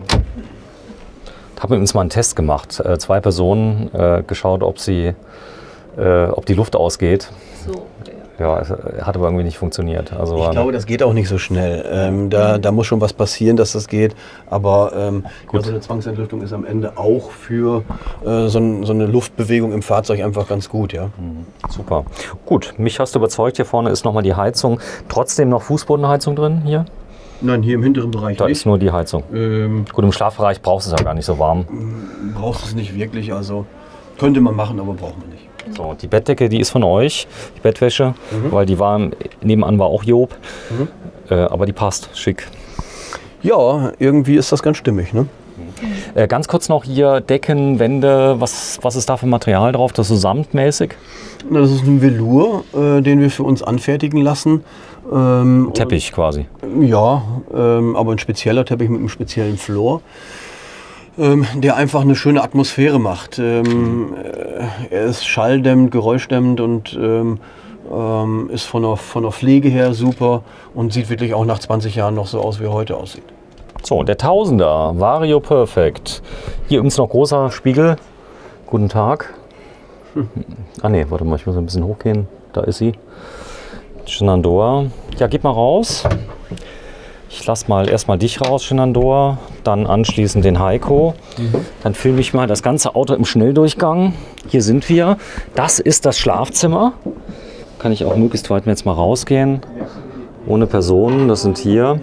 Haben wir uns mal einen Test gemacht. Äh, zwei Personen äh, geschaut, ob sie, äh, ob die Luft ausgeht. So. Ja, es hat aber irgendwie nicht funktioniert. Also, ich glaube, das geht auch nicht so schnell. Ähm, da, da muss schon was passieren, dass das geht. Aber ähm, Gut. Also eine Zwangsentlüftung ist am Ende auch für äh, so, ein, so eine Luftbewegung im Fahrzeug einfach ganz gut. Ja? Mhm. Super. Gut, mich hast du überzeugt. Hier vorne ist nochmal die Heizung. Trotzdem noch Fußbodenheizung drin hier? Nein, hier im hinteren Bereich Da nicht. ist nur die Heizung. Ähm, Gut, im Schlafbereich brauchst du es ja gar nicht so warm. brauchst du es nicht wirklich. Also könnte man machen, aber braucht man nicht. So, die Bettdecke, die ist von euch, die Bettwäsche, Mhm. weil die war, nebenan war auch Job. Mhm. Äh, aber die passt, schick. Ja, irgendwie ist das ganz stimmig. Ne? Äh, ganz kurz noch hier Decken, Wände, was, was ist da für Material drauf? Das ist so samtmäßig? Na, das ist ein Velour, äh, den wir für uns anfertigen lassen. Ähm, Teppich quasi. Ja, ähm, aber ein spezieller Teppich mit einem speziellen Floor, ähm, der einfach eine schöne Atmosphäre macht. Ähm, äh, er ist schalldämmend, geräuschdämmend und ähm, ähm, ist von der, von der Pflege her super und sieht wirklich auch nach zwanzig Jahren noch so aus, wie er heute aussieht. So, der Tausender, Vario Perfect. Hier übrigens noch großer Spiegel. Guten Tag. Hm. Ah ne, warte mal, ich muss ein bisschen hochgehen. Da ist sie. Shenandoah. Ja, gib mal raus. Ich lasse mal erstmal dich raus, Shenandoah. Dann anschließend den Heiko. Mhm. Dann filme ich mal das ganze Auto im Schnelldurchgang. Hier sind wir. Das ist das Schlafzimmer. Kann ich auch möglichst weit jetzt mal rausgehen. Ohne Personen, das sind hier.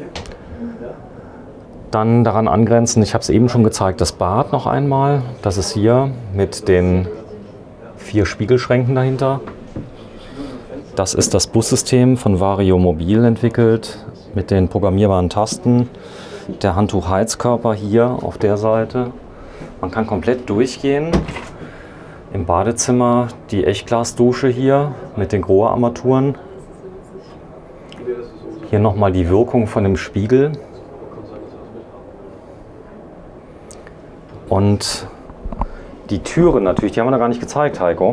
Dann daran angrenzend, ich habe es eben schon gezeigt, das Bad noch einmal. Das ist hier mit den vier Spiegelschränken dahinter. Das ist das Bussystem von Vario Mobil entwickelt mit den programmierbaren Tasten. Der Handtuchheizkörper hier auf der Seite. Man kann komplett durchgehen. Im Badezimmer die Echtglasdusche hier mit den Grohe-Armaturen. Hier nochmal die Wirkung von dem Spiegel. Und die Türen natürlich, die haben wir noch gar nicht gezeigt, Heiko.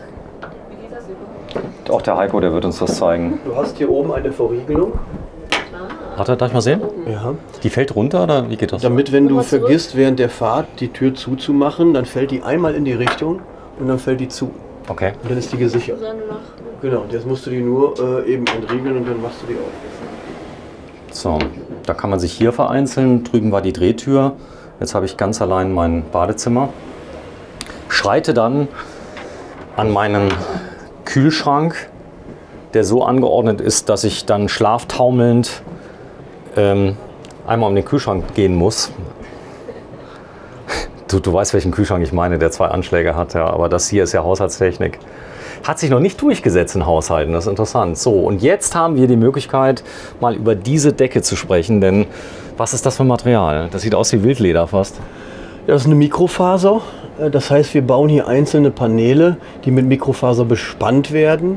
Auch der Heiko, der wird uns das zeigen. Du hast hier oben eine Verriegelung. Warte, darf ich mal sehen? Ja. Die fällt runter oder wie geht das? Damit, wenn du vergisst, während der Fahrt die Tür zuzumachen, dann fällt die einmal in die Richtung und dann fällt die zu. Okay. Und dann ist die gesichert. Genau, und jetzt musst du die nur äh, eben entriegeln und dann machst du die auf. So, da kann man sich hier vereinzeln. Drüben war die Drehtür. Jetzt habe ich ganz allein mein Badezimmer. Schreite dann an meinen Kühlschrank, der so angeordnet ist, dass ich dann schlaftaumelnd ähm, einmal um den Kühlschrank gehen muss. Du, du weißt, welchen Kühlschrank ich meine, der zwei Anschläge hat, ja, aber das hier ist ja Haushaltstechnik. Hat sich noch nicht durchgesetzt in Haushalten, das ist interessant. So, und jetzt haben wir die Möglichkeit, mal über diese Decke zu sprechen, denn was ist das für ein Material? Das sieht aus wie Wildleder fast. Ja, das ist eine Mikrofaser. Das heißt, wir bauen hier einzelne Paneele, die mit Mikrofaser bespannt werden.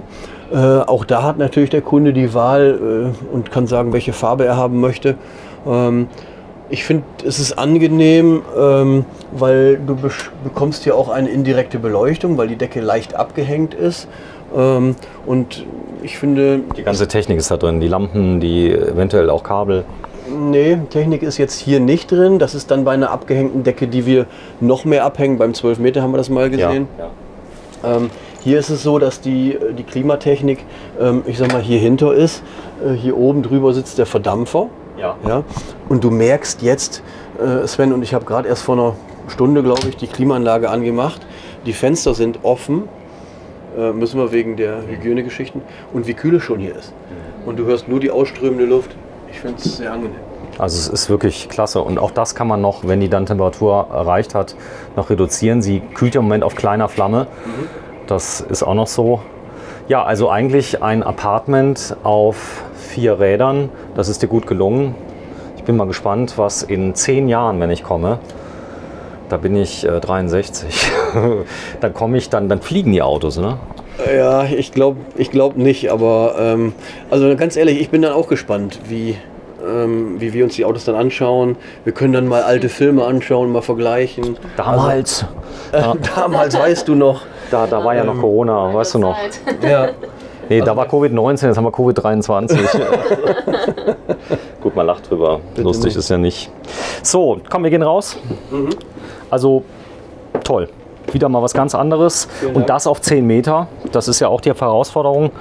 Äh, auch da hat natürlich der Kunde die Wahl äh, und kann sagen, welche Farbe er haben möchte. Ähm, ich finde, es ist angenehm, ähm, weil du bekommst hier auch eine indirekte Beleuchtung, weil die Decke leicht abgehängt ist. Ähm, und ich finde... Die ganze Technik ist da drin, die Lampen, die eventuell auch Kabel. Nee, Technik ist jetzt hier nicht drin. Das ist dann bei einer abgehängten Decke, die wir noch mehr abhängen. Beim zwölf Meter haben wir das mal gesehen. Ja, ja. Ähm, hier ist es so, dass die, die Klimatechnik, ähm, ich sag mal, hier hinter ist. Äh, hier oben drüber sitzt der Verdampfer. Ja. Ja? Und du merkst jetzt, äh, Sven, und ich habe gerade erst vor einer Stunde, glaube ich, die Klimaanlage angemacht. Die Fenster sind offen. Äh, müssen wir wegen der Hygienegeschichten. Und wie kühl es schon hier ist. Und du hörst nur die ausströmende Luft. Ich finde es sehr angenehm. Also es ist wirklich klasse und auch das kann man noch, wenn die dann Temperatur erreicht hat, noch reduzieren. Sie kühlt ja im Moment auf kleiner Flamme. Mhm. Das ist auch noch so. Ja, also eigentlich ein Apartment auf vier Rädern. Das ist dir gut gelungen. Ich bin mal gespannt, was in zehn Jahren, wenn ich komme, da bin ich äh, dreiundsechzig, dann komme ich, dann, dann fliegen die Autos, ne? Ja, ich glaube ich glaub nicht, aber ähm, also ganz ehrlich, ich bin dann auch gespannt, wie, ähm, wie wir uns die Autos dann anschauen. Wir können dann mal alte Filme anschauen, mal vergleichen. Damals. Also, äh, damals, weißt du noch. Da, da war ja noch Corona, weißt du noch. Ja. Nee, da war Covid neunzehn, jetzt haben wir Covid dreiundzwanzig. Gut, man lacht drüber. Bitte Lustig nicht. ist ja nicht. So, komm, wir gehen raus. Mhm. Also, toll. Wieder mal was ganz anderes. Vielen Und Dank. das auf zehn Meter. Das ist ja auch die Herausforderung.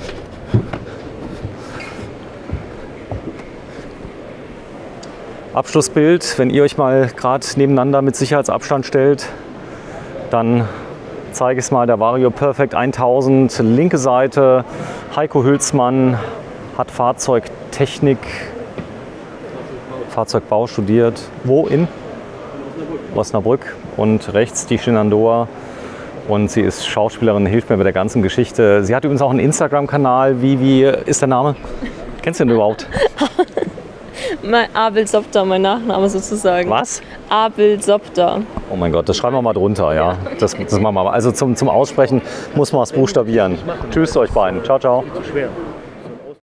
Abschlussbild, wenn ihr euch mal gerade nebeneinander mit Sicherheitsabstand stellt, dann zeige ich es mal, der Vario Perfect tausend, linke Seite, Heiko Hülsmann hat Fahrzeugtechnik, Fahrzeugbau studiert. Wo? In? Osnabrück. Und rechts die Shenandoah. Und sie ist Schauspielerin, hilft mir bei der ganzen Geschichte. Sie hat übrigens auch einen Instagram-Kanal. Wie, wie ist der Name? Kennst du den überhaupt? Mein Abel Sopter, mein Nachname sozusagen. Was? Abel Sopter. Oh mein Gott, das schreiben wir mal drunter, ja. Das, das machen wir mal. Also zum, zum Aussprechen muss man es buchstabieren. Tschüss euch beiden. Ciao, ciao. Schwer.